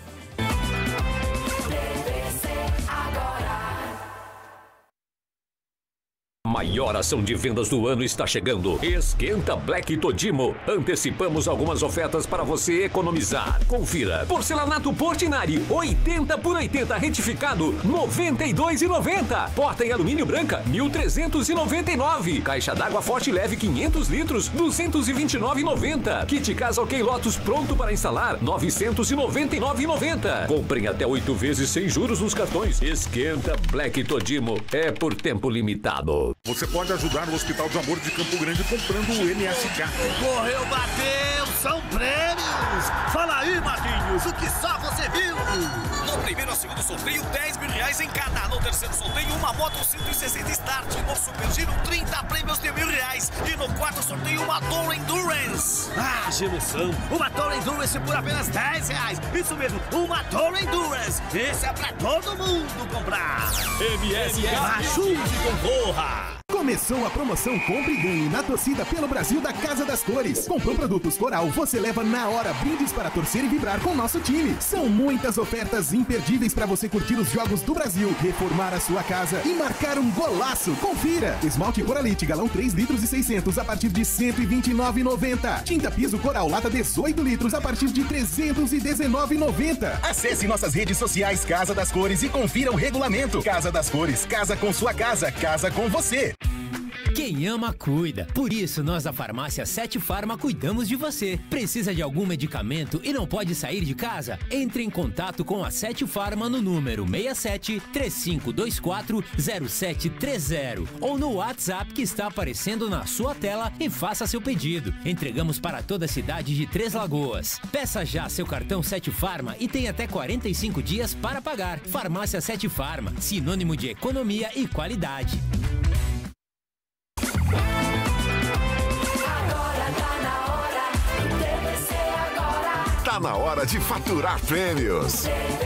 A maior ação de vendas do ano está chegando. Esquenta Black Todimo. Antecipamos algumas ofertas para você economizar. Confira. Porcelanato Portinari, oitenta por oitenta retificado, noventa e dois reais e noventa centavos. Porta em alumínio branca, mil trezentos e noventa e nove reais. Caixa d'água forte leve quinhentos litros, duzentos e vinte e nove reais e noventa centavos. Kit Casa OK Lotus pronto para instalar, novecentos e noventa e nove reais e noventa centavos. Comprem até oito vezes sem juros nos cartões. Esquenta Black Todimo. É por tempo limitado. Você pode ajudar o Hospital do Amor de Campo Grande comprando o M S K. Correu, bateu, são prêmios! Fala aí, Marquinhos, o que só você viu? No primeiro ao segundo sorteio, dez mil reais em cada. No terceiro sorteio, uma moto cento e sessenta Start. No Super Giro, trinta prêmios de mil reais. E no quarto sorteio, uma Tour Endurance. Ah, que emoção! Uma Tour Endurance por apenas dez reais. Isso mesmo, uma Tour Endurance. Esse é pra todo mundo comprar. M S K, ajude e concorra! Começou a promoção Compre e Ganhe na torcida pelo Brasil da Casa das Cores. Comprou produtos Coral, você leva na hora brindes para torcer e vibrar com nosso time. São muitas ofertas imperdíveis para você curtir os jogos do Brasil, reformar a sua casa e marcar um golaço. Confira! Esmalte Coralite, galão três litros e seiscentos a partir de cento e vinte e nove reais e noventa centavos. Tinta piso Coral, lata dezoito litros a partir de trezentos e dezenove reais e noventa centavos. Acesse nossas redes sociais Casa das Cores e confira o regulamento. Casa das Cores, casa com sua casa, casa com você. Quem ama, cuida. Por isso, nós da Farmácia Sete Farma cuidamos de você. Precisa de algum medicamento e não pode sair de casa? Entre em contato com a Sete Farma no número seis sete, três cinco dois quatro, zero sete três zero ou no WhatsApp que está aparecendo na sua tela e faça seu pedido. Entregamos para toda a cidade de Três Lagoas. Peça já seu cartão Sete Farma e tem até quarenta e cinco dias para pagar. Farmácia Sete Farma, sinônimo de economia e qualidade. Tá na hora de faturar prêmios.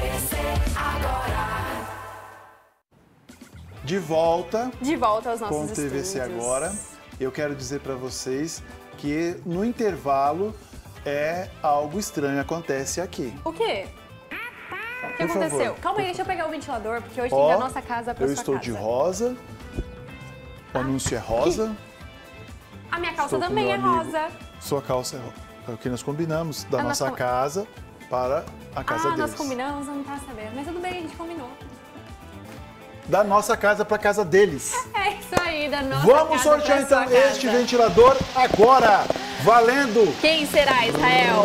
De volta. De volta aos nossos com o T V C estúdios. Agora. Eu quero dizer para vocês que no intervalo é algo estranho acontece aqui. O quê? O que Por aconteceu? favor. Calma aí, deixa eu pegar o ventilador, porque hoje Ó, tem da nossa casa pra eu sua estou casa. de rosa. O anúncio é rosa. A minha calça Estou com também meu é amigo. rosa. Sua calça é rosa. É o que nós combinamos da Ah, nós nossa com- casa para a casa ah, deles. nós combinamos, eu não tava sabendo. Mas tudo bem, a gente combinou. Da nossa casa para a casa deles. É isso aí, da nossa Vamos casa sortear pra então sua este casa. ventilador agora. Valendo! Quem será, Israel?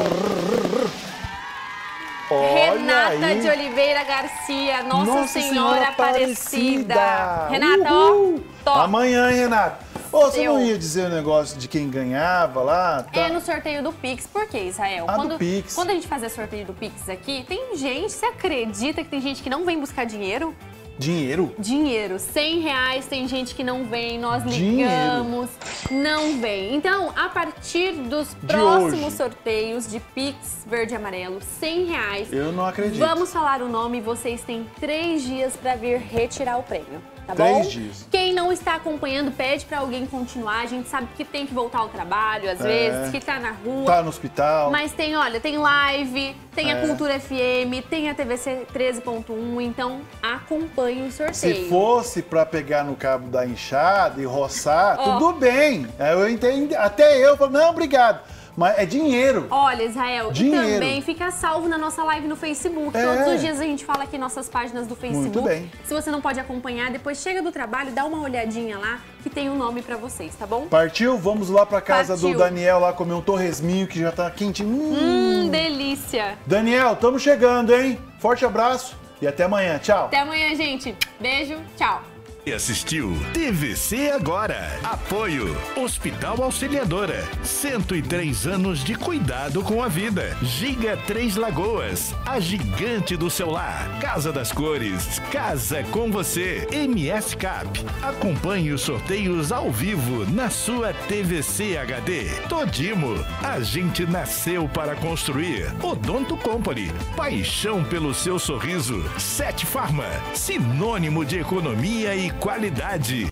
Olha Renata aí. de Oliveira Garcia, Nossa, Nossa Senhora, Senhora Aparecida. Aparecida. Renata, Uhul. ó, top. Amanhã, hein, Renata? Ô, você Eu. não ia dizer o negócio de quem ganhava lá? Tá? É no sorteio do Pix. Por quê, Israel? Ah, do quando, Pix. quando a gente fazia sorteio do Pix aqui, tem gente, você acredita que tem gente que não vem buscar dinheiro? Dinheiro? Dinheiro, cem reais, tem gente que não vem, nós Dinheiro. ligamos, não vem. Então, a partir dos De próximos hoje. sorteios de Pix Verde e Amarelo, cem reais. Eu não acredito. Vamos falar o nome e vocês têm três dias para vir retirar o prêmio, tá Três bom? dias. Quem não está acompanhando, pede para alguém continuar. A gente sabe que tem que voltar ao trabalho, às É. vezes, que tá na rua. Tá no hospital. Mas tem, olha, tem live, tem a É. Cultura F M, tem a T V C treze ponto um, então acompanhe o sorteio. Se fosse pra pegar no cabo da enxada e roçar, Ó. tudo bem. Eu entendo. Até eu falo, não, obrigado. Mas é dinheiro. Olha, Israel, Dinheiro. e também fica salvo na nossa live no Facebook. É. Todos os dias a gente fala aqui nossas páginas do Facebook. Muito bem. Se você não pode acompanhar, depois chega do trabalho, dá uma olhadinha lá, que tem um nome pra vocês, tá bom? Partiu? Vamos lá pra casa Partiu. do Daniel lá comer um torresminho que já tá quentinho. Hum. Hum, delícia. Daniel, estamos chegando, hein? Forte abraço e até amanhã. Tchau. Até amanhã, gente. Beijo, tchau. E assistiu T V C Agora. Apoio Hospital Auxiliadora. cento e três anos de cuidado com a vida. Giga Três Lagoas. A gigante do celular. Casa das Cores. Casa com você. M S Cap. Acompanhe os sorteios ao vivo na sua T V C H D. Todimo. A gente nasceu para construir. Odonto Company. Paixão pelo seu sorriso. Sete Farma. Sinônimo de economia e qualidade.